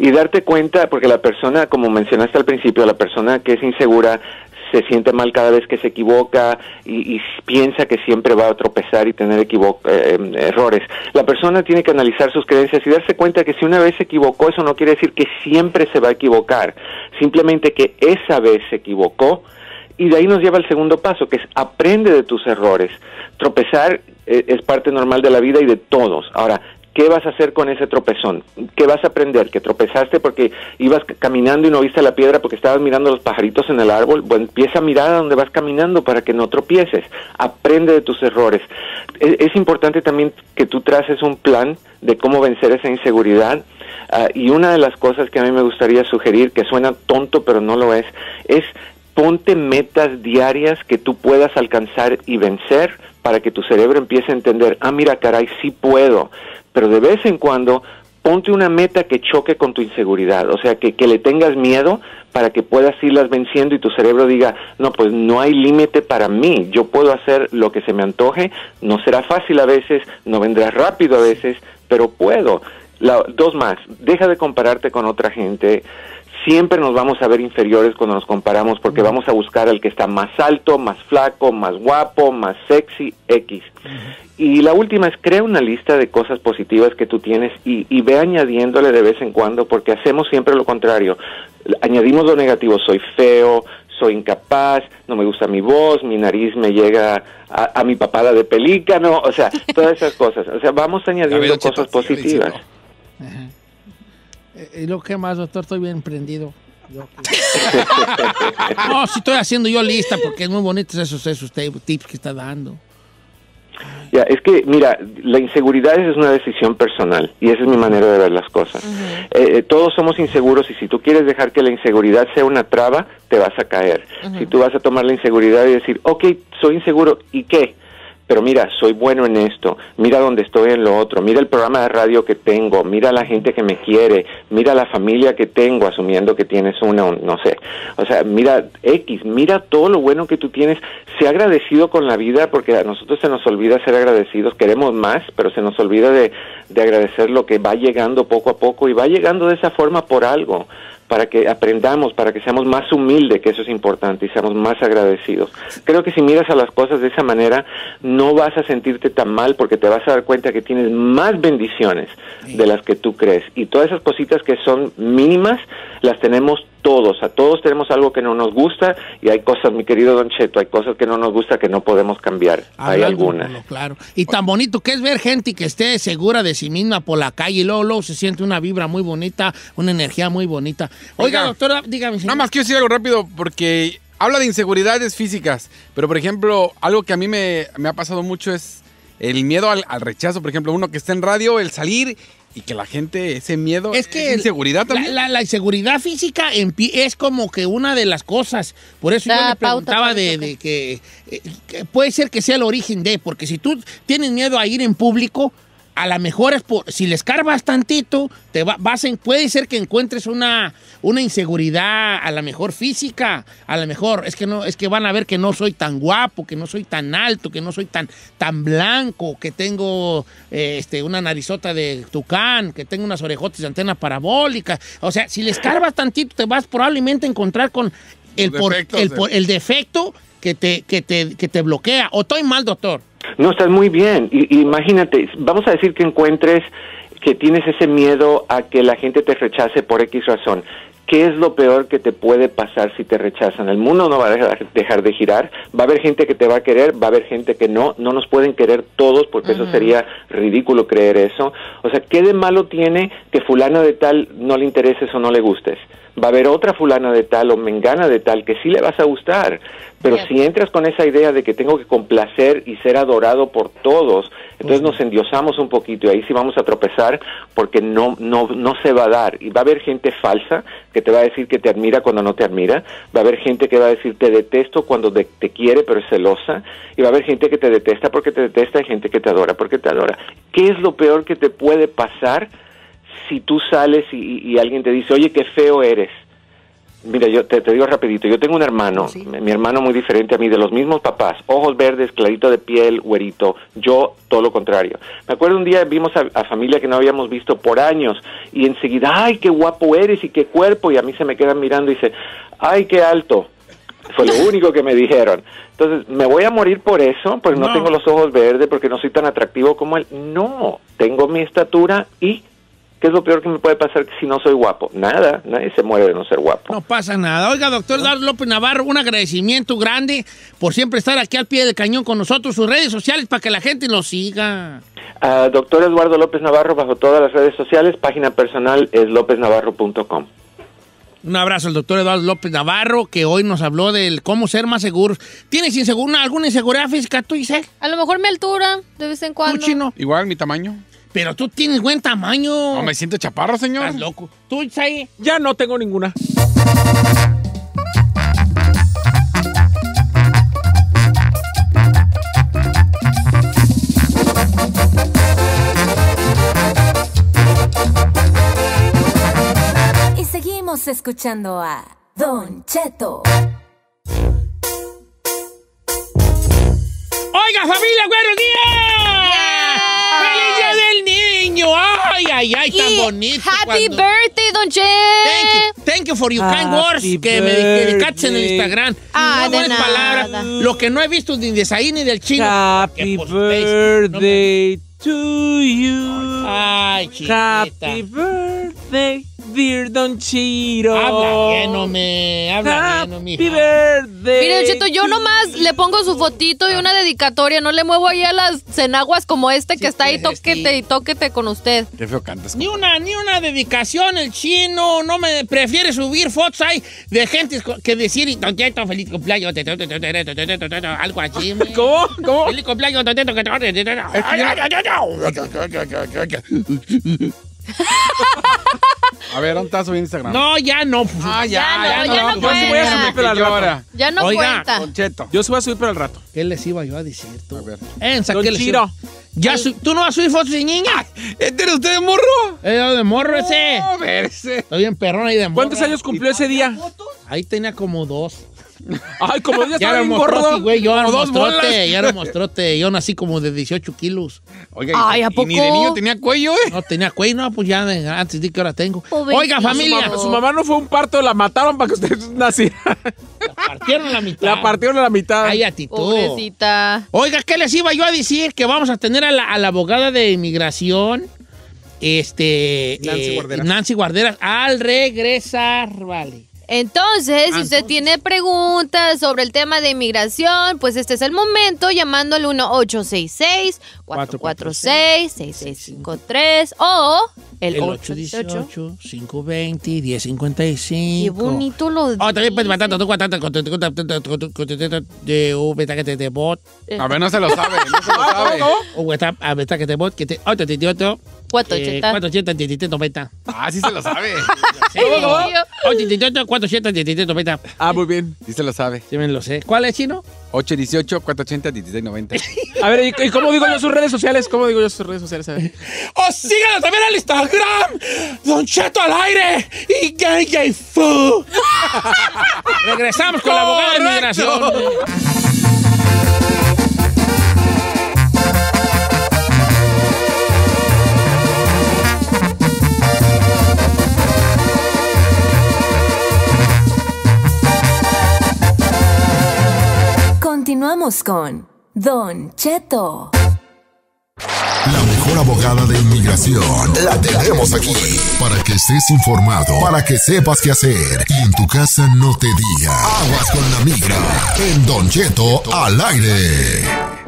Y darte cuenta, porque la persona, como mencionaste al principio, la persona que es insegura se siente mal cada vez que se equivoca y piensa que siempre va a tropezar y tener errores. La persona tiene que analizar sus creencias y darse cuenta que si una vez se equivocó, eso no quiere decir que siempre se va a equivocar, simplemente que esa vez se equivocó. Y de ahí nos lleva al segundo paso, que es aprende de tus errores. Tropezar es parte normal de la vida y de todos. Ahora, ¿qué vas a hacer con ese tropezón? ¿Qué vas a aprender? ¿Que tropezaste porque ibas caminando y no viste la piedra porque estabas mirando los pajaritos en el árbol? Bueno, empieza a mirar a donde vas caminando para que no tropieces. Aprende de tus errores. Es importante también que tú traces un plan de cómo vencer esa inseguridad. Y una de las cosas que a mí me gustaría sugerir, que suena tonto pero no lo es ponte metas diarias que tú puedas alcanzar y vencer para que tu cerebro empiece a entender, mira, caray, sí puedo. Pero de vez en cuando, ponte una meta que choque con tu inseguridad, o sea, que le tengas miedo para que puedas irlas venciendo y tu cerebro diga, no, pues no hay límite para mí, yo puedo hacer lo que se me antoje, no será fácil a veces, no vendrá rápido a veces, pero puedo. Dos más, deja de compararte con otra gente. Siempre nos vamos a ver inferiores cuando nos comparamos porque vamos a buscar al que está más alto, más flaco, más guapo, más sexy, X. Y la última es crea una lista de cosas positivas que tú tienes y ve añadiéndole de vez en cuando porque hacemos siempre lo contrario. Añadimos lo negativo, soy feo, soy incapaz, no me gusta mi voz, mi nariz me llega a mi papada de pelícano, o sea, todas esas cosas. O sea, vamos añadiendo cosas positivas. ¿Y lo que más, doctor? Estoy bien prendido. No, sí estoy haciendo yo lista porque es muy bonito esos tips que está dando. Ya, es que, mira, la inseguridad es una decisión personal y esa es mi manera de ver las cosas. Todos somos inseguros y si tú quieres dejar que la inseguridad sea una traba, te vas a caer. Si tú vas a tomar la inseguridad y decir, ok, soy inseguro, ¿y qué? Pero mira, soy bueno en esto, mira dónde estoy en lo otro, mira el programa de radio que tengo, mira la gente que me quiere, mira la familia que tengo, asumiendo que tienes una, no sé, o sea, mira X, mira todo lo bueno que tú tienes, sé agradecido con la vida, porque a nosotros se nos olvida ser agradecidos, queremos más, pero se nos olvida de agradecer lo que va llegando poco a poco, y va llegando de esa forma por algo, para que aprendamos, para que seamos más humildes, que eso es importante, y seamos más agradecidos. Creo que si miras a las cosas de esa manera, no vas a sentirte tan mal, porque te vas a dar cuenta que tienes más bendiciones de las que tú crees. Y todas esas cositas que son mínimas, las tenemos todos. A todos tenemos algo que no nos gusta, y hay cosas, mi querido Don Cheto, hay cosas que no nos gusta que no podemos cambiar. Hay algunas. Claro. Y tan bonito que es ver gente que esté segura de sí misma por la calle, y luego se siente una vibra muy bonita, una energía muy bonita. Oiga, doctora, dígame. Nada más quiero decir algo rápido, porque habla de inseguridades físicas, pero por ejemplo, algo que a mí me ha pasado mucho es el miedo al rechazo. Por ejemplo, uno que está en radio, el salir y que la gente, ese miedo, es que inseguridad también. La inseguridad física es como que una de las cosas. Por eso yo le preguntaba de que puede ser que sea el origen de, porque si tú tienes miedo a ir en público, a lo mejor es si le escarbas tantito, puede ser que encuentres una inseguridad, a lo mejor física, a lo mejor es que van a ver que no soy tan guapo, que no soy tan alto, que no soy tan blanco, que tengo una narizota de tucán, que tengo unas orejotas de antena parabólica. O sea, si le escarbas tantito, te vas probablemente a encontrar con el defecto que te bloquea. ¿O estoy mal, doctor? No, estás muy bien. Imagínate, vamos a decir que encuentres que tienes ese miedo a que la gente te rechace por X razón. ¿Qué es lo peor que te puede pasar si te rechazan? El mundo no va a dejar de girar, va a haber gente que te va a querer, va a haber gente que no nos pueden querer todos, porque eso sería ridículo creer eso. O sea, ¿qué de malo tiene que fulana de tal no le intereses o no le gustes? Va a haber otra fulana de tal o mengana de tal que sí le vas a gustar, pero si entras con esa idea de que tengo que complacer y ser adorado por todos, entonces nos endiosamos un poquito y ahí sí vamos a tropezar, porque no se va a dar. Y va a haber gente falsa que te va a decir que te admira cuando no te admira, va a haber gente que va a decir te detesto cuando te quiere pero es celosa, y va a haber gente que te detesta porque te detesta y gente que te adora porque te adora. ¿Qué es lo peor que te puede pasar si tú sales y alguien te dice, oye, qué feo eres? Mira, yo te digo rapidito, yo tengo un hermano, mi hermano muy diferente a mí, de los mismos papás, ojos verdes, clarito de piel, güerito, yo todo lo contrario. Me acuerdo un día vimos a familia que no habíamos visto por años y enseguida, ay, qué guapo eres y qué cuerpo, y a mí se me quedan mirando y dice, ay, qué alto. Fue lo único que me dijeron. Entonces, ¿me voy a morir por eso? Porque no tengo los ojos verdes, porque no soy tan atractivo como él. No, tengo mi estatura y... ¿qué es lo peor que me puede pasar si no soy guapo? Nada, nadie se muere de no ser guapo. No pasa nada. Oiga, doctor Eduardo López Navarro, un agradecimiento grande por siempre estar aquí al pie del cañón con nosotros, sus redes sociales para que la gente lo siga. Doctor Eduardo López Navarro bajo todas las redes sociales, página personal es lopesnavarro.com. Un abrazo al doctor Eduardo López Navarro, que hoy nos habló del cómo ser más seguros. ¿Tienes alguna inseguridad física tú, Isaac? A lo mejor mi altura, de vez en cuando. ¿Tú, Chino? Igual, mi tamaño. Pero tú tienes buen tamaño. No, me siento chaparro, señor. Estás loco. ¿Tú, Isai? Ya no tengo ninguna. Y seguimos escuchando a Don Cheto. Oiga, familia, buenos días. ¡Feliz Día del Niño! ¡Ay, ay, ay! Tan bonito. Happy birthday, Don Che. Thank you for your kind words que me dedicaste en el Instagram. Muy buenas de palabras. nada. Lo que no he visto ni de Saí ni del Chino. Happy birthday to you. Ay, chiquita. Happy birthday, dear Don Chiro. Habla bien, hombre. Habla bien, Happy birthday. Mire, Don Cheto, yo nomás le pongo su fotito y una dedicatoria. No le muevo ahí a las cenaguas como este que está ahí, tóquete y tóquete con usted. Qué feo cantas. Ni una dedicación, el Chino. No me prefiere subir fotos ahí de gente que decir, Don Cheto, feliz cumpleaños. Algo así. ¿Cómo? Feliz cumpleaños, Don Cheto. A ver, ¿dónde está su Instagram? No, ya no. Ya no Yo sí voy a subir para el rato. Ya no Oiga, cuenta. Don Cheto. Yo sí voy a subir para el rato. ¿Qué les iba yo a decir tú? A ver. Don Chiro. ¿Tú no vas a subir fotos de niña? ¿Este era usted de morro? De morro ese. No, verse. Estoy bien perrón ahí de morro. ¿Cuántos años cumplió ese día? Ahí tenía como 2. Ay, como ya Ya estaba era bien gordo. mostrote, güey. Yo era Como 2 mostrote. bolas. Ya era mostrote. Yo nací como de 18 kilos. Oiga, Ay, ¿a y ni de poco? niño tenía cuello, No tenía cuello, no, pues ya antes de que ahora tengo. Pobrecito. Oiga, familia. Su mamá no fue un parto, la mataron para que usted naciera. La partieron a la mitad. La partieron a la mitad. Ay, a ti tú. Pobrecita. Oiga, ¿qué les iba yo a decir? Que vamos a tener a la abogada de inmigración, Nancy Guarderas, al regresar, vale. Entonces, si usted tiene preguntas sobre el tema de inmigración, pues este es el momento llamando al 1-866-446-6653 o el 818-520-1055. Qué bonito lo dice. También puedes matar de bot. A ver, no se lo sabe, no se lo sabe. O WhatsApp, a ver, que te bot, que te... 488-480. Ah, sí se lo sabe. ¿Cómo? 488-480. Ah, muy bien. Sí se lo sabe. Sí me lo sé. ¿Cuál es, Chino? 818-480-1690. A ver, ¿y cómo digo yo sus redes sociales? ¿Cómo digo yo sus redes sociales? A ver. ¡O síganos también al Instagram! ¡Don Cheto al aire! ¡Y Gay Gay Fu! Regresamos con la abogada de inmigración. Continuamos con Don Cheto. La mejor abogada de inmigración la tenemos aquí. Para que estés informado, para que sepas qué hacer y en tu casa no te diga. Aguas con la migra en Don Cheto al aire.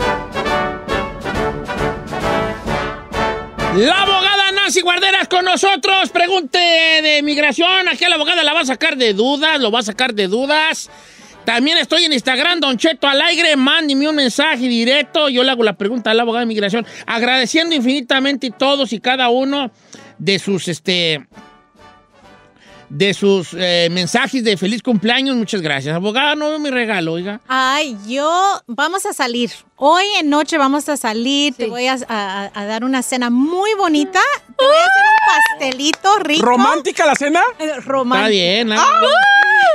La abogada Nancy Guarderas con nosotros. Pregunte de inmigración. Aquí a la abogada la va a sacar de dudas, lo va a sacar de dudas. También estoy en Instagram, Don Cheto al aire. Mándeme un mensaje directo. Yo le hago la pregunta a la abogada de inmigración. Agradeciendo infinitamente todos y cada uno de sus mensajes de feliz cumpleaños. Muchas gracias. Abogada, no veo mi regalo, oiga. Ay, vamos a salir. Hoy en noche vamos a salir. Sí. Te voy a dar una cena muy bonita. Te voy a hacer un pastelito rico. ¿Romántica la cena? Romántica. Está bien.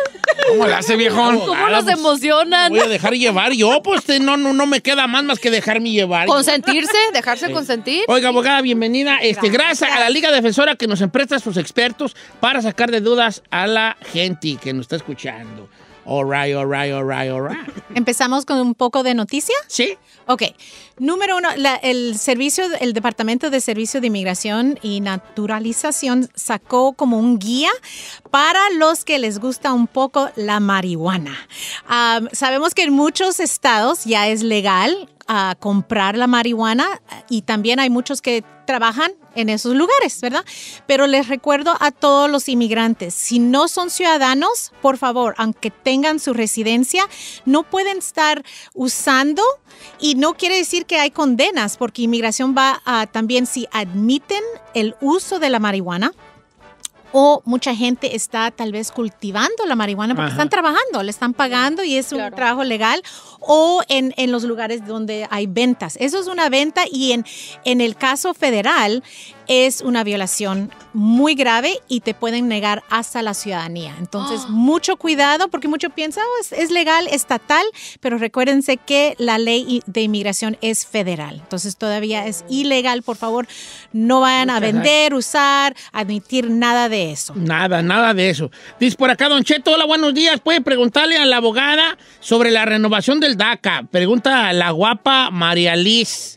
¿Cómo le hace, viejón? ¿Cómo nos emocionan? Voy a dejar llevar yo, pues no me queda más que dejarme llevar. Consentirse, dejarse consentir. Oiga, abogada, bienvenida. Gracias a la Liga Defensora que nos empresta sus expertos para sacar de dudas a la gente que nos está escuchando. All right. ¿Empezamos con un poco de noticia? Sí. Ok. Número 1, el Departamento de Servicio de Inmigración y Naturalización sacó como un guía para los que les gusta un poco la marihuana. Sabemos que en muchos estados ya es legal comprar la marihuana y también hay muchos que trabajan en esos lugares, ¿verdad? Pero les recuerdo a todos los inmigrantes, si no son ciudadanos, por favor, aunque tengan su residencia, no pueden estar usando, y no quiere decir que hay condenas, porque inmigración va a también si admiten el uso de la marihuana, o mucha gente está tal vez cultivando la marihuana porque están trabajando, le están pagando y es un trabajo legal, o en los lugares donde hay ventas. Eso es una venta y en el caso federal es una violación muy grave y te pueden negar hasta la ciudadanía. Entonces, mucho cuidado porque muchos piensan, es legal, estatal, pero recuérdense que la ley de inmigración es federal. Entonces, todavía es ilegal. Por favor, no vayan a vender, usar, admitir nada de eso. Nada de eso. Dice por acá, Don Cheto, hola, buenos días. ¿Puede preguntarle a la abogada sobre la renovación del DACA? Pregunta a la guapa María Liz.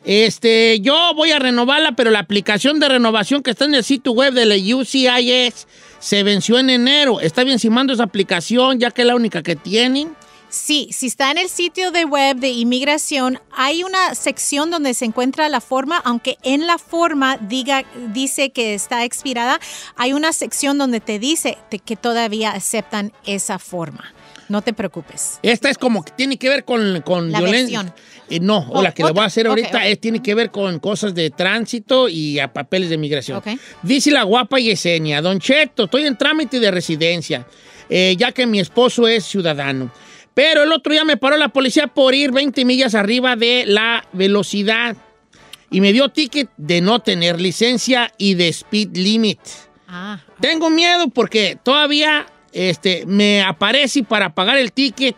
Yo voy a renovarla, pero la aplicación de renovación que está en el sitio web de la USCIS se venció en enero. ¿Está bien si mando esa aplicación ya que es la única que tienen? Sí, si está en el sitio de web de inmigración, hay una sección donde se encuentra la forma, aunque en la forma dice que está expirada, hay una sección donde te dice que todavía aceptan esa forma. No te preocupes. Esta es como que tiene que ver con la violencia. La que le voy a hacer ahorita tiene que ver con cosas de tránsito y a papeles de migración. Dice la guapa Yesenia, Don Cheto, estoy en trámite de residencia, ya que mi esposo es ciudadano. Pero el otro día me paró la policía por ir 20 millas arriba de la velocidad y me dio ticket de no tener licencia y de speed limit. Tengo miedo porque todavía me aparece para pagar el ticket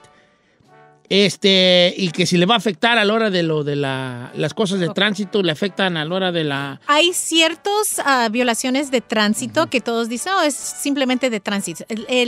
y que si le va a afectar a la hora de las cosas de tránsito, le afectan a la hora de la... Hay ciertas violaciones de tránsito que todos dicen, es simplemente de tránsito.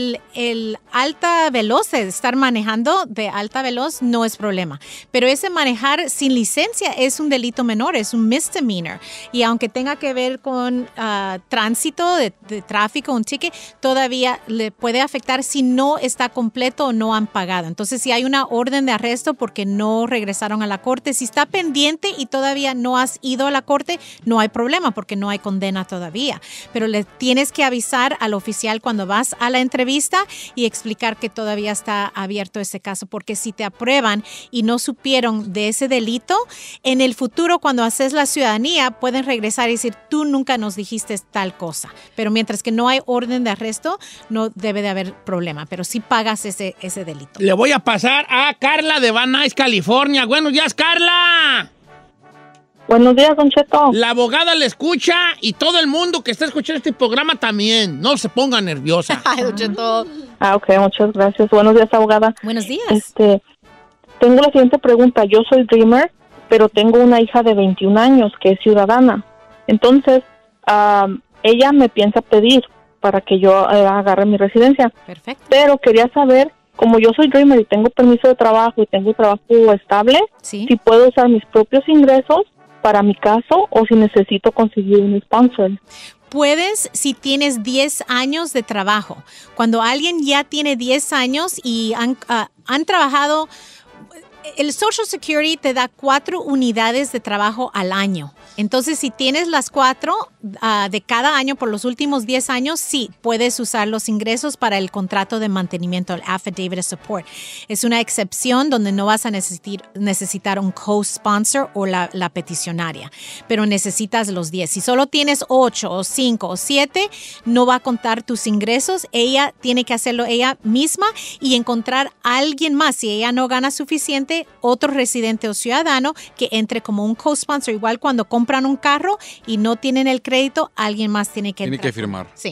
El alta veloz, estar manejando de alta veloz no es problema, pero ese manejar sin licencia es un delito menor, es un misdemeanor. Y aunque tenga que ver con tránsito, de tráfico, un ticket, todavía le puede afectar si no está completo o no han pagado. Entonces, si hay una orden de arresto porque no regresaron a la corte. Si está pendiente y todavía no has ido a la corte, no hay problema porque no hay condena todavía. Pero le tienes que avisar al oficial cuando vas a la entrevista y explicar que todavía está abierto ese caso, porque si te aprueban y no supieron de ese delito, en el futuro cuando haces la ciudadanía pueden regresar y decir, tú nunca nos dijiste tal cosa. Pero mientras que no hay orden de arresto, no debe de haber problema. Pero sí pagas ese delito. Le voy a pasar a Carla de Van Nuys, California. Buenos días, Carla. Buenos días, Don Cheto. La abogada le escucha y todo el mundo que está escuchando este programa también. No se ponga nerviosa. Ay, Don Cheto. Ok, muchas gracias. Buenos días, abogada. Buenos días. Tengo la siguiente pregunta. Yo soy Dreamer, pero tengo una hija de 21 años que es ciudadana. Entonces, ella me piensa pedir para que yo agarre mi residencia. Perfecto. Pero quería saber, como yo soy Dreamer y tengo permiso de trabajo y tengo trabajo estable, si puedo usar mis propios ingresos para mi caso o si necesito conseguir un sponsor. Puedes si tienes 10 años de trabajo. Cuando alguien ya tiene 10 años y han trabajado, el Social Security te da 4 unidades de trabajo al año. Entonces, si tienes las 4 de cada año por los últimos 10 años, sí, puedes usar los ingresos para el contrato de mantenimiento, el Affidavit of Support. Es una excepción donde no vas a necesitar un co-sponsor o la peticionaria, pero necesitas los 10. Si solo tienes 8 o 5 o 7, no va a contar tus ingresos. Ella tiene que hacerlo ella misma y encontrar a alguien más. Si ella no gana suficiente, otro residente o ciudadano que entre como un co-sponsor. Igual cuando compran un carro y no tienen el crédito, alguien más tiene que firmar. Sí.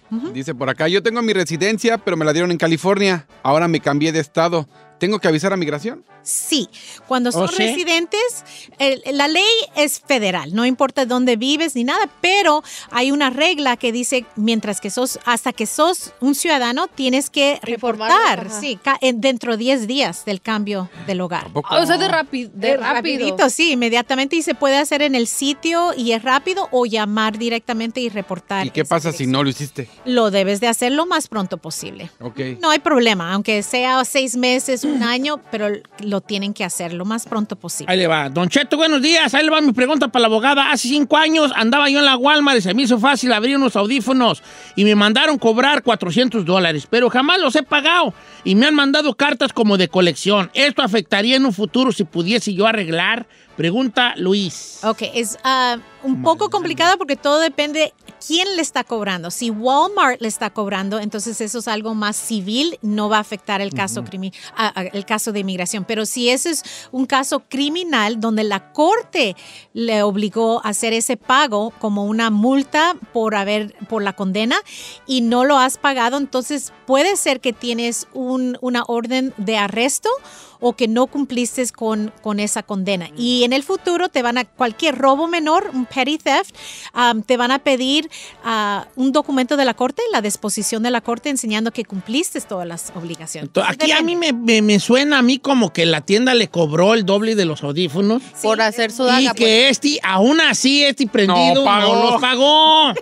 Dice por acá, yo tengo mi residencia, pero me la dieron en California. Ahora me cambié de estado. ¿Tengo que avisar a migración? Sí, cuando son ¿sí? residentes, la ley es federal, no importa dónde vives ni nada, pero hay una regla que dice, hasta que sos un ciudadano, tienes que reportar, sí, dentro de 10 días del cambio del hogar. O sea, de rápido. Rapidito, sí, inmediatamente, y se puede hacer en el sitio y es rápido, o llamar directamente y reportar. ¿Y qué pasa si no lo hiciste? Lo debes de hacer lo más pronto posible. Ok. No hay problema, aunque sea 6 meses, un año, pero lo tienen que hacer lo más pronto posible. Ahí le va. Don Cheto, buenos días. Ahí le va mi pregunta para la abogada. Hace 5 años andaba yo en la Walmart y se me hizo fácil abrir unos audífonos y me mandaron cobrar $400, pero jamás los he pagado y me han mandado cartas como de colección. ¿Esto afectaría en un futuro si pudiese yo arreglar? Pregunta Luis. Ok, es un poco complicado porque todo depende quién le está cobrando. Si Walmart le está cobrando, entonces eso es algo más civil, no va a afectar el caso, el caso de inmigración. Pero si ese es un caso criminal donde la corte le obligó a hacer ese pago como una multa por la condena y no lo has pagado, entonces puede ser que tienes una orden de arresto o que no cumpliste con esa condena. Y en el futuro cualquier robo menor, un petty theft, te van a pedir un documento de la corte, la disposición de la corte, enseñando que cumpliste todas las obligaciones. Entonces, aquí a mí me suena a mí como que la tienda le cobró el doble de los audífonos. Sí, por hacer su daga. Y que aún así, prendido no los pagó.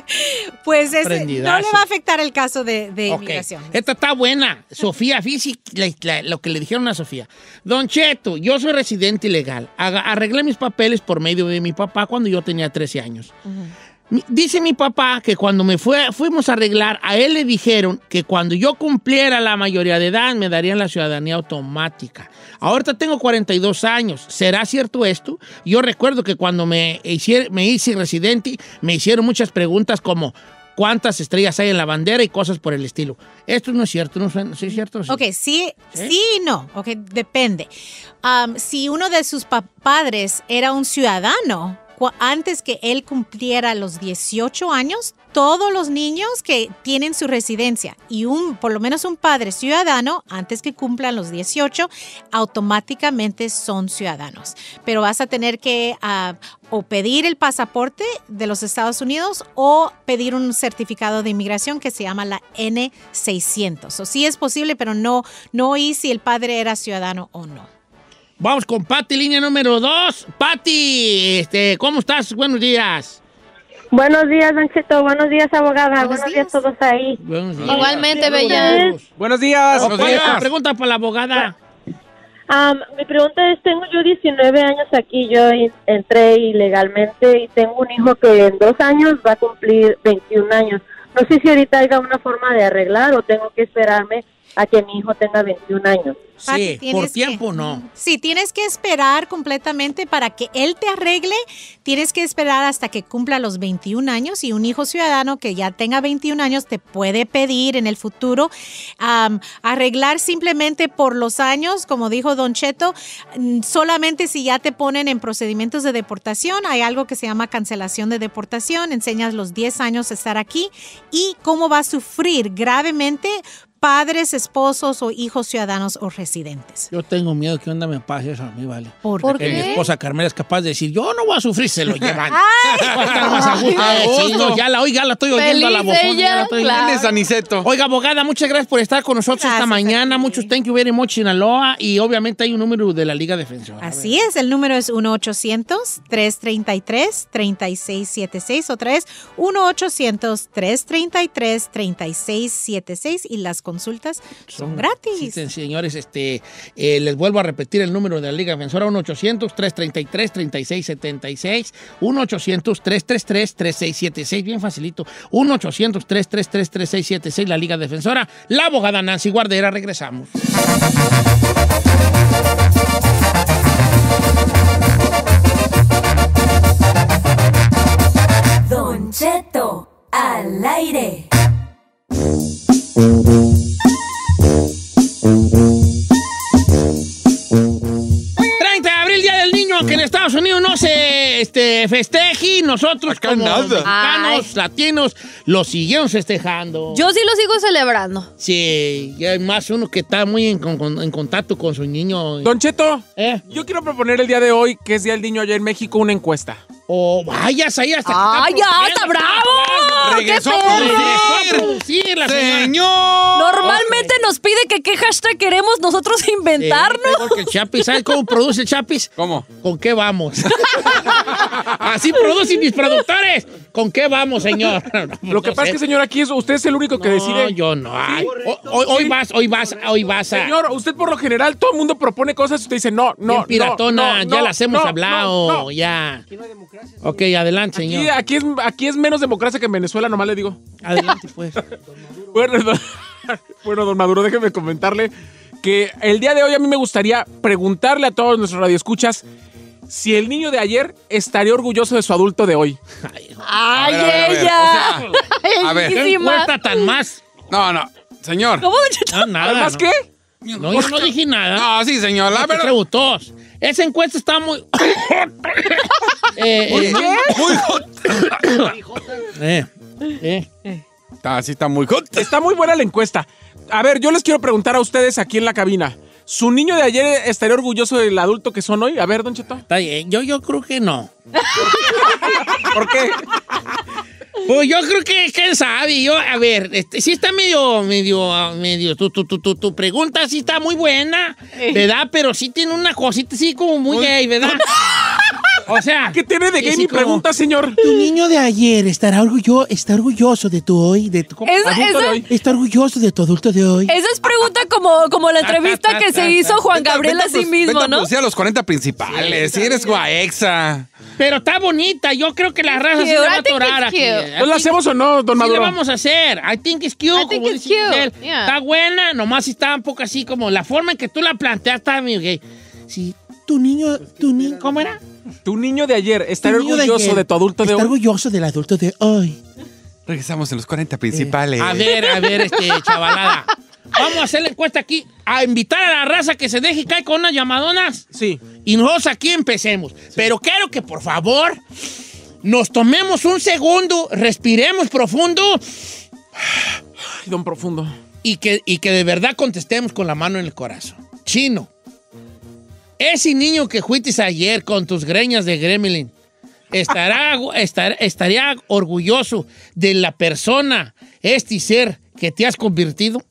Pues no le va a afectar el caso de inmigración. Esta está buena. Sofía, fíjate lo que le dijeron a Sofía. Don Cheto, yo soy residente ilegal. Arreglé mis papeles por medio de mi papá cuando yo tenía 13 años. Dice mi papá que cuando fuimos a arreglar, a él le dijeron que cuando yo cumpliera la mayoría de edad me darían la ciudadanía automática. Ahorita tengo 42 años. ¿Será cierto esto? Yo recuerdo que cuando me hice residente, me hicieron muchas preguntas como cuántas estrellas hay en la bandera y cosas por el estilo. Esto no es cierto, ¿no es cierto? Sí. Ok, sí y no. Ok, depende. Si uno de sus padres era un ciudadano, antes que él cumpliera los 18 años, todos los niños que tienen su residencia y por lo menos un padre ciudadano, antes que cumplan los 18, automáticamente son ciudadanos. Pero vas a tener que o pedir el pasaporte de los Estados Unidos o pedir un certificado de inmigración que se llama la N-600. O sí es posible, pero no oí si el padre era ciudadano o no. Vamos con Pati, línea número 2. Pati, ¿cómo estás? Buenos días. Buenos días, Don Cheto. Buenos días, abogada. Buenos días a todos ahí. Buenos días. Igualmente, bella. Buenos días. Pregunta para la abogada. Mi pregunta es, tengo yo 19 años aquí, yo entré ilegalmente y tengo un hijo que en 2 años va a cumplir 21 años. No sé si ahorita haya una forma de arreglar o tengo que esperarme a que mi hijo tenga 21 años. Sí, por tiempo no. Sí, tienes que esperar completamente para que él te arregle. Tienes que esperar hasta que cumpla los 21 años y un hijo ciudadano que ya tenga 21 años te puede pedir en el futuro arreglar simplemente por los años, como dijo Don Cheto, solamente si ya te ponen en procedimientos de deportación. Hay algo que se llama cancelación de deportación. Enseñas los 10 años de estar aquí y cómo va a sufrir gravemente padres, esposos o hijos ciudadanos o residentes. Yo tengo miedo que onda me pase eso a mí, ¿vale? ¿Por qué? Mi esposa Carmela es capaz de decir, yo no voy a sufrir, se lo llevan. ¡Ay! Va a estar más a gusto. Sí, no, ya la estoy oyendo a la bofona. Aniceto. Oiga, abogada, muchas gracias por estar con nosotros esta mañana. Muchos thank you very much, Sinaloa. Y obviamente hay un número de la Liga Defensora. Así es, el número es 1-800-333-3676. Otra vez, 1-800-333-3676. Y las consultas son gratis. Sí, señores, les vuelvo a repetir el número de la Liga Defensora, 1-800-333-3676, 1-800-333-3676, bien facilito, 1-800-333-3676, la Liga Defensora, la abogada Nancy Guardera, regresamos. Don Cheto, al aire. 30 de abril, Día del Niño, aunque en Estados Unidos no se festeje. aquí nosotros Acá como nada. mexicanos, latinos, lo seguimos festejando. Yo sí lo sigo celebrando. Sí, y hay más uno que está muy en contacto con su niño. Don Cheto, yo quiero proponer el día de hoy, que es Día del Niño allá en México, una encuesta. Oh, vayas ahí hasta ¡Ay, ya! ¡Está bravo! Regresó ¡Qué a perro! producir la señora. ¡Señor! Normalmente nos pide que qué hashtag queremos nosotros inventarnos. Porque el Chapis, ¿sabes cómo produce el Chapis? ¿Cómo? ¿Con qué vamos? Así producen mis productores. ¿Con qué vamos, señor? Lo que pasa es que, señor, aquí usted es el único que decide. No, yo no. Ay, hoy vas a... Señor, usted por lo general, todo el mundo propone cosas y usted dice, no, Bien piratona, ya las hemos hablado, ya. Aquí no hay democracia. Ok, adelante, señor. Aquí es menos democracia que en Venezuela, nomás le digo. Adelante, pues. Bueno, don Maduro, déjeme comentarle que el día de hoy a mí me gustaría preguntarle a todos nuestros radioescuchas si el niño de ayer estaría orgulloso de su adulto de hoy. ¡Ay, ver. ella! A ver. ¿Qué cuesta tan más? No, señor. ¿Cómo? No, nada. ¿Más no. qué? No, yo no dije nada. No, sí, señor. La verdad. Preguntos. Esa encuesta está muy... Muy hot. Sí, está muy hot. Está muy buena la encuesta. A ver, yo les quiero preguntar a ustedes aquí en la cabina. ¿Su niño de ayer estaría orgulloso del adulto que son hoy? A ver, don Cheto. Está bien. Yo creo que no. ¿Por qué? Pues yo creo que, quién sabe, a ver, sí está medio, tu pregunta sí está muy buena, ¿verdad? Pero sí tiene una cosita así como muy gay, ¿verdad? O sea... ¿Qué tiene de gay mi pregunta, señor? Tu niño de ayer está orgulloso de tu hoy, de tu adulto de hoy. Está orgulloso de tu adulto de hoy. Esa es pregunta como la entrevista que se hizo Juan Gabriel a sí mismo, ¿no? Vete a los 40 principales, si eres guaexa. Pero está bonita, yo creo que la raza se va a atorar aquí. ¿No la hacemos o no, don Maduro? Sí la vamos a hacer. I think it's cute. think como it's dice cute, Giselle. yeah. Está buena, nomás está un poco así como la forma en que tú la planteas está medio gay. Sí, tu niño, ¿cómo era? Tu niño de ayer estaría Tu niño de orgulloso ayer de tu adulto de hoy. Está orgulloso del adulto de hoy. Regresamos en los 40 principales. A ver, chavalada. Vamos a hacer la encuesta aquí, a invitar a la raza que se deje caer con unas llamadonas. Sí. Y nosotros aquí empecemos. Sí. Pero quiero que, por favor, nos tomemos un segundo, respiremos profundo. Ay, don Profundo. Y que de verdad contestemos con la mano en el corazón. Chino, ese niño que fuiste ayer con tus greñas de gremlin, ¿estaría orgulloso de la persona, ser que te has convertido?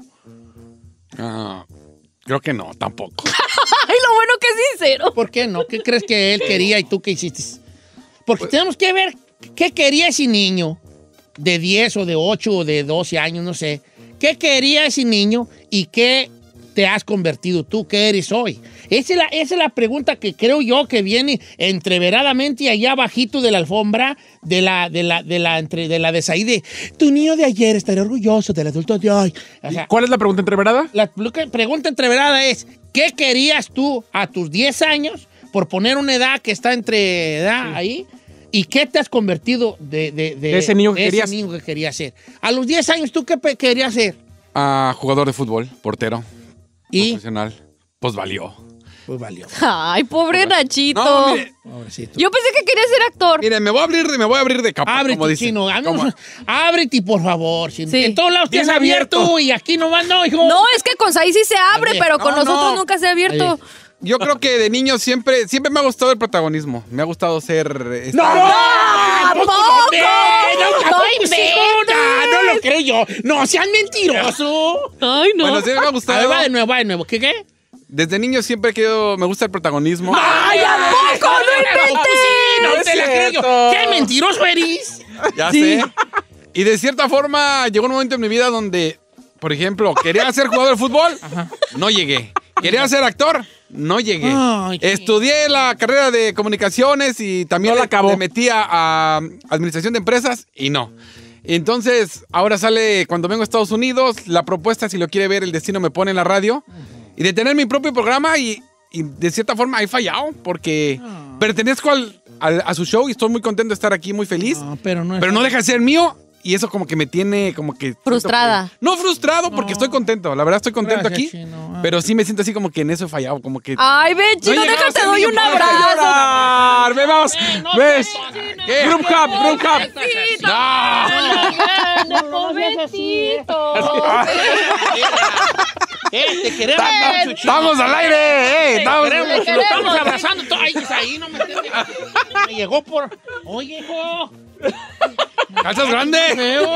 Creo que no, tampoco. Ay, lo bueno que es sincero. ¿Por qué no? ¿Qué crees que él quería y tú qué hiciste? Porque tenemos que ver qué quería ese niño de 10 o de 8 o de 12 años, no sé. ¿Qué quería ese niño y qué te has convertido tú? ¿Qué eres hoy? Esa es la pregunta que creo yo que viene entreveradamente allá abajito de la alfombra de la de Saide. Tu niño de ayer estaría orgulloso del adulto de hoy. O sea, ¿cuál es la pregunta entreverada? La pregunta entreverada es, ¿qué querías tú a tus 10 años, por poner una edad que está entre edad ahí, y qué te has convertido de ese niño que ese niño que querías ser? A los 10 años, ¿tú qué querías ser? Jugador de fútbol, portero. ¿Y? Profesional. Pues valió. Ay, pobre Nachito. No, mire. Pobrecito. Yo pensé que quería ser actor. Mire, me voy a abrir de capa. Ábrete, como dice. Chino. Ábrete, por favor. Chino. Sí. En todos lados te has abierto y aquí nomás no, hijo. No, es que con Sai sí se abre, ver, pero con no, nosotros no. nunca se ha abierto. Yo creo que de niño siempre me ha gustado el protagonismo. Me ha gustado ser... ¡No! ¡Tampoco! No lo creo yo. No, sean mentiroso. Ay, no. Bueno, sí me ha gustado. A ver, va de nuevo. ¿Qué? Desde niño siempre he querido... Me gusta el protagonismo. ¡Ay, ¿a poco? ¡No inventes! No te la creo yo. ¡Qué mentiroso eres! Ya sé. Y de cierta forma llegó un momento en mi vida donde, por ejemplo, quería ser jugador de fútbol, no llegué. Quería ser actor, no llegué. Ay, Estudié la carrera de comunicaciones y también le metí a administración de empresas y no. Entonces, ahora sale, cuando vengo a Estados Unidos, la propuesta, si lo quiere ver, El Destino me pone en la radio. Y de tener mi propio programa y de cierta forma he fallado porque pertenezco a su show y estoy muy contento de estar aquí, muy feliz. Pero no deja de ser mío y eso como que me tiene como que... Frustrada. No frustrado porque estoy contento, la verdad estoy contento Gracias, aquí, chino. pero sí me siento así como que en eso he fallado, como que... Ay, ven, Chino, No he llegado déjate, a ser doy niño un padre. abrazo. Ve, vamos. ¿Ves? ¿Qué? Group cup. Pobrecito. Te queremos mucho, Chino. ¡Estamos al aire! Te queremos, te lo queremos. estamos abrazando. Ay, es ahí, no me entiendes. Me llegó por... Oye, hijo. ¡Calzas grandes!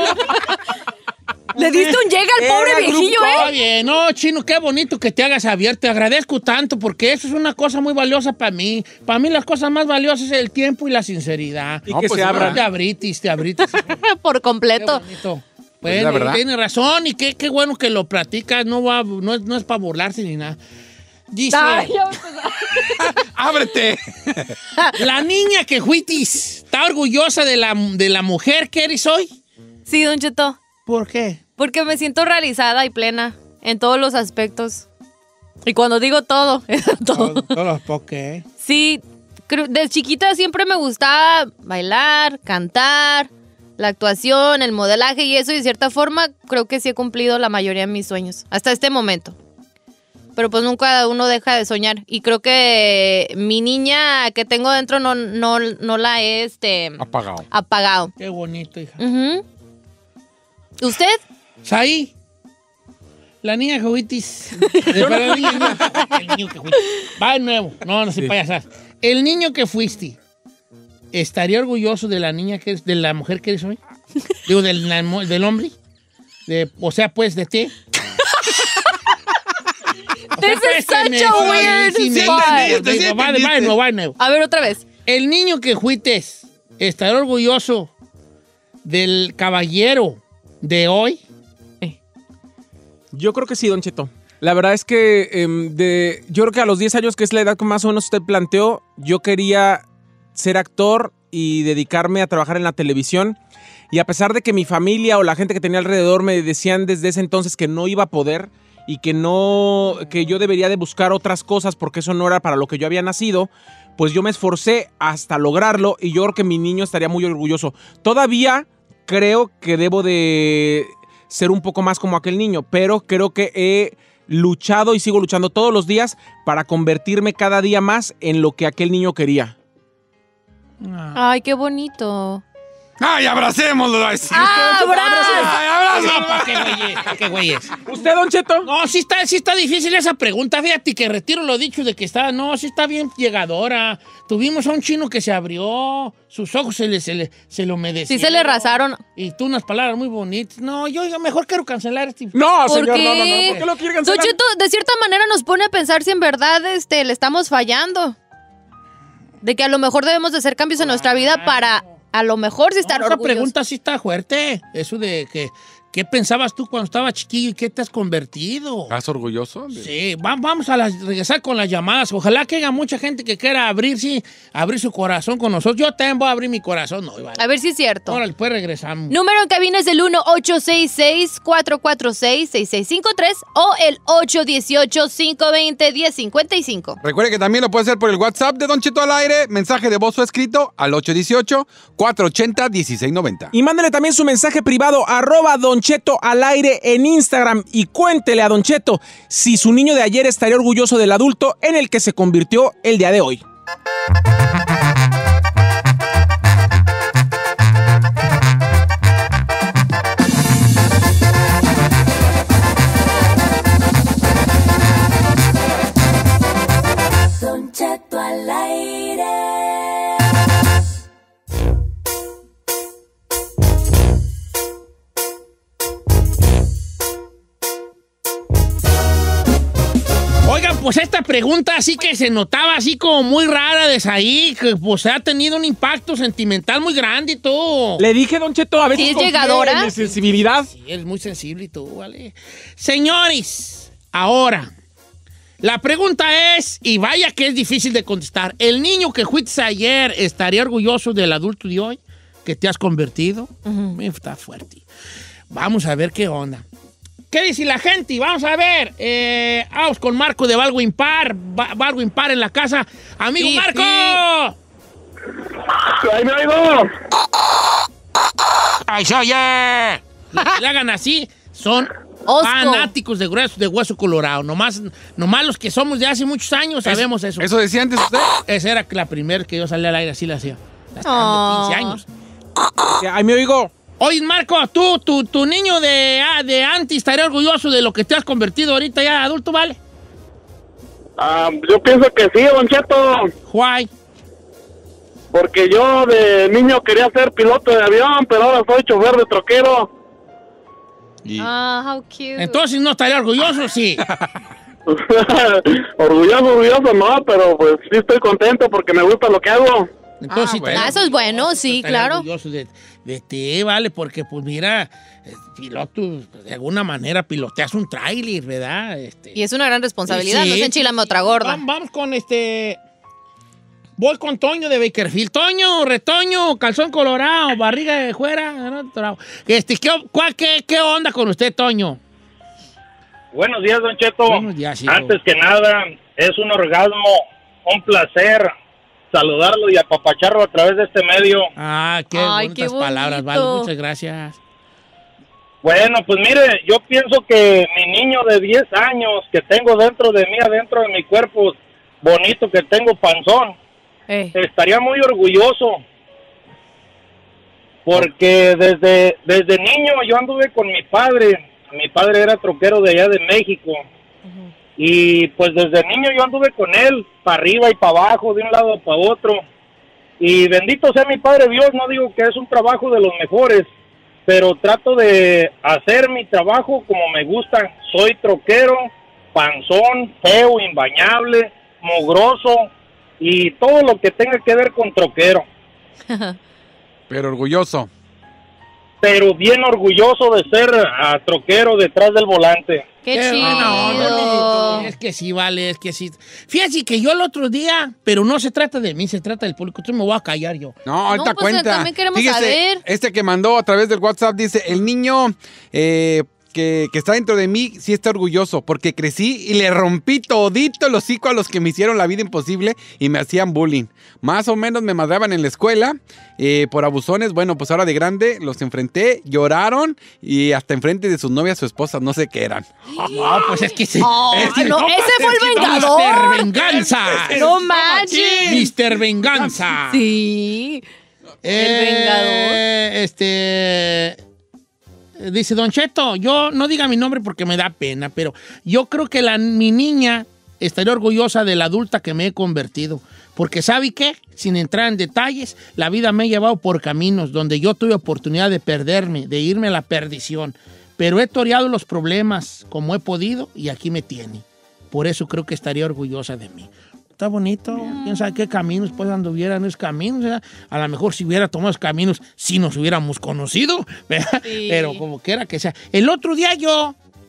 Le diste un llega al pobre viejillo, Oye, no, Chino, qué bonito que te hagas abierto. Te agradezco tanto porque eso es una cosa muy valiosa para mí. Para mí las cosas más valiosas es el tiempo y la sinceridad. Y que se abran. Te abritis. Por completo. Qué bonito. Pues la verdad. Tiene razón y qué bueno que lo platicas. No es para burlarse ni nada. Dice, Ay, ¡Ábrete! la niña que fuitis está orgullosa de la mujer que eres hoy. sí, Don Cheto. ¿Por qué? Porque me siento realizada y plena en todos los aspectos. Y cuando digo todo, es todo. ¿Por qué? Sí, desde chiquita siempre me gustaba bailar, cantar, la actuación, el modelaje y eso. Y de cierta forma creo que sí he cumplido la mayoría de mis sueños. Hasta este momento. Pero pues nunca uno deja de soñar. Y creo que mi niña que tengo dentro no la he apagado. Qué bonito, hija. Ujú. ¿Usted? Saí. La niña que fuitis. El niño que fuiste. Va de nuevo. No sé payasas. El niño que fuiste, ¿estaría orgulloso de la niña que eres, de la mujer que eres hoy? Digo, del hombre. O sea, pues, de ti. This is such a weird spot. Va de nuevo. A ver, otra vez. El niño que fuiste, ¿estaría orgulloso del caballero de hoy? Yo creo que sí, Don Cheto. La verdad es que yo creo que a los 10 años, que es la edad que más o menos usted planteó, yo quería ser actor y dedicarme a trabajar en la televisión. Y a pesar de que mi familia o la gente que tenía alrededor me decían desde ese entonces que no iba a poder y que yo debería de buscar otras cosas porque eso no era para lo que yo había nacido, pues yo me esforcé hasta lograrlo y yo creo que mi niño estaría muy orgulloso. Todavía creo que debo de ser un poco más como aquel niño, pero creo que he luchado y sigo luchando todos los días para convertirme cada día más en lo que aquel niño quería. Ay, qué bonito. ¡Ay, abracémoslo! ¡Ay, ¿Para qué güeyes? ¿Usted, Don Cheto? No, sí está difícil esa pregunta. Fíjate que retiro lo dicho de que sí está bien llegadora. Tuvimos a un chino que se abrió, sus ojos se lo humedecieron. Sí se le rasaron. Y tú unas palabras muy bonitas. No, yo mejor quiero cancelar este. No, ¿Por señor, qué? no. ¿Por qué lo quiere cancelar? Don Cheto, de cierta manera nos pone a pensar si en verdad le estamos fallando. De que a lo mejor debemos de hacer cambios en nuestra vida para a lo mejor sí estar orgullosos. Esa pregunta sí está fuerte. Eso de que ¿qué pensabas tú cuando estabas chiquillo y qué te has convertido? ¿Estás orgulloso? Sí, vamos a regresar con las llamadas. Ojalá que haya mucha gente que quiera abrir su corazón con nosotros. Yo también voy a abrir mi corazón hoy, ¿vale? A ver si es cierto. Órale, pues regresamos. Número en cabina es el 1-866-446-6653 o el 818-520-1055. Recuerde que también lo puede hacer por el WhatsApp de Don Cheto al aire, mensaje de voz o escrito al 818-480-1690. Y mándale también su mensaje privado @Don Cheto al aire en Instagram y cuéntele a Don Cheto si su niño de ayer estaría orgulloso del adulto en el que se convirtió el día de hoy. Don Cheto al aire. Oigan, pues esta pregunta así que se notaba así como muy rara desde ahí, que pues ha tenido un impacto sentimental muy grande y todo. Le dije, Don Cheto, a veces ¿Sí es llegadora? en mi sensibilidad. Sí, es muy sensible y tú, ¿vale? Señores, ahora, la pregunta es, y vaya que es difícil de contestar, ¿el niño que fuiste ayer estaría orgulloso del adulto de hoy que te has convertido? Está fuerte. Vamos a ver qué onda. ¿Qué dice la gente? Vamos a ver. Vamos con Marco de Valgo Impar. Valgo Impar en la casa. ¡Amigo Marco! ¡Ahí me oigo! ¡Ay, se oye! Los que le hagan así son fanáticos de hueso colorado. Nomás los que somos de hace muchos años sabemos eso. ¿Eso decía antes usted? Esa era la primera que yo salía al aire, así la hacía. Hasta 15 años. Ahí me oigo. Oye, Marco, tu niño de antes estaría orgulloso de lo que te has convertido ahorita ya adulto, ¿vale? Yo pienso que sí, Don Cheto. Why? Porque yo de niño quería ser piloto de avión, pero ahora soy chofer de troquero. How cute. Entonces no estaría orgulloso, sí. Orgulloso no, pero pues sí estoy contento porque me gusta lo que hago. Entonces, eso es bueno, sí, claro. Orgulloso de ti, ¿vale? Porque, pues mira, piloto, de alguna manera piloteas un tráiler, ¿verdad? Y es una gran responsabilidad, sí. No se enchilame otra gorda. Vamos con voy con Toño de Bakerfield. Toño, retoño, calzón colorado, barriga de fuera. ¿Qué onda con usted, Toño? Buenos días, Don Cheto. Buenos días, hijo. Antes que nada, es un orgasmo, un placer saludarlo y apapacharlo a través de este medio. Qué bonitas palabras, vale. Muchas gracias. Bueno, pues mire, yo pienso que mi niño de 10 años que tengo dentro de mí, adentro de mi cuerpo bonito, que tengo panzón, estaría muy orgulloso. Porque desde niño yo anduve con mi padre. Mi padre era troquero de allá de México. Y pues desde niño yo anduve con él, para arriba y para abajo, de un lado para otro. Y bendito sea mi Padre Dios, no digo que es un trabajo de los mejores, pero trato de hacer mi trabajo como me gusta. Soy troquero, panzón, feo, imbañable, mugroso y todo lo que tenga que ver con troquero. Pero orgulloso. Pero bien orgulloso de ser troquero detrás del volante. ¡Qué chido! No, es que sí, vale, es que sí. Fíjate que yo el otro día, pero no se trata de mí, se trata del público. Entonces me voy a callar yo. No, ahorita pues, cuenta. también queremos Fíjese, saber. Este que mandó a través del WhatsApp dice, el niño que está dentro de mí sí está orgulloso porque crecí y le rompí todito el hocico a los que me hicieron la vida imposible y me hacían bullying. Más o menos me madraban en la escuela por abusones. Bueno, pues ahora de grande los enfrenté, lloraron y hasta enfrente de sus novias, su esposa, no sé qué eran. No, pues es que sí. Ese fue el vengador. Mr. Venganza. No manches. Mr. Venganza. Sí. El vengador. Dice Don Cheto, yo no diga mi nombre porque me da pena, pero yo creo que mi niña estaría orgullosa de la adulta que me he convertido. Porque ¿sabe qué? Sin entrar en detalles, la vida me ha llevado por caminos donde yo tuve oportunidad de perderme, de irme a la perdición. Pero he toreado los problemas como he podido y aquí me tiene. Por eso creo que estaría orgullosa de mí. Está bonito. ¿Quién sabe qué caminos pues anduvieran esos caminos? ¿Verdad? A lo mejor si hubiera tomado esos caminos, sí nos hubiéramos conocido, ¿verdad? Sí. Pero como quiera que sea. El otro día yo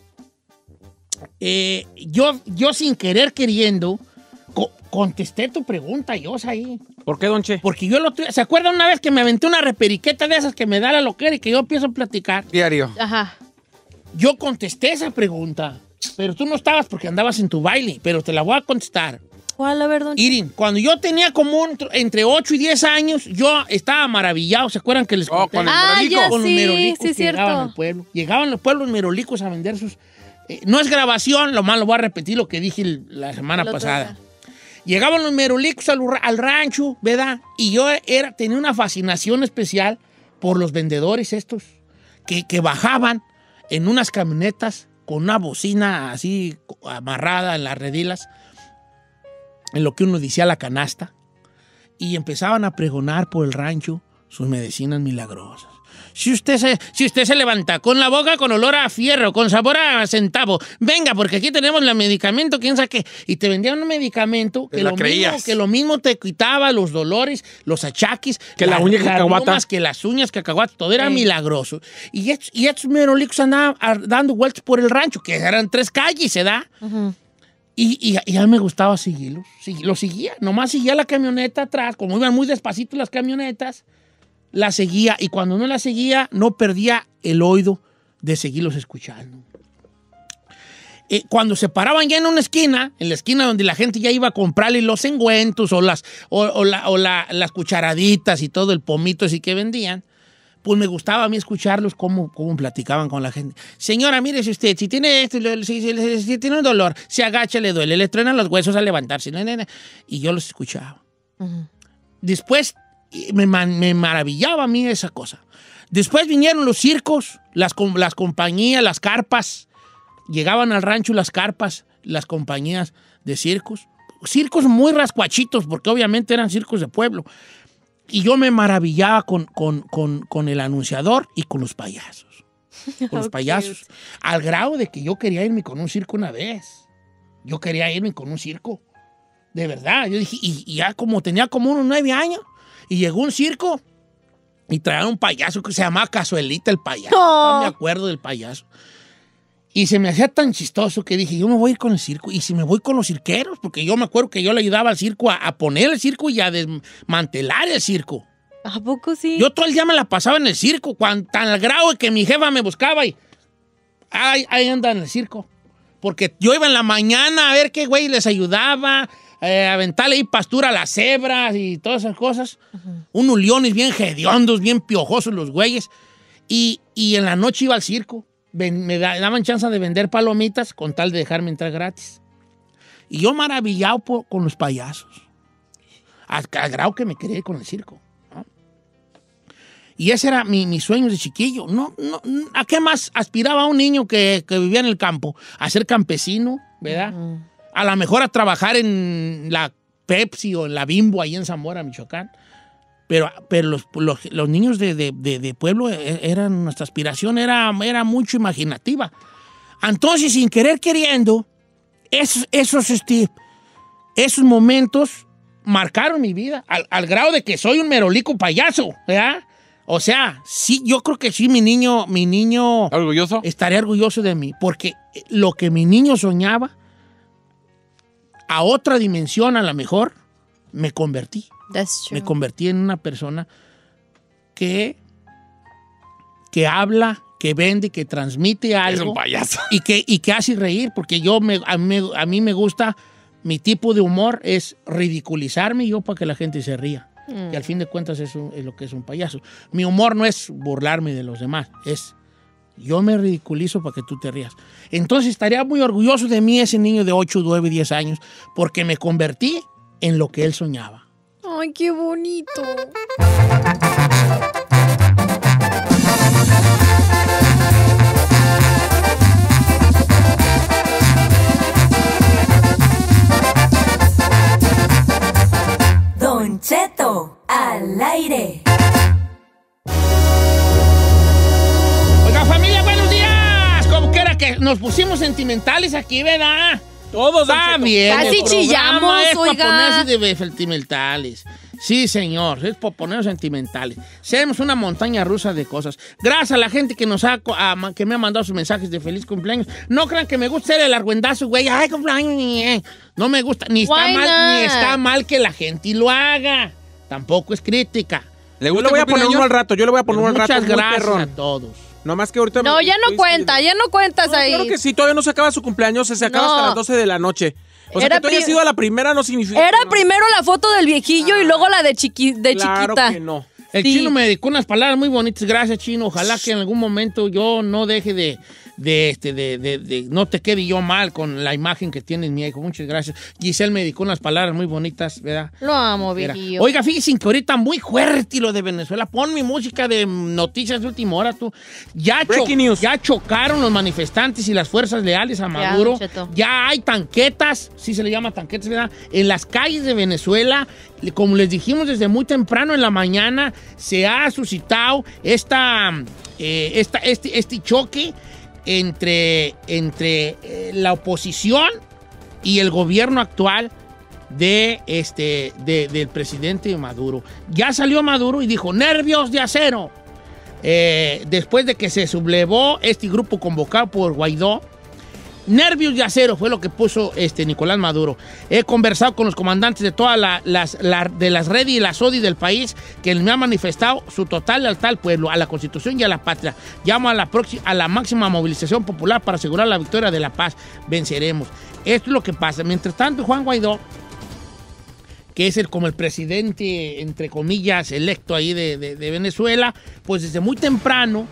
sin querer queriendo, contesté tu pregunta, yo ahí. ¿Por qué, Don Che? Porque yo ¿se acuerdan una vez que me aventé una reperiqueta de esas que me da la loquera y que yo empiezo a platicar? Diario. Ajá. Yo contesté esa pregunta, pero tú no estabas porque andabas en tu baile, pero te la voy a contestar. ¿Cuál, la verdad? Irin, cuando yo tenía como entre 8 y 10 años, yo estaba maravillado. ¿Se acuerdan que les conté? Con el merolico. Ya, con los merolicos sí, que cierto. llegaban al pueblo. Llegaban los pueblos merolicos a vender sus... no es grabación, lo malo voy a repetir lo que dije la semana pasada. Llegaban los merolicos al rancho, ¿verdad? Y yo tenía una fascinación especial por los vendedores estos, que bajaban en unas camionetas con una bocina así amarrada en las redilas, en lo que uno decía la canasta, y empezaban a pregonar por el rancho sus medicinas milagrosas. Si usted se levanta con la boca con olor a fierro, con sabor a centavo, venga, porque aquí tenemos el medicamento, quién sabe qué. Y te vendían un medicamento que lo mismo te quitaba los dolores, los achaques, que la uña cacahuata, que las uñas cacahuatas, todo era milagroso. Y estos merolicos andaban dando vueltas por el rancho, que eran 3 calles, ¿se da? Uh-huh. Y a mí me gustaba seguirlos. Lo seguía. Nomás seguía la camioneta atrás. Como iban muy despacito las camionetas, la seguía. Y cuando no la seguía, no perdía el oído de seguirlos escuchando. Cuando se paraban ya en una esquina, en la esquina donde la gente ya iba a comprarle los engüentos o las cucharaditas y todo el pomito así que vendían, pues me gustaba a mí escucharlos cómo platicaban con la gente. Señora, mire usted, si tiene esto, si tiene un dolor, se agacha, le duele, le truenan los huesos al levantarse. Y yo los escuchaba. Después me maravillaba a mí esa cosa. Después vinieron los circos, las compañías, las carpas. Llegaban al rancho las carpas, las compañías de circos. Circos muy rascuachitos, porque obviamente eran circos de pueblo. Y yo me maravillaba con el anunciador y con los payasos. Con los payasos. Al grado de que yo quería irme con un circo una vez. Yo quería irme con un circo. De verdad. Yo dije, y ya tenía como unos 9 años, y llegó un circo y traía un payaso que se llamaba Cazuelita el payaso. No me acuerdo del payaso. Y se me hacía tan chistoso que dije, yo me voy a ir con el circo. Y si me voy con los cirqueros, porque yo me acuerdo que yo le ayudaba al circo a poner el circo y a desmantelar el circo. ¿A poco sí? Yo todo el día me la pasaba en el circo, tan al grado de que mi jefa me buscaba y ahí anda en el circo. Porque yo iba en la mañana a ver qué güey les ayudaba, a aventarle ahí pastura a las cebras y todas esas cosas. Unos leones bien hediondos, bien piojosos los güeyes. Y en la noche iba al circo. Me daban chance de vender palomitas con tal de dejarme entrar gratis. Y yo maravillado con los payasos. Al grado que me quería ir con el circo, ¿no? Y ese era mi sueño de chiquillo. ¿A qué más aspiraba un niño que vivía en el campo? A ser campesino, ¿verdad? A lo mejor a trabajar en la Pepsi o en la Bimbo ahí en Zamora, Michoacán. Pero los niños de pueblo nuestra aspiración era mucho imaginativa. Entonces, sin querer queriendo, esos momentos marcaron mi vida al grado de que soy un merolico payaso, ¿verdad? O sea, sí, yo creo que sí, mi niño ¿orgulloso? Estaría orgulloso de mí, porque lo que mi niño soñaba, a otra dimensión a lo mejor, me convertí. Me convertí en una persona que habla, que vende, que transmite algo. Es un payaso. Y que hace reír, porque a mí me gusta, mi tipo de humor es ridiculizarme yo para que la gente se ría. Que al fin de cuentas eso es lo que es un payaso. Mi humor no es burlarme de los demás, es yo me ridiculizo para que tú te rías. Entonces estaría muy orgulloso de mí ese niño de 8, 9, 10 años, porque me convertí en lo que él soñaba. ¡Ay, qué bonito! Don Cheto, al aire. Oiga, familia, buenos días. Como que era que nos pusimos sentimentales aquí, ¿verdad? Todos está bien. Casi chillamos, es oiga. para ponerse de sentimentales. Sí, señor, es para ponernos sentimentales. Seremos una montaña rusa de cosas. Gracias a la gente que que me ha mandado sus mensajes de feliz cumpleaños. No crean que me gusta ser el argüendazo, güey. Ay, cumpleaños. No me gusta. Ni está mal que la gente lo haga. Tampoco es crítica. Yo le voy a poner uno al rato. Muchas gracias a todos. No más que ahorita... No, ya no cuentas ahí. Claro que sí, todavía no se acaba su cumpleaños, se acaba hasta las 12 de la noche. O sea, que tú hayas ido a la primera no significa... Era primero la foto del viejillo y luego la de chiquita. Claro que no. El Chino me dedicó unas palabras muy bonitas. Gracias, Chino. Ojalá que en algún momento yo no deje de no te quede yo mal con la imagen que tienes, mi hijo. Muchas gracias. Giselle me dedicó unas palabras muy bonitas, ¿verdad? Lo amo, viejillo. Oiga, fíjense que ahorita muy fuerte lo de Venezuela. Pon mi música de noticias de última hora, tú. Ya chocaron los manifestantes y las fuerzas leales a Maduro. Ya hay tanquetas, sí se le llama tanquetas, ¿verdad? En las calles de Venezuela. Como les dijimos desde muy temprano en la mañana, se ha suscitado este choque entre la oposición y el gobierno actual del presidente Maduro. Ya salió Maduro y dijo, nervios de acero. Después de que se sublevó este grupo convocado por Guaidó, nervios de acero fue lo que puso Nicolás Maduro. He conversado con los comandantes de todas las redes y las ODI del país que me han manifestado su total lealtad al pueblo, a la Constitución y a la patria. Llamo a la máxima movilización popular para asegurar la victoria de la paz. Venceremos. Esto es lo que pasa. Mientras tanto, Juan Guaidó que es como el presidente, entre comillas, electo ahí de Venezuela, pues desde muy temprano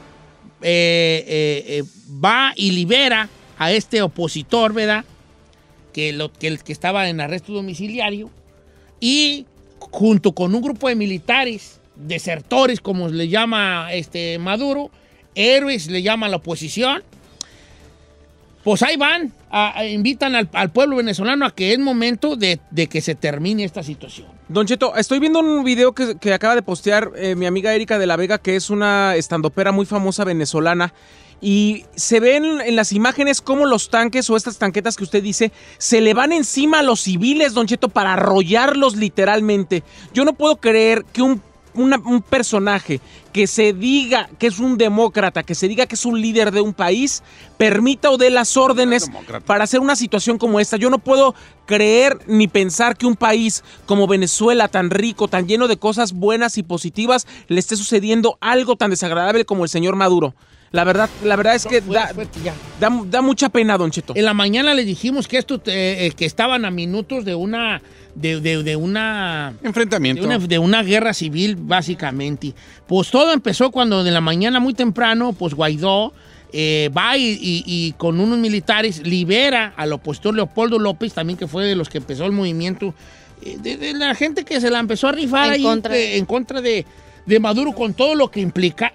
va y libera a este opositor, ¿verdad? Que estaba en arresto domiciliario, y junto con un grupo de militares, desertores, como le llama Maduro, héroes le llama la oposición, pues ahí van, invitan al pueblo venezolano a que es momento de que se termine esta situación. Don Cheto, estoy viendo un video que acaba de postear mi amiga Erika de la Vega, que es una estandopera muy famosa venezolana, y se ven en las imágenes cómo los tanques o estas tanquetas que usted dice se le van encima a los civiles, Don Cheto, para arrollarlos literalmente. Yo no puedo creer que un personaje que se diga que es un demócrata, que se diga que es un líder de un país, permita o dé las órdenes para hacer una situación como esta. Yo no puedo creer ni pensar que un país como Venezuela, tan rico, tan lleno de cosas buenas y positivas, le esté sucediendo algo tan desagradable como el señor Maduro. La verdad es que da mucha pena, Don Cheto. En la mañana le dijimos que que estaban a minutos de una enfrentamiento, de una guerra civil, básicamente. Pues todo empezó cuando de la mañana muy temprano, pues Guaidó va y con unos militares libera al opositor Leopoldo López, también, que fue de los que empezó el movimiento, de la gente que se la empezó a rifar en contra de Maduro, con todo lo que implica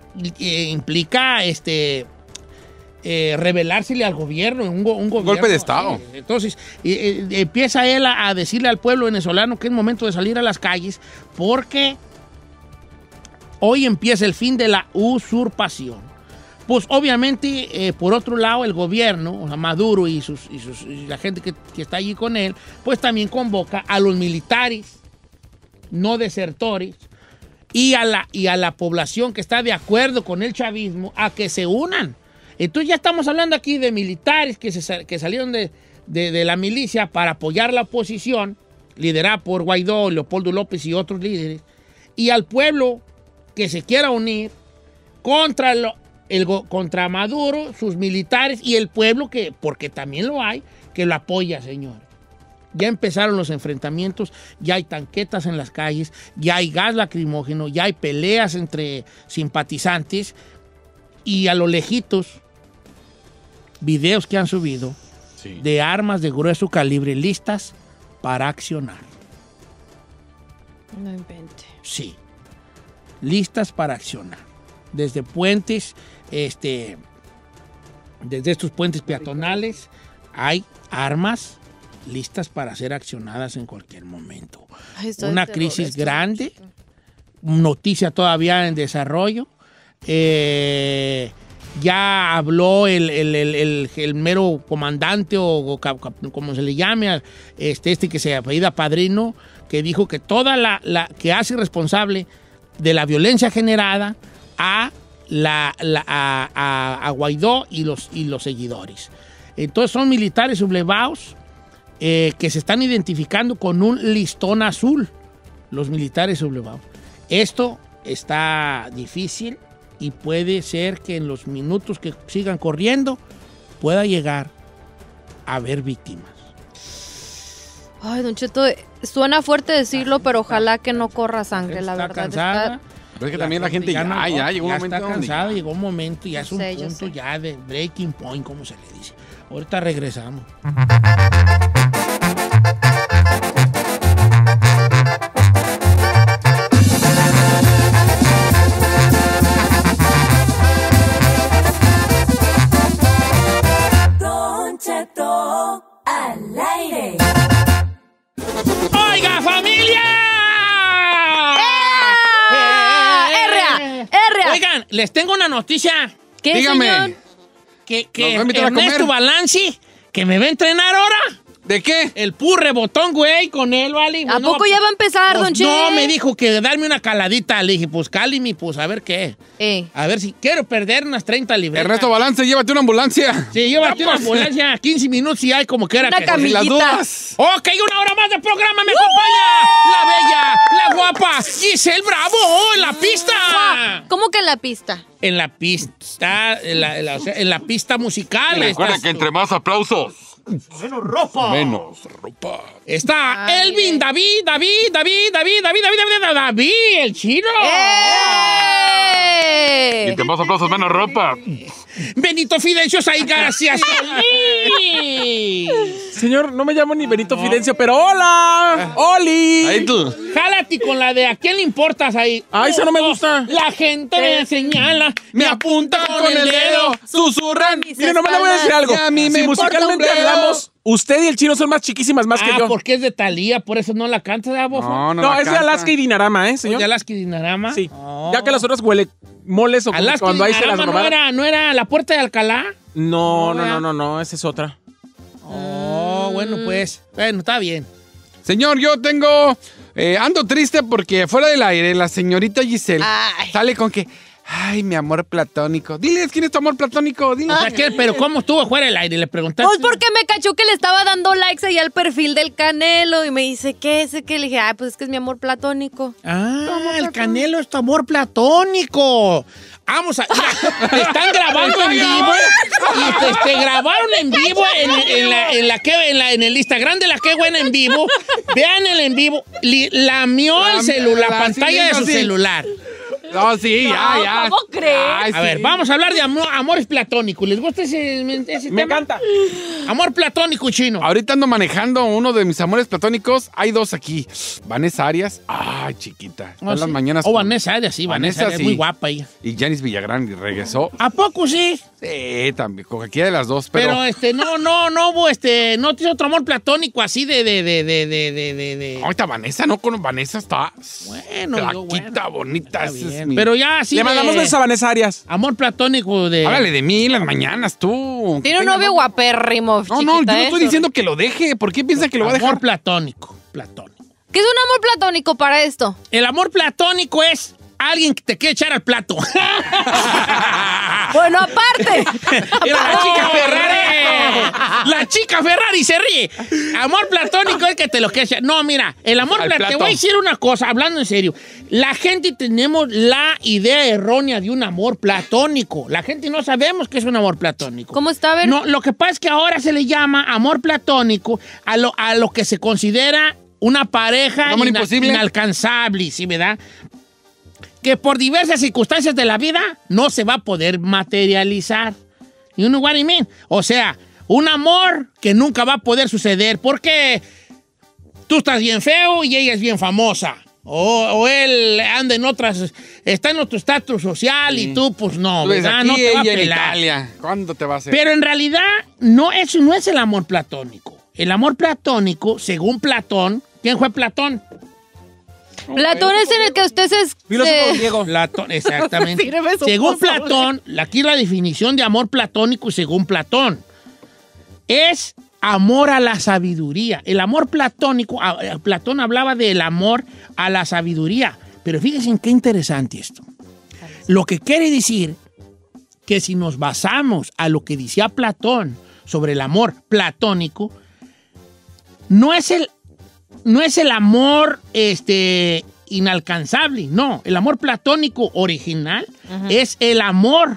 rebelársele al gobierno, un gobierno, golpe de Estado. Entonces empieza él a decirle al pueblo venezolano que es momento de salir a las calles, porque hoy empieza el fin de la usurpación. Pues obviamente, por otro lado, el gobierno, o sea, Maduro y la gente que está allí con él, pues también convoca a los militares no desertores y a la población que está de acuerdo con el chavismo a que se unan. Entonces ya estamos hablando aquí de militares que salieron de la milicia para apoyar la oposición, liderada por Guaidó, Leopoldo López y otros líderes, y al pueblo que se quiera unir contra Maduro, sus militares, y el pueblo porque también lo hay, que lo apoya, señores. Ya empezaron los enfrentamientos, ya hay tanquetas en las calles, ya hay gas lacrimógeno, ya hay peleas entre simpatizantes, y a lo lejitos, videos que han subido de armas de grueso calibre listas para accionar. No invente. Sí, listas para accionar. Desde puentes, desde estos puentes peatonales, hay armas listas para ser accionadas en cualquier momento. Una crisis grande, noticia todavía en desarrollo. Ya habló el mero comandante, o como se le llame, que se apellida Padrino, que dijo que que hace responsable de la violencia generada a Guaidó y los seguidores. Entonces son militares sublevados que se están identificando con un listón azul, los militares sublevados. Esto está difícil y puede ser que en los minutos que sigan corriendo pueda llegar a haber víctimas. Ay, Don Cheto, suena fuerte decirlo, pero ojalá que no corra sangre, la verdad. Cansada. Pero es que también la gente ya llegó un momento. Está cansada, llegó un momento, ya es un punto ya de breaking point, como se le dice. Ahorita regresamos. Don Cheto al aire. ¡Oiga, familia! Oigan, les tengo una noticia. ¿Qué, dígame, señor? Que Ernesto Balanci, que me va a entrenar ahora. ¿De qué? El purre botón, güey, con él, ¿vale? ¿A poco ya va a empezar, pues Don Che? No, me dijo que darme una caladita. Le dije, pues cálime, pues a ver qué. A ver si quiero perder unas 30 libras. Ernesto Balanci, llévate una ambulancia. Sí, llévate una ambulancia. 15 minutos y hay como que era. Una camillita. Las dudas. Ok, una hora más de programa. Me acompaña la bella, la guapa Giselle Bravo en la pista. ¿Cómo que en la pista? En la pista, en la pista musical. Recuerda que entre más aplausos, Menos ropa. Menos ropa. Está Elvin, David, el chino. Y te paso aplausos, menos ropa. Benito Fidencio, ahí, gracias. Señor, no me llamo ni Benito Fidencio, pero ¡hola! ¡Oli! Ahí tú. Jálate con la de ¿a quién le importas ahí? Ay, esa no me gusta. La gente me señala, me apunta con el dedo. Susurran. Mire, nomás le voy a decir algo. A mí me si musicalmente hablamos, usted y el chino son más chiquísimas más que yo. Porque es de Thalía, por eso no la canta, ¿verdad, bofo? No, es de Alaska y Dinarama, señor. ¿De Alaska y Dinarama? Sí. Ya que las otras huele moles o Alaska cuando ahí se las robaron. ¿No era La Puerta de Alcalá? No, esa es otra. Bueno, pues. Bueno, está bien. Señor, yo tengo... ando triste porque fuera del aire la señorita Giselle sale con que... Ay, mi amor platónico. Diles, ¿quién es tu amor platónico? Diles. O sea, pero ¿cómo estuvo fuera del aire? Le preguntaste. Pues porque me cachó que le estaba dando likes ahí al perfil del Canelo y me dice, ¿qué es? ¿Qué? Le dije, pues es que es mi amor platónico. El Canelo es tu amor platónico. Vamos a... Mira, te están grabando en vivo y te grabaron en vivo en el Instagram de la que buena en vivo. Vean el en vivo. Lamió el celular, la pantalla de su celular. No, sí, ya. ¿Cómo crees? A ver, vamos a hablar de amores platónicos. ¿Les gusta ese tema? Me encanta. Amor platónico, chino. Ahorita ando manejando uno de mis amores platónicos. Hay dos aquí. Vanessa Arias. Ay, chiquita. Están las mañanas. Vanessa Arias, sí. Vanessa Arias, sí. Muy guapa ella. Y Janice Villagrán regresó. ¿A poco sí? Sí, también. Con cualquiera de las dos. Pero no tienes otro amor platónico así de. Ahorita Vanessa, no con Vanessa está. Bueno, flaquita, bonita. Pero ya sí. Le mandamos besos a Vanessa Arias. Amor platónico de. Háblale de mí en las mañanas, tú. Tiene un novio guapérrimo. No, yo no estoy diciendo que lo deje. ¿Por qué piensa que lo va a dejar? Amor platónico. ¿Qué es un amor platónico para esto? El amor platónico es alguien que te quiere echar al plato. Bueno, aparte. La chica Ferrari. La chica Ferrari se ríe. Amor platónico es que te lo quiere echar. No, mira, el amor platónico. Te voy a decir una cosa, hablando en serio. La gente tenemos la idea errónea de un amor platónico. La gente no sabemos qué es un amor platónico. ¿Cómo está? A ver. No, lo que pasa es que ahora se le llama amor platónico a lo que se considera una pareja inalcanzable, ¿sí, verdad? Que por diversas circunstancias de la vida no se va a poder materializar. You know what I mean? O sea, un amor que nunca va a poder suceder porque tú estás bien feo y ella es bien famosa. O él anda está en otro estatus social y tú, pues no, ¿verdad? No te va a pelar. Italia. ¿Cuándo te va a hacer? Pero en realidad, eso no es el amor platónico. El amor platónico, según Platón, ¿quién fue Platón? Platón es en el que usted filósofo griego. Platón, exactamente. Según Platón, aquí la definición de amor platónico, según Platón, es amor a la sabiduría. El amor platónico, Platón hablaba del amor a la sabiduría. Pero fíjense en qué interesante esto. Lo que quiere decir que si nos basamos a lo que decía Platón sobre el amor platónico, no es el amor inalcanzable, no. El amor platónico original es el amor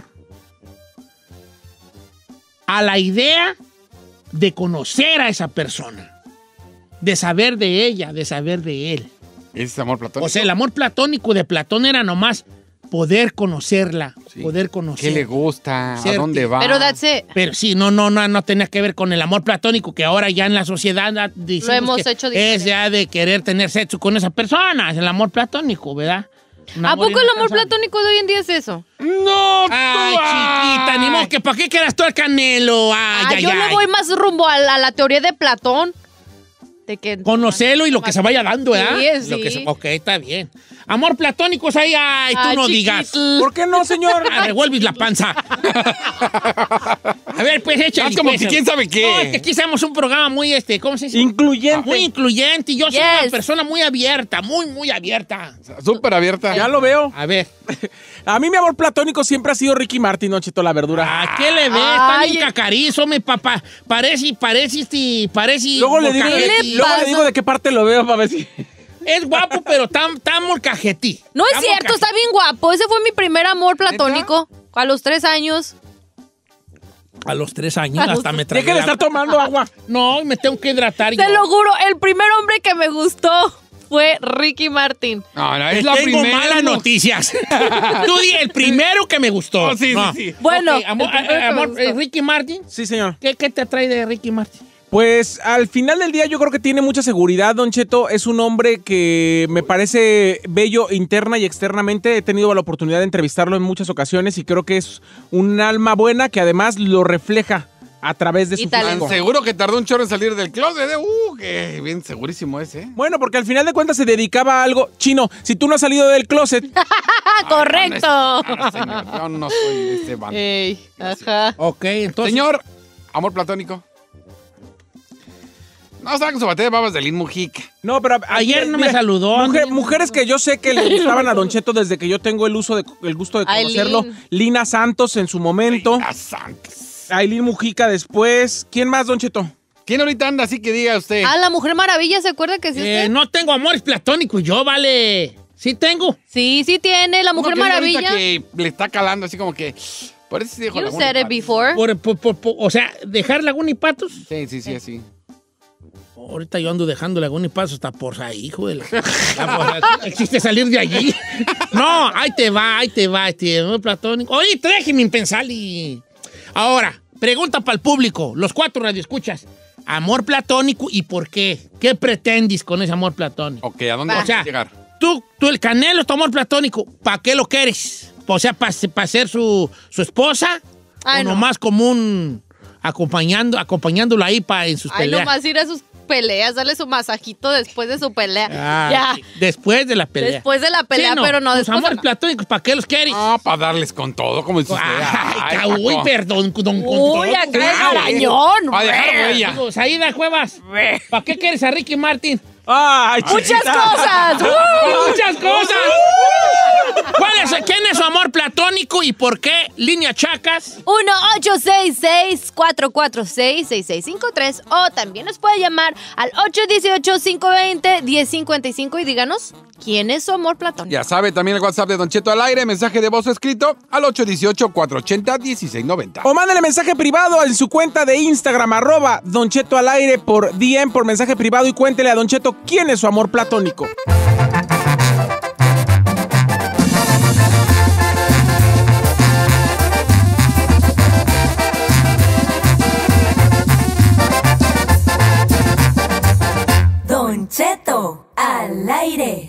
a la idea de conocer a esa persona, de saber de ella, de saber de él. ¿Es amor platónico? O sea, el amor platónico de Platón era nomás poder conocerla, poder conocer. ¿Qué le gusta? ¿A dónde va? Pero that's it. Pero sí, no tenía que ver con el amor platónico que ahora ya en la sociedad lo hemos hecho diferente. Es ya de querer tener sexo con esa persona, es el amor platónico, ¿verdad? ¿A poco el amor platónico de hoy en día es eso? No, ay, chiquita, ni modo que ¿para qué quieras tú al Canelo? Yo me voy más rumbo a la teoría de Platón. De que conocerlo y lo que se vaya dando, ¿verdad? Sí. Ok, está bien. Amor platónico es ahí, tú no digas. ¿Por qué no, señor? Revuelves la panza. A ver, pues échale. Es como que quién sabe qué. No, es que aquí hacemos un programa muy, ¿cómo se dice? Incluyente. Muy incluyente. Y yo soy una persona muy abierta, muy abierta. Súper abierta. Ya lo veo. A ver. A mí mi amor platónico siempre ha sido Ricky Martin, Don Cheto, la verdura. ¿A qué le ves? Está bien cacarizo, mi papá. Parece. Luego le digo de qué parte lo veo para ver si... Es guapo, pero está molcajetí. No es cierto, está bien guapo. Ese fue mi primer amor platónico. ¿Neta? A los 3 años. A los 3 años hasta me tragué. Deje de estar tomando agua. No, me tengo que hidratar. Te lo juro, el primer hombre que me gustó fue Ricky Martin. No, es la tengo primera. malas noticias. Tú di el primero que me gustó. Oh, sí, no. sí. Bueno, okay, amor, Ricky Martin. Sí, señor. ¿Qué te atrae de Ricky Martin? Pues al final del día yo creo que tiene mucha seguridad, Don Cheto. Es un hombre que me parece bello interna y externamente. He tenido la oportunidad de entrevistarlo en muchas ocasiones y creo que es un alma buena que además lo refleja a través de su físico. Seguro que tardó un chorro en salir del closet, que bien segurísimo ese. Bueno, porque al final de cuentas se dedicaba a algo. Chino, si tú no has salido del closet. ¡Correcto! Señor, yo no soy de este bando. Ey, ajá. Ok, entonces. Señor, amor platónico. No sacan su batea de babas de Lin Mujica. No, pero ayer no me saludó. Mujeres que yo sé que le gustaban a Don Cheto desde que yo tengo el gusto de conocerlo. Aileen. Lina Santos en su momento. Lina Santos. Aileen Mujica después. ¿Quién más, Don Cheto? ¿Quién ahorita anda así que diga usted? Ah, la Mujer Maravilla, ¿se acuerda que sí? No tengo amores platónicos, yo, vale. ¿Sí tengo? Sí, sí tiene, la Mujer Maravilla. Que le está calando así como que... Por eso sí dijo You Laguna said y it before. O sea, ¿dejar Laguna y Patos? Sí, así. Ahorita yo ando dejando Laguna y Patos hasta por ahí, hijo de la... ¿Existe salir de allí? No, ahí te va, amor platónico. Oye, déjeme pensar y... Ahora, pregunta para el público, los 4 radioescuchas. Amor platónico y por qué. ¿Qué pretendes con ese amor platónico? Ok, ¿a dónde vas a llegar? Tú, el Canelo es tu amor platónico. ¿Para qué lo quieres? O sea, ¿para ser su esposa? Ay, ¿O no. nomás como un... acompañándolo ahí en sus Ay, peleas? nomás ir a sus peleas, darle su masajito después de su pelea. Ya. Después de la pelea. Después de la pelea, Sí, no, pero no tus después. amores platónicos, ¿para qué los quieres? No, para darles con todo, como dice usted. Uy, perdón, Uy, acá es arañón. Va a dejar huella. Digo, Saída Cuevas, ¿para qué quieres a Ricky Martin? ¡Ay, ¡Muchas cosas! ¡Muchas cosas! ¿Quién es su amor platónico y por qué? Línea Chacas. 1-866-446-6653 o también nos puede llamar al 818-520-1055 y díganos quién es su amor platónico. Ya sabe, también el WhatsApp de Don Cheto al aire, mensaje de voz o escrito al 818-480-1690. O mándale mensaje privado en su cuenta de Instagram, @Don Cheto al aire por DM, por mensaje privado y cuéntele a Don Cheto quién es su amor platónico. Don Cheto al aire.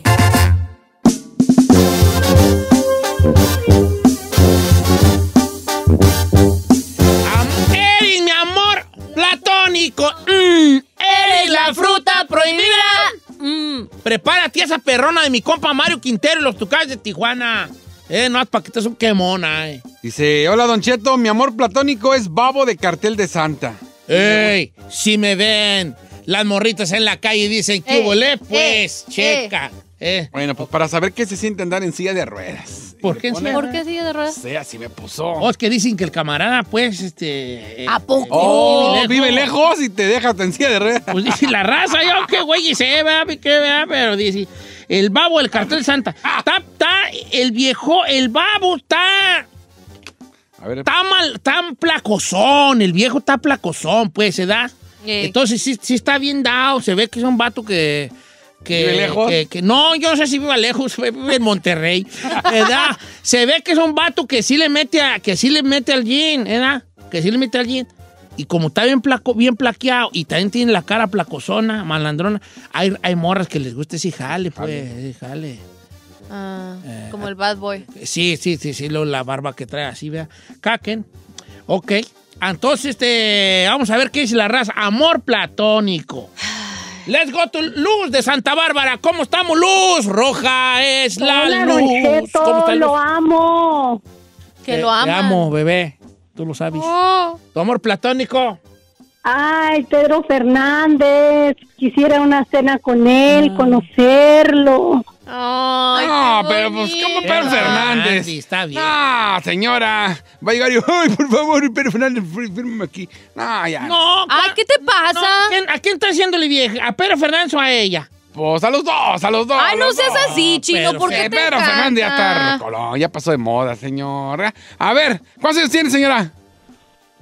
Eres mi amor platónico. Eres la fruta prohibida. Prepárate a esa perrona de mi compa Mario Quintero y los Tucanes de Tijuana. No es para que te son qué mona, Dice, hola Don Cheto, mi amor platónico es Babo de Cartel de Santa. Ey, si me ven las morritas en la calle y dicen, ¿qué volé? Pues, checa. Bueno, pues para saber qué se siente andar en silla de ruedas. ¿Por qué ¿Por qué silla de ruedas? Sí, así me puso. Oh, es que dicen que el camarada, pues, ¿A poco? Oh, vive lejos y te dejas en silla de ruedas. Pues dice la raza, yo qué güey sé, pero dice, el Babo del Cartel de Santa. El viejo, el Babo está... A ver. Está mal, está placosón, el viejo está placosón, pues, ¿se da? Entonces sí está bien dado, se ve que es un vato que ¿Vive lejos? No, yo no sé si vive lejos, vive en Monterrey, ¿verdad? Se ve que es un vato que sí le mete al gym, ¿verdad? Que sí le mete al gym. Y como está bien plaqueado y también tiene la cara placosona, malandrona, hay morras que les gusta ese jale, pues, jale. Como el bad boy. Sí, la barba que trae así, vea. Caquen. Ok. Entonces, vamos a ver qué dice la raza. Amor platónico. Let's go to Luz de Santa Bárbara. ¿Cómo estamos, Luz? Roja es la Hola, luz. Don Cheto, ¿Cómo está, Luz? lo amo. Que lo aman. Te amo, bebé. Tú lo sabes. Oh. ¿Tu amor platónico? Ay, Pedro Fernández. Quisiera una cena con él, conocerlo. Ay, No, pero pues, ¿cómo Pedro Fernández? Está bien. No, señora. Va a llegar y, ay, por favor, Pedro Fernández, fírmame aquí. No, ya. No. Ay, ¿qué te pasa? ¿A quién está haciéndole vieja? ¿A Pedro Fernández o a ella? Pues a los dos, a los dos. Ay, no seas así, Chino, ¿por qué te Pedro encanta? Fernández ya está rocolón, ya pasó de moda, señora. A ver, ¿cuántos años tiene, señora?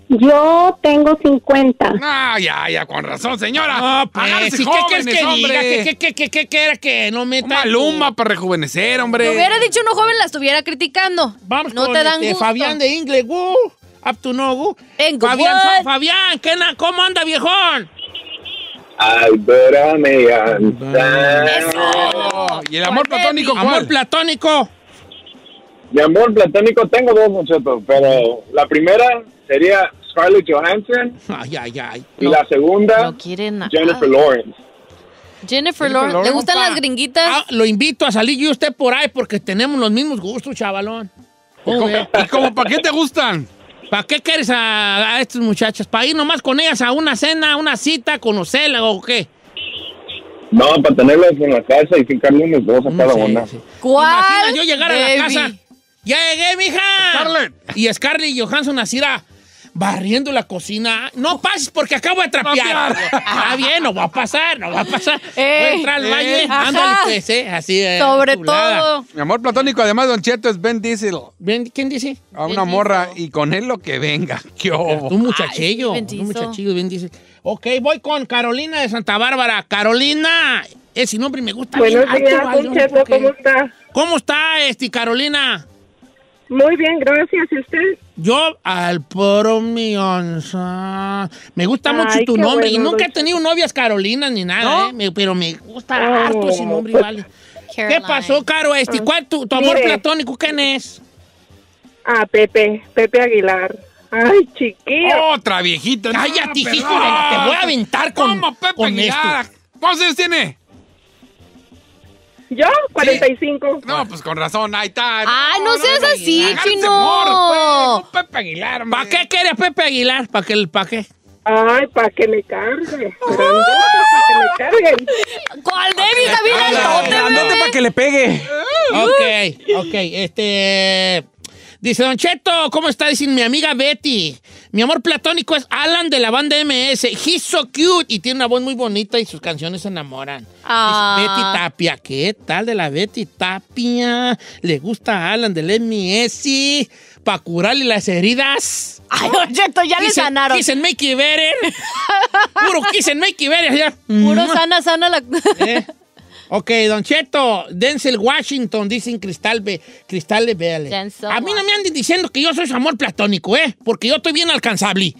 Yo tengo 50. Ah, ya, con razón, señora. No, pues, Háganse ¿qué jóvenes, quieres que hombre. diga? ¿Qué era que no meta? Maluma para rejuvenecer, hombre. Si hubiera dicho uno joven, la estuviera criticando. Vamos no con te dan gusto. Fabián de Ingle, up to no, Vengo, Fabián, ¿cómo anda, viejón? Albera me anda. ¿Y el amor platónico cuál? Amor platónico. Mi amor platónico tengo dos, muchachos, pero la primera sería Scarlett Johansson. Ay. Y la segunda, no quiere nada. Jennifer Lawrence. Jennifer Lawrence. ¿Le gustan las gringuitas? Lo invito a salir yo y usted por ahí porque tenemos los mismos gustos, chavalón. ¿Y cómo para qué te gustan? ¿Para qué quieres a estas muchachas? ¿Para ir nomás con ellas a una cena, una cita, conocerla o qué? No, para tenerlas en la casa y fijarle unos dos a cada una. ¿Cuál? Imagina yo llegar a la casa. ¡Ya llegué, mija! Scarlett. Y Scarlett Johansson así era barriendo la cocina. No pases porque acabo de trapear. Ah, bien, no va a pasar. Voy a entrar al baño. Ándale, pues, así. Sobre chulada. todo. Mi amor platónico, además, Don Cheto, es Ben Diesel. ¿Quién dice? A una morra y con él lo que venga. ¡Qué obo! Un muchachillo. Ay, sí, Un muchachillo, bien dice. Ok, voy con Carolina de Santa Bárbara. Carolina, ese nombre me gusta. Buenos bien días, alto, Don Cheto, ¿cómo está? ¿Cómo está, Carolina? Muy bien, gracias. ¿Y usted? Yo al poro millonza. Me gusta mucho Ay, tu qué nombre. bueno, y nunca he don tenido novias Carolinas ni nada, pero me gusta harto ese nombre, vale. Caroline. ¿Qué pasó, Caro? ¿Cuál tu amor Mire. platónico? ¿Quién es? Pepe Aguilar. Ay, chiquillo. Otra viejita. Cállate, hijo, te voy a aventar con, ¿Cómo, Pepe con Aguilar? esto. ¿Cuántos años tiene? ¿Yo? 45. No, pues con razón, ahí está. Ay, no seas así, Agárrense chino. morros, pues. Pepe Aguilar, hombre. ¿Para qué quiere Pepe Aguilar? ¿Para qué? Ay, para que me cargue. Para que me carguen. ¿Cuál David? Está bien altote, Grandote bebé. para que le pegue. Ok. Dice Don Cheto, ¿cómo está? Dice mi amiga Betty. Mi amor platónico es Alan de la banda MS. He's so cute. Y tiene una voz muy bonita y sus canciones se enamoran. Ah. Dice Betty Tapia. ¿Qué tal de la Betty Tapia? ¿Le gusta a Alan del MS? Para curarle las heridas. Ay, Don Cheto, ya le sanaron. Kiss and make it better. Puro kiss and make it better. Ya. Puro sana la... Ok, Don Cheto, Denzel Washington, dicen Cristal de Véale. Denzel A mí no me anden diciendo que yo soy su amor platónico, porque yo estoy bien alcanzable.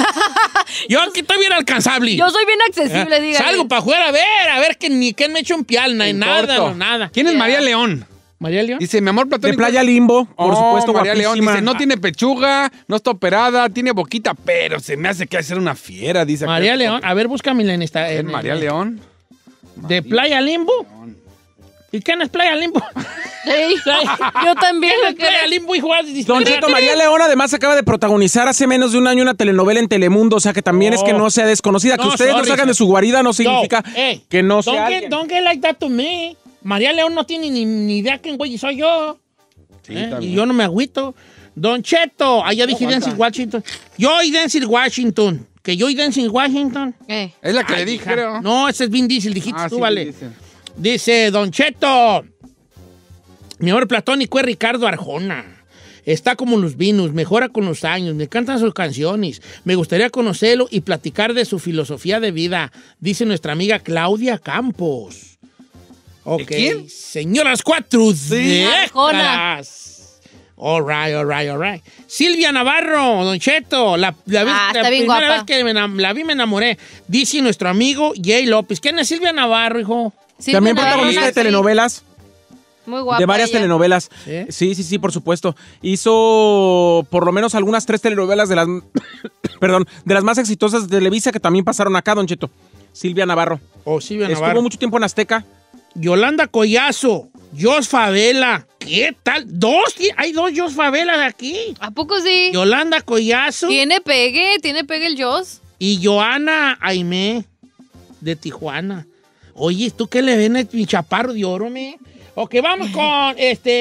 Yo aquí estoy bien alcanzable. Yo soy bien accesible, dígale. Salgo para afuera a ver que ni que me echo un pial, nada. ¿Quién es María León? ¿María León? Dice, mi amor platónico. De Playa Limbo, por supuesto, María León. guapísima. Dice, no tiene pechuga, no está operada, tiene boquita, pero se me hace que va a ser una fiera, dice. María León, a ver, búscamela en esta. ¿Es María León? ¿De Playa Limbo? ¿Y quién es Playa Limbo? Sí, yo también. ¿Quién es Playa Limbo, hijo? Don Cheto, María León además acaba de protagonizar hace menos de un año una telenovela en Telemundo, o sea que también es que no sea desconocida. Que ustedes no salgan de su guarida no significa que no sea alguien. Don't get like that to me. María León no tiene ni idea quién güey soy yo. Sí, y yo no me agüito. Don Cheto, allá dije Denzel Washington. Yo y Denzel Washington. Que yo y Denzel Washington. Es la que le dije, creo. No, ese es Vin Diesel, dijiste tú, sí, vale. Dice Don Cheto, mi amor platónico es Ricardo Arjona. Está como los vinos, mejora con los años, me encantan sus canciones. Me gustaría conocerlo y platicar de su filosofía de vida, dice nuestra amiga Claudia Campos. Ok. ¿Quién? Señoras 4 Arjona. décadas. All right. Silvia Navarro, Don Cheto, la está bien primera guapa. vez que la vi me enamoré. Dice nuestro amigo Jay López. ¿Quién es Silvia Navarro, hijo? Sí, También Navarro, protagonista de sí. telenovelas. Muy guapa. De varias ella. telenovelas. Sí, por supuesto. Hizo por lo menos algunas 3 telenovelas de las perdón, de las más exitosas de Televisa que también pasaron acá, Don Cheto. Silvia Navarro. Silvia Estuvo Navarro. mucho tiempo en Azteca. Yolanda Collazo, Jos Favela. ¿Qué tal? Hay 2 Jos Favelas aquí. ¿A poco sí? Yolanda Collazo Tiene pegue el Joss. y Joana Aimé de Tijuana. Oye, ¿tú qué le ven a mi chaparro de oro, me? Ok, vamos con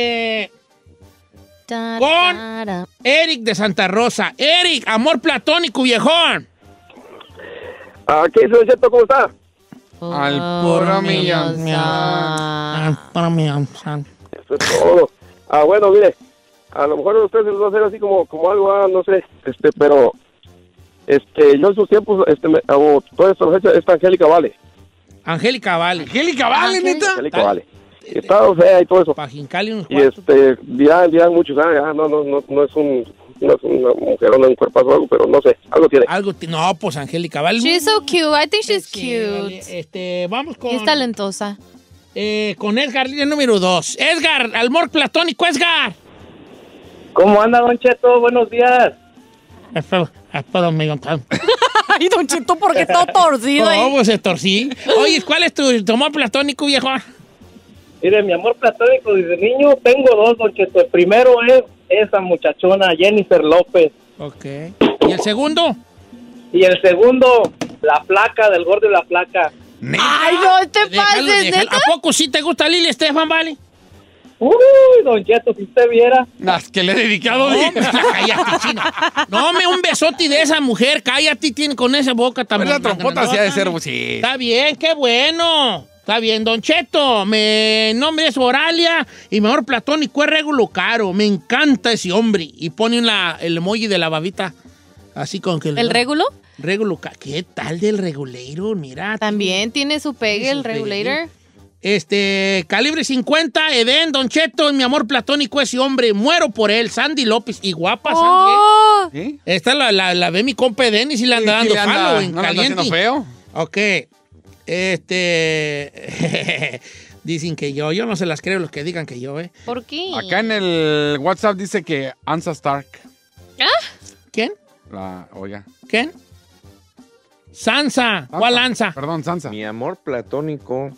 con Eric de Santa Rosa. Eric, amor platónico, viejón. ¿Qué dice, Don Cheto? ¿Cómo está? Al puro millón. Eso es todo. Bueno, mire, a lo mejor a ustedes les va a hacer así como algo, no sé, pero yo en sus tiempos, toda esta fecha, esta Angélica Vale. Angélica Vale. Angélica Vale, neta. Angélica Vale. Está fea y todo eso. Y dirán muchos, no es una mujer, no es un cuerpazo, algo, pero no sé, algo tiene. No, pues Angélica Vale. She's so cute. I think she's cute. Vamos con... Es talentosa. Con Edgar, línea número 2. Edgar, amor platónico, Edgar. ¿Cómo anda, Don Cheto? Buenos días. Espero, me Ay, Don Cheto, ¿por qué todo torcido ahí? No, pues se torcí. Oye, ¿cuál es tu amor platónico, viejo? Mire, mi amor platónico desde niño tengo dos, Don Cheto. El primero es esa muchachona, Jennifer López. Ok. ¿Y el segundo? Y el segundo, la flaca, del gordo y la flaca. Ay, no te pases, ¿neta? ¿A poco sí te gusta Lili Estefan, vale? Uy, Don Cheto, si usted viera. Las que le he dedicado. No, cállate, chino. No, un besote de esa mujer. Cállate, tiene con esa boca también. Pero la trompota sí ha de ser, sí. Está bien, qué bueno. Está bien, Don Cheto. Mi nombre es Oralia y mi amor platónico es Regulo Caro. Me encanta ese hombre. Y pone el emoji de la babita. Así con que... ¿El Regulo? Regulo Caro. ¿Qué tal del Regulator? Mira. También tiene su pegue el Regulator. Calibre 50, Edén, Don Cheto, mi amor platónico ese hombre, muero por él, Sandy López, y guapa Sandy. ¿Sí? Esta la ve mi compa Edén y si le anda dando follow en ¿no caliente. Feo? Ok. Dicen que yo no se las creo los que digan que yo, ¿Por qué? Acá en el WhatsApp dice que Ansa Stark. ¿Quién? Oiga. ¿Quién? Sansa. ¿Cuál Sansa? Perdón, Sansa. Mi amor platónico.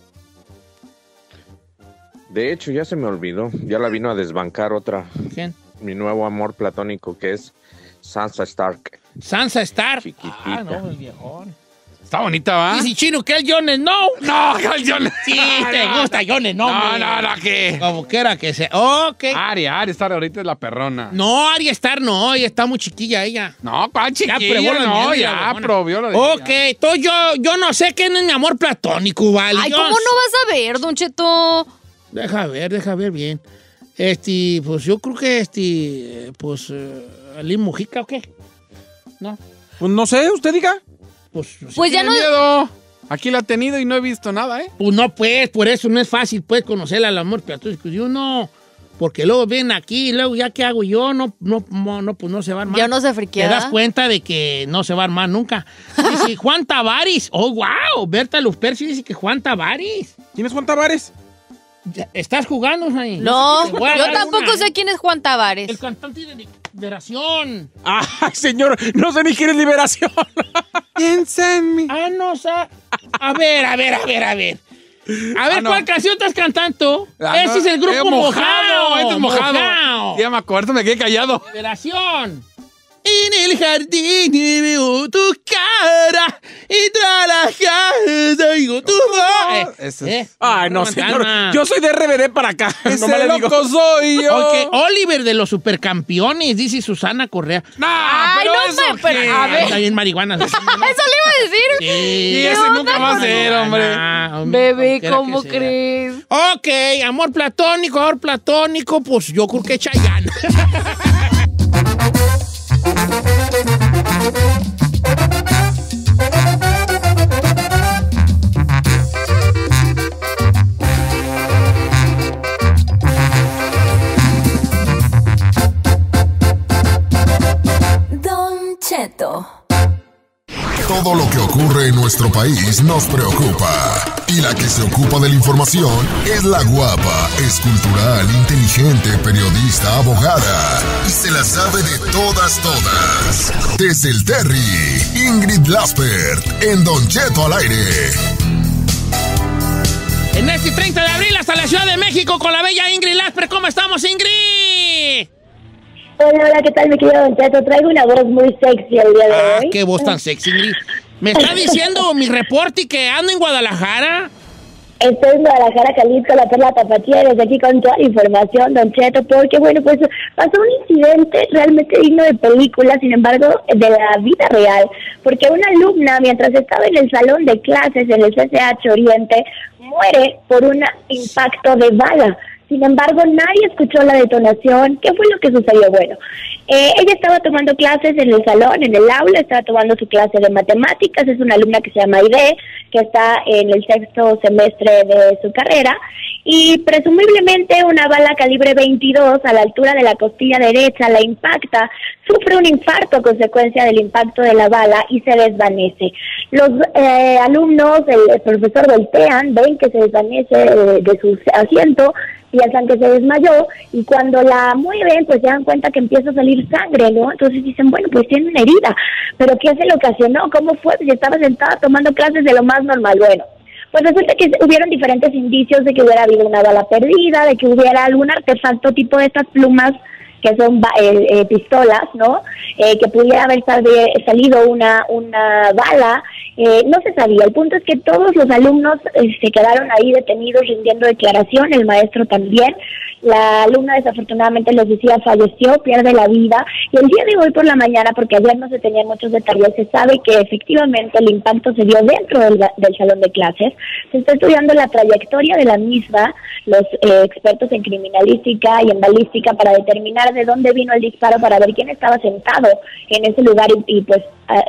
De hecho, ya se me olvidó. Ya la vino a desbancar otra. ¿Quién? Mi nuevo amor platónico, que es Sansa Stark. Sansa Stark. Chiquitita. No, el viejón. Está bonita, ¿va? Dice Chino que el Jon Snow. No, el Jon. Sí, te gusta Jon Snow. No, ¿qué? Como quiera que sea. Ok. Arya Stark ahorita es la perrona. No, Arya Stark no. Ella está muy chiquilla, ella. No, ¿cuál chiquilla? Ya probó lo de Ok, entonces yo no sé quién es mi amor platónico, ¿vale? Ay, ¿cómo no vas a ver, Don Cheto? Deja ver bien. Pues yo creo que Ali Mujica, ¿o qué? ¿No? Pues no sé, usted diga. Pues ya no... miedo. Aquí la he tenido y no he visto nada, ¿eh? Pues no, pues, por eso no es fácil, pues, conocerla al amor platónico. Yo no, porque luego ven aquí y luego ya qué hago yo, pues no se va a armar. Ya no se friquea. Te das cuenta de que no se va a armar nunca. Dice Juan Tavares. Oh, wow. Berta Luzperci dice que Juan Tavares. ¿Quién es Juan Tavares? ¿Estás jugando ahí? No, yo tampoco sé quién es Juan Tavares. El cantante de Liberación. Ay, señor, no sé ni quién es Liberación. Piensa en mí. No sé. A ver. A ver, ¿cuál canción estás cantando? Ese es el grupo Mojado. Este es Mojado. Ya me acuerdo, me quedé callado. Liberación. En el jardín veo tu cara y tras la casa digo tu voz. Ay, no, señor. Yo soy de RBD para acá. Ese loco soy yo. Okay. Oliver de los Supercampeones, dice Susana Correa. Ay, pero a ver. Está bien marihuana. Eso le iba a decir. Sí. Y ese nunca va a ser, hombre. Bebé, ¿cómo crees? Ok, amor platónico, pues yo creo que Chayanne. Don Cheto. Todo lo que ocurre en nuestro país nos preocupa. Y la que se ocupa de la información es la guapa, escultural, inteligente, periodista, abogada. Y se la sabe de todas. Desde el Terry, Ingrid Laspert, en Don Cheto al aire. En este 30 de abril hasta la Ciudad de México con la bella Ingrid Laspert. ¿Cómo estamos, Ingrid? Hola, ¿qué tal, mi querido Don Cheto? Traigo una voz muy sexy el día de hoy. Qué voz tan sexy, Ingrid. ¿Me está diciendo mi reporte que ando en Guadalajara? Estoy en Guadalajara, Jalisco, la Perla Tapatía, desde aquí con toda la información, Don Cheto, porque, bueno, pues pasó un incidente realmente digno de película, sin embargo, de la vida real, porque una alumna, mientras estaba en el salón de clases en el CCH Oriente, muere por un impacto de bala. Sin embargo, nadie escuchó la detonación. ¿Qué fue lo que sucedió? Bueno, ella estaba tomando clases en el salón, en el aula, estaba tomando su clase de matemáticas. Es una alumna que se llama Aide, que está en el 6º semestre de su carrera, y presumiblemente una bala calibre 22 a la altura de la costilla derecha la impacta, sufre un infarto a consecuencia del impacto de la bala y se desvanece. Los alumnos, el profesor voltean, ven que se desvanece de su asiento, piensan que se desmayó, y cuando la mueven, pues se dan cuenta que empieza a salir sangre, ¿no? Entonces dicen, bueno, pues tiene una herida, pero ¿qué se le ocasionó? ¿Cómo fue? Pues estaba sentada tomando clases de lo más normal. Bueno, pues resulta que hubieron diferentes indicios de que hubiera habido una bala perdida, de que hubiera algún artefacto tipo de estas plumas que son pistolas, ¿no? Que pudiera haber salido una bala, no se sabía. El punto es que todos los alumnos se quedaron ahí detenidos rindiendo declaración, el maestro también. La alumna desafortunadamente, les decía, falleció, pierde la vida, y el día de hoy por la mañana, porque ayer no se tenían muchos detalles, se sabe que efectivamente el impacto se dio dentro del salón de clases. Se está estudiando la trayectoria de la misma, los expertos en criminalística y en balística, para determinar de dónde vino el disparo, para ver quién estaba sentado en ese lugar y pues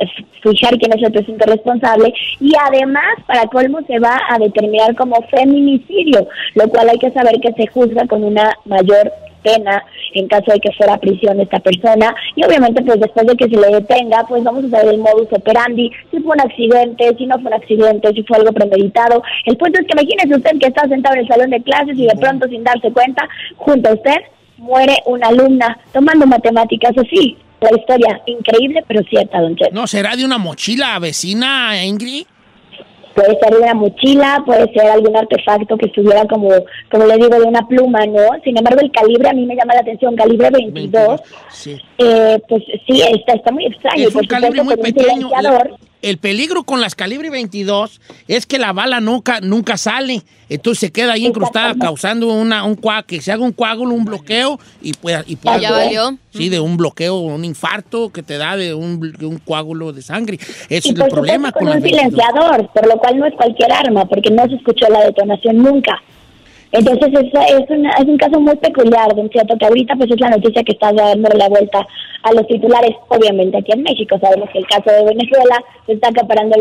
fijar quién es el presunto responsable, y además, para colmo, se va a determinar como feminicidio, lo cual hay que saber que se juzga con una mayor pena en caso de que fuera a prisión esta persona, y obviamente pues después de que se le detenga, pues vamos a saber el modus operandi, si fue un accidente, si no fue un accidente, si fue algo premeditado. El punto es que imagínese usted que está sentado en el salón de clases y de pronto, sin darse cuenta, junto a usted muere una alumna tomando matemáticas. Así, la historia increíble pero cierta, don Cheto. ¿No será de una mochila vecina, Ingrid? Puede ser de una mochila, puede ser algún artefacto que estuviera como le digo, de una pluma, ¿no? Sin embargo, el calibre a mí me llama la atención, calibre 22. Sí. Pues sí, está muy extraño. Es un calibre muy pequeño. El peligro con las calibre 22 es que la bala nunca sale. Entonces se queda ahí incrustada, causando que se haga un coágulo, un bloqueo, y pueda ya valió. Sí, de un bloqueo, un infarto que te da de un coágulo de sangre. Ese es el problema con un silenciador, por lo cual no es cualquier arma, porque no se escuchó la detonación nunca. Entonces es un caso muy peculiar, don Cheto, que ahorita pues es la noticia que está dando la vuelta a los titulares, obviamente aquí en México. Sabemos que el caso de Venezuela se está acaparando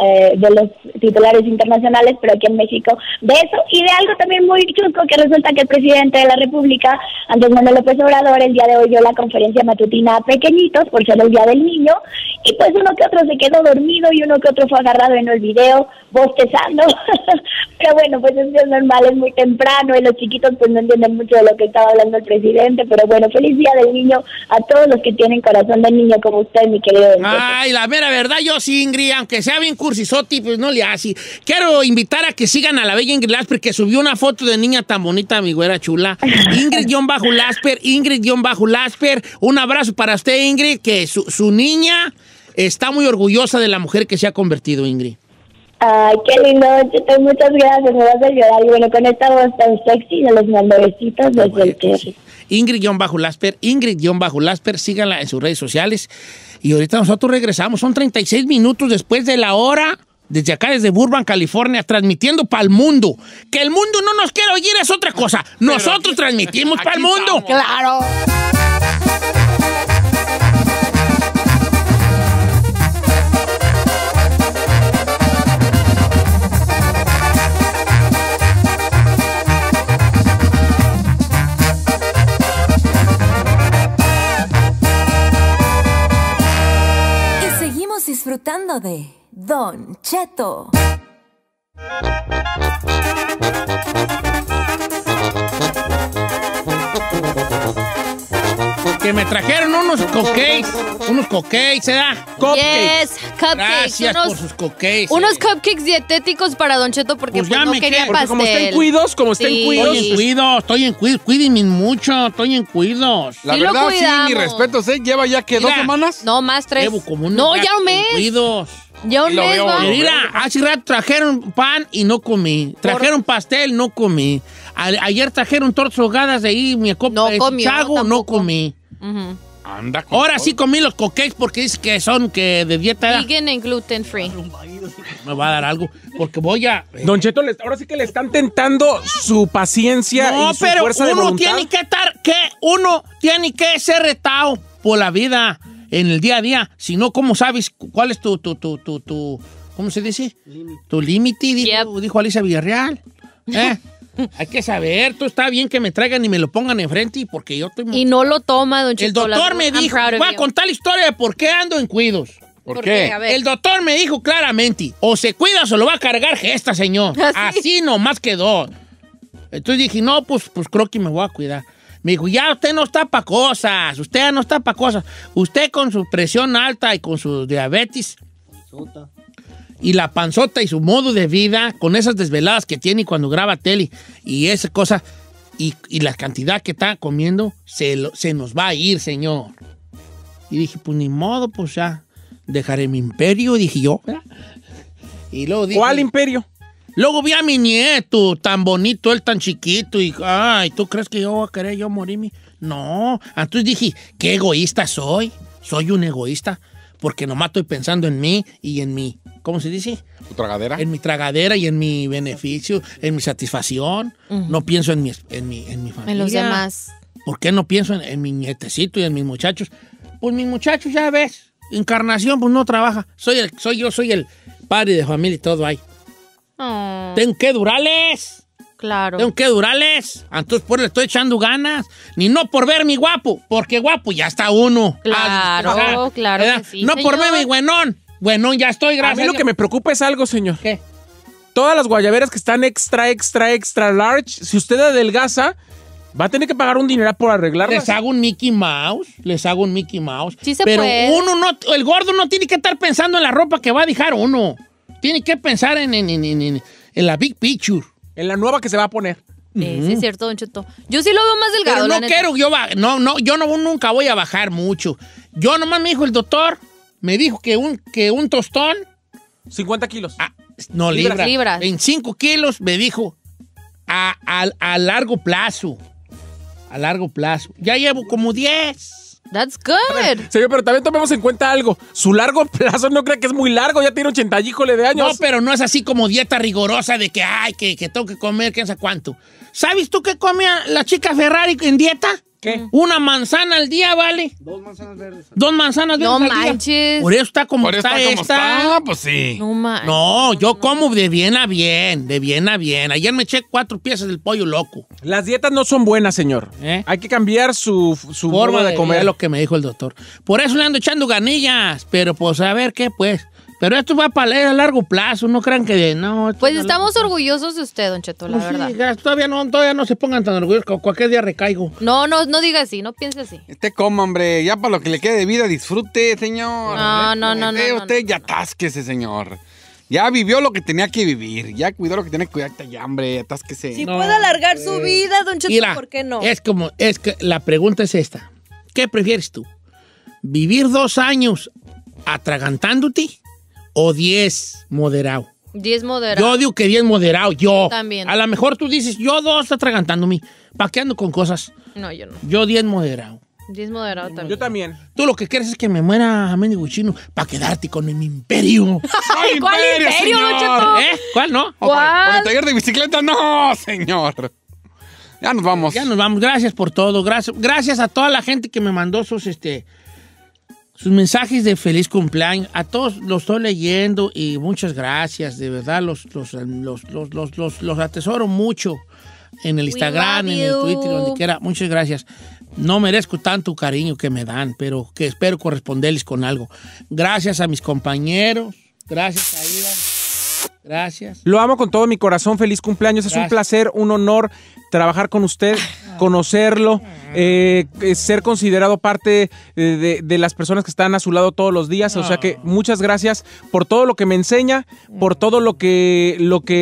de los titulares internacionales, pero aquí en México de eso y de algo también muy chusco, que resulta que el presidente de la República, Andrés Manuel López Obrador, el día de hoy dio la conferencia matutina a pequeñitos por ser el Día del Niño, y pues uno que otro se quedó dormido y uno que otro fue agarrado en el video bostezando. Pero bueno, pues eso es normal, es muy temprano y los chiquitos pues no entienden mucho de lo que estaba hablando el presidente, pero bueno, feliz Día del Niño a todos los que tienen corazón de niño como usted, mi querido. Ay, la mera verdad, yo sí, Ingrid, aunque sea bien cursisotti, pues no le hace. Quiero invitar a que sigan a la bella Ingrid Lasper, que subió una foto de niña tan bonita, mi güera chula. Ingrid-Lasper, Ingrid-Lasper. Un abrazo para usted, Ingrid, que su niña está muy orgullosa de la mujer que se ha convertido, Ingrid. Ay, qué lindo, Cheto, muchas gracias, me vas a ayudar. Y bueno, con esta voz tan sexy de los mandobecitos, desde el que... Sí. Ingrid-Lasper, Ingrid-Lasper, síganla en sus redes sociales. Y ahorita nosotros regresamos, son 36 minutos después de la hora, desde acá, desde Burbank, California, transmitiendo para el mundo. Que el mundo no nos quiera oír es otra cosa. Nosotros transmitimos para el mundo. Estamos. ¡Claro! Disfrutando de Don Cheto. Que me trajeron unos cupcakes, ¿verdad? Yes, cupcakes. Gracias por sus cupcakes. Unos cupcakes dietéticos para Don Cheto porque pues no quería pastel. Como estén cuidos, Estoy en cuidos, cuídenme mucho, estoy en cuidos. La verdad, sí, mis respetos, ¿Lleva ya que 2 semanas? No, más 3. Llevo como no, ya un mes. Cuidos. Ya un mes, va. Mira, hace rato trajeron pan y no comí. Trajeron pastel, no comí. Ayer trajeron tortas ahogadas de ahí, mi copa de chago, no comí. Anda. Ahora sí comí los cupcakes porque dice que son que de dieta. Vegan and gluten free. Me va a dar algo porque voy a... Don Cheto, ahora sí que le están tentando su paciencia y su fuerza de voluntad. Uno tiene que ser retado por la vida en el día a día. Si no, ¿cómo sabes cuál es tu ¿cómo se dice? Tu límite, dijo Alicia Villarreal. Hay que saber, tú está bien que me traigan y me lo pongan enfrente porque yo estoy... Y no lo toma, don Cheto. El doctor me dijo, voy a contar la historia de por qué ando en cuidos. ¿Por qué? El doctor me dijo claramente, o se cuida o se lo va a cargar esta señor. Así nomás quedó. Entonces dije, no, pues creo que me voy a cuidar. Me dijo, ya usted no está para cosas, Usted con su presión alta y con su diabetes y la panzota y su modo de vida, con esas desveladas que tiene cuando graba tele y esa cosa, y la cantidad que está comiendo, se nos va a ir, señor. Y dije, pues ni modo, pues ya, dejaré mi imperio, dije yo. Y luego dije, ¿cuál imperio? Luego vi a mi nieto, tan bonito, él tan chiquito, y, ay, ¿tú crees que yo voy a querer yo morirme? No, entonces dije, qué egoísta soy un egoísta, porque nomás estoy pensando en mí y en mi, ¿cómo se dice? ¿Tu tragadera? En mi tragadera y en mi beneficio, en mi satisfacción. No pienso en mi familia. En los demás. ¿Por qué no pienso en mi nietecito y en mis muchachos? Pues mis muchachos, ya ves, Encarnación, pues no trabaja. Yo soy el padre de familia y todo ahí. Oh. Tengo que durarles. Claro. Tengo que durarles. Entonces, pues le estoy echando ganas. Ni no por verme guapo, porque guapo ya está uno. Claro, claro que sí, no señor. por verme buenón. Buenón ya estoy, gracias. A mí lo que me preocupa es algo, señor. ¿Qué? Todas las guayaberas que están extra large, si usted adelgaza, va a tener que pagar un dineral por arreglarlas. Les hago un Mickey Mouse. Sí se pero puede. el gordo no tiene que estar pensando en la ropa que va a dejar uno. Tiene que pensar en la big picture. En la nueva que se va a poner. Sí, es cierto, don Cheto. Yo sí lo veo más delgado, pero yo nunca voy a bajar mucho. Yo nomás me dijo el doctor, me dijo que un tostón... 50 kilos. No, libras. 25 kilos, me dijo, a largo plazo. A largo plazo. Ya llevo como 10. That's good. Señor, pero también tomemos en cuenta algo. Su largo plazo no cree que es muy largo. Ya tiene 80 híjole de años. No, pero no es así como dieta rigurosa de que, que tengo que comer, quién sabe cuánto. ¿Sabes tú qué come la chica Ferrari en dieta? ¿Qué? Una manzana al día, ¿vale? 2 manzanas verdes. 2 manzanas verdes No al día. manches. Por eso está como está esta. Pues sí. No manches. No, yo como de bien a bien. Ayer me eché 4 piezas del pollo loco. Las dietas no son buenas, señor. Hay que cambiar su forma de comer. Es lo que me dijo el doctor. Por eso le ando echando ganillas. Pero pues a ver qué, pues. Pero esto va para a largo plazo, no crean que no. Pues estamos orgullosos de usted, don Cheto, la verdad. Sí, todavía no se pongan tan orgullosos, que cualquier día recaigo. No diga así, no piense así. Usted coma, hombre, ya para lo que le quede de vida, disfrute, señor. No. Usted ya atásquese, señor. Ya vivió lo que tenía que vivir, ya cuidó lo que tenía que cuidar, ya, hombre, atásquese. Si puede alargar su vida, don Cheto, Mira, ¿por qué no? Es que la pregunta es esta. ¿Qué prefieres tú? ¿Vivir 2 años atragantándote o 10 moderado? 10 moderado. Yo digo que 10 moderado, yo. También. A lo mejor tú dices, yo 2 atragantándome. ¿Para qué ando con cosas? No, yo no. Yo 10 moderado. 10 moderado también. Yo también. Tú lo que quieres es que me muera mendigo chino para quedarte con mi imperio. Ay, ¿cuál imperio, don Cheto? ¿Cuál no? ¿Cuál? Con el taller de bicicleta, no, señor. Ya nos vamos. Gracias por todo. Gracias a toda la gente que me mandó sus mensajes de feliz cumpleaños. A todos los estoy leyendo y muchas gracias. De verdad, los atesoro mucho en el Instagram, en el Twitter, donde quiera. Muchas gracias. No merezco tanto cariño que me dan, pero que espero corresponderles con algo. Gracias a mis compañeros. Gracias a Ida. Gracias. Lo amo con todo mi corazón. Feliz cumpleaños. Es un placer, un honor trabajar con usted, conocerlo, ser considerado parte de las personas que están a su lado todos los días. O sea que muchas gracias por todo lo que me enseña, por todo lo que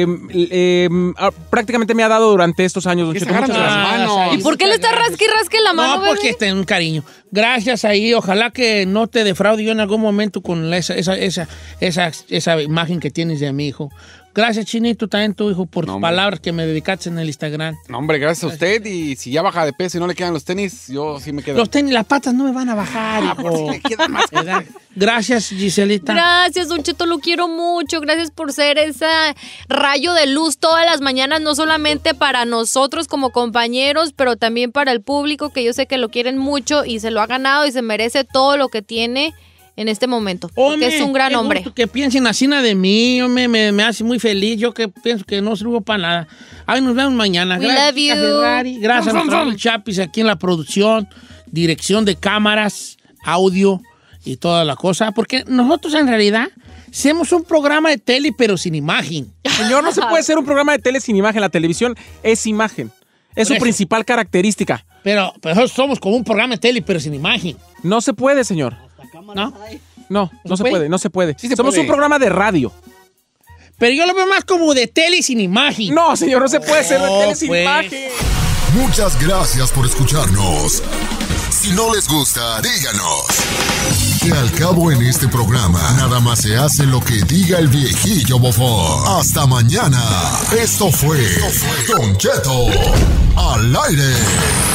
prácticamente me ha dado durante estos años. Muchas gracias. ¿Y por qué le está rasque la mano, No, porque está en un cariño. Gracias ahí. Ojalá que no te defraude yo en algún momento con esa imagen que tienes de mi hijo. Gracias, Chinito, también tu hijo, por tus palabras que me dedicaste en el Instagram. No, hombre, gracias a usted. Y si ya baja de peso y no le quedan los tenis, yo sí me quedo. Los tenis, las patas no me van a bajar, hijo. Le quedan más. Gracias, Giselita. Gracias, Don Cheto, lo quiero mucho. Gracias por ser ese rayo de luz todas las mañanas, no solamente para nosotros como compañeros, pero también para el público, que yo sé que lo quieren mucho y se lo ha ganado y se merece todo lo que tiene en este momento. Porque es un gran hombre. Que piensen así de mí, me hace muy feliz. Yo que pienso que no sirvo para nada. Ahí nos vemos mañana. We Gracias, love you. Ferrari. Gracias a nuestro Chapis aquí en la producción, dirección de cámaras, audio y toda la cosa. Porque nosotros en realidad hacemos un programa de tele, pero sin imagen. Señor, no se puede hacer un programa de tele sin imagen. La televisión es imagen. Es su principal característica. Pero nosotros somos como un programa de tele, pero sin imagen. No se puede, señor. No se puede. Sí se Somos puede. un programa de radio. Pero yo lo veo más como de tele sin imagen. No, señor, no se puede hacer de tele sin pues. imagen. Muchas gracias por escucharnos. Si no les gusta, díganos. Que al cabo en este programa, nada más se hace lo que diga el viejillo bofón. Hasta mañana. Esto fue Don Cheto al aire.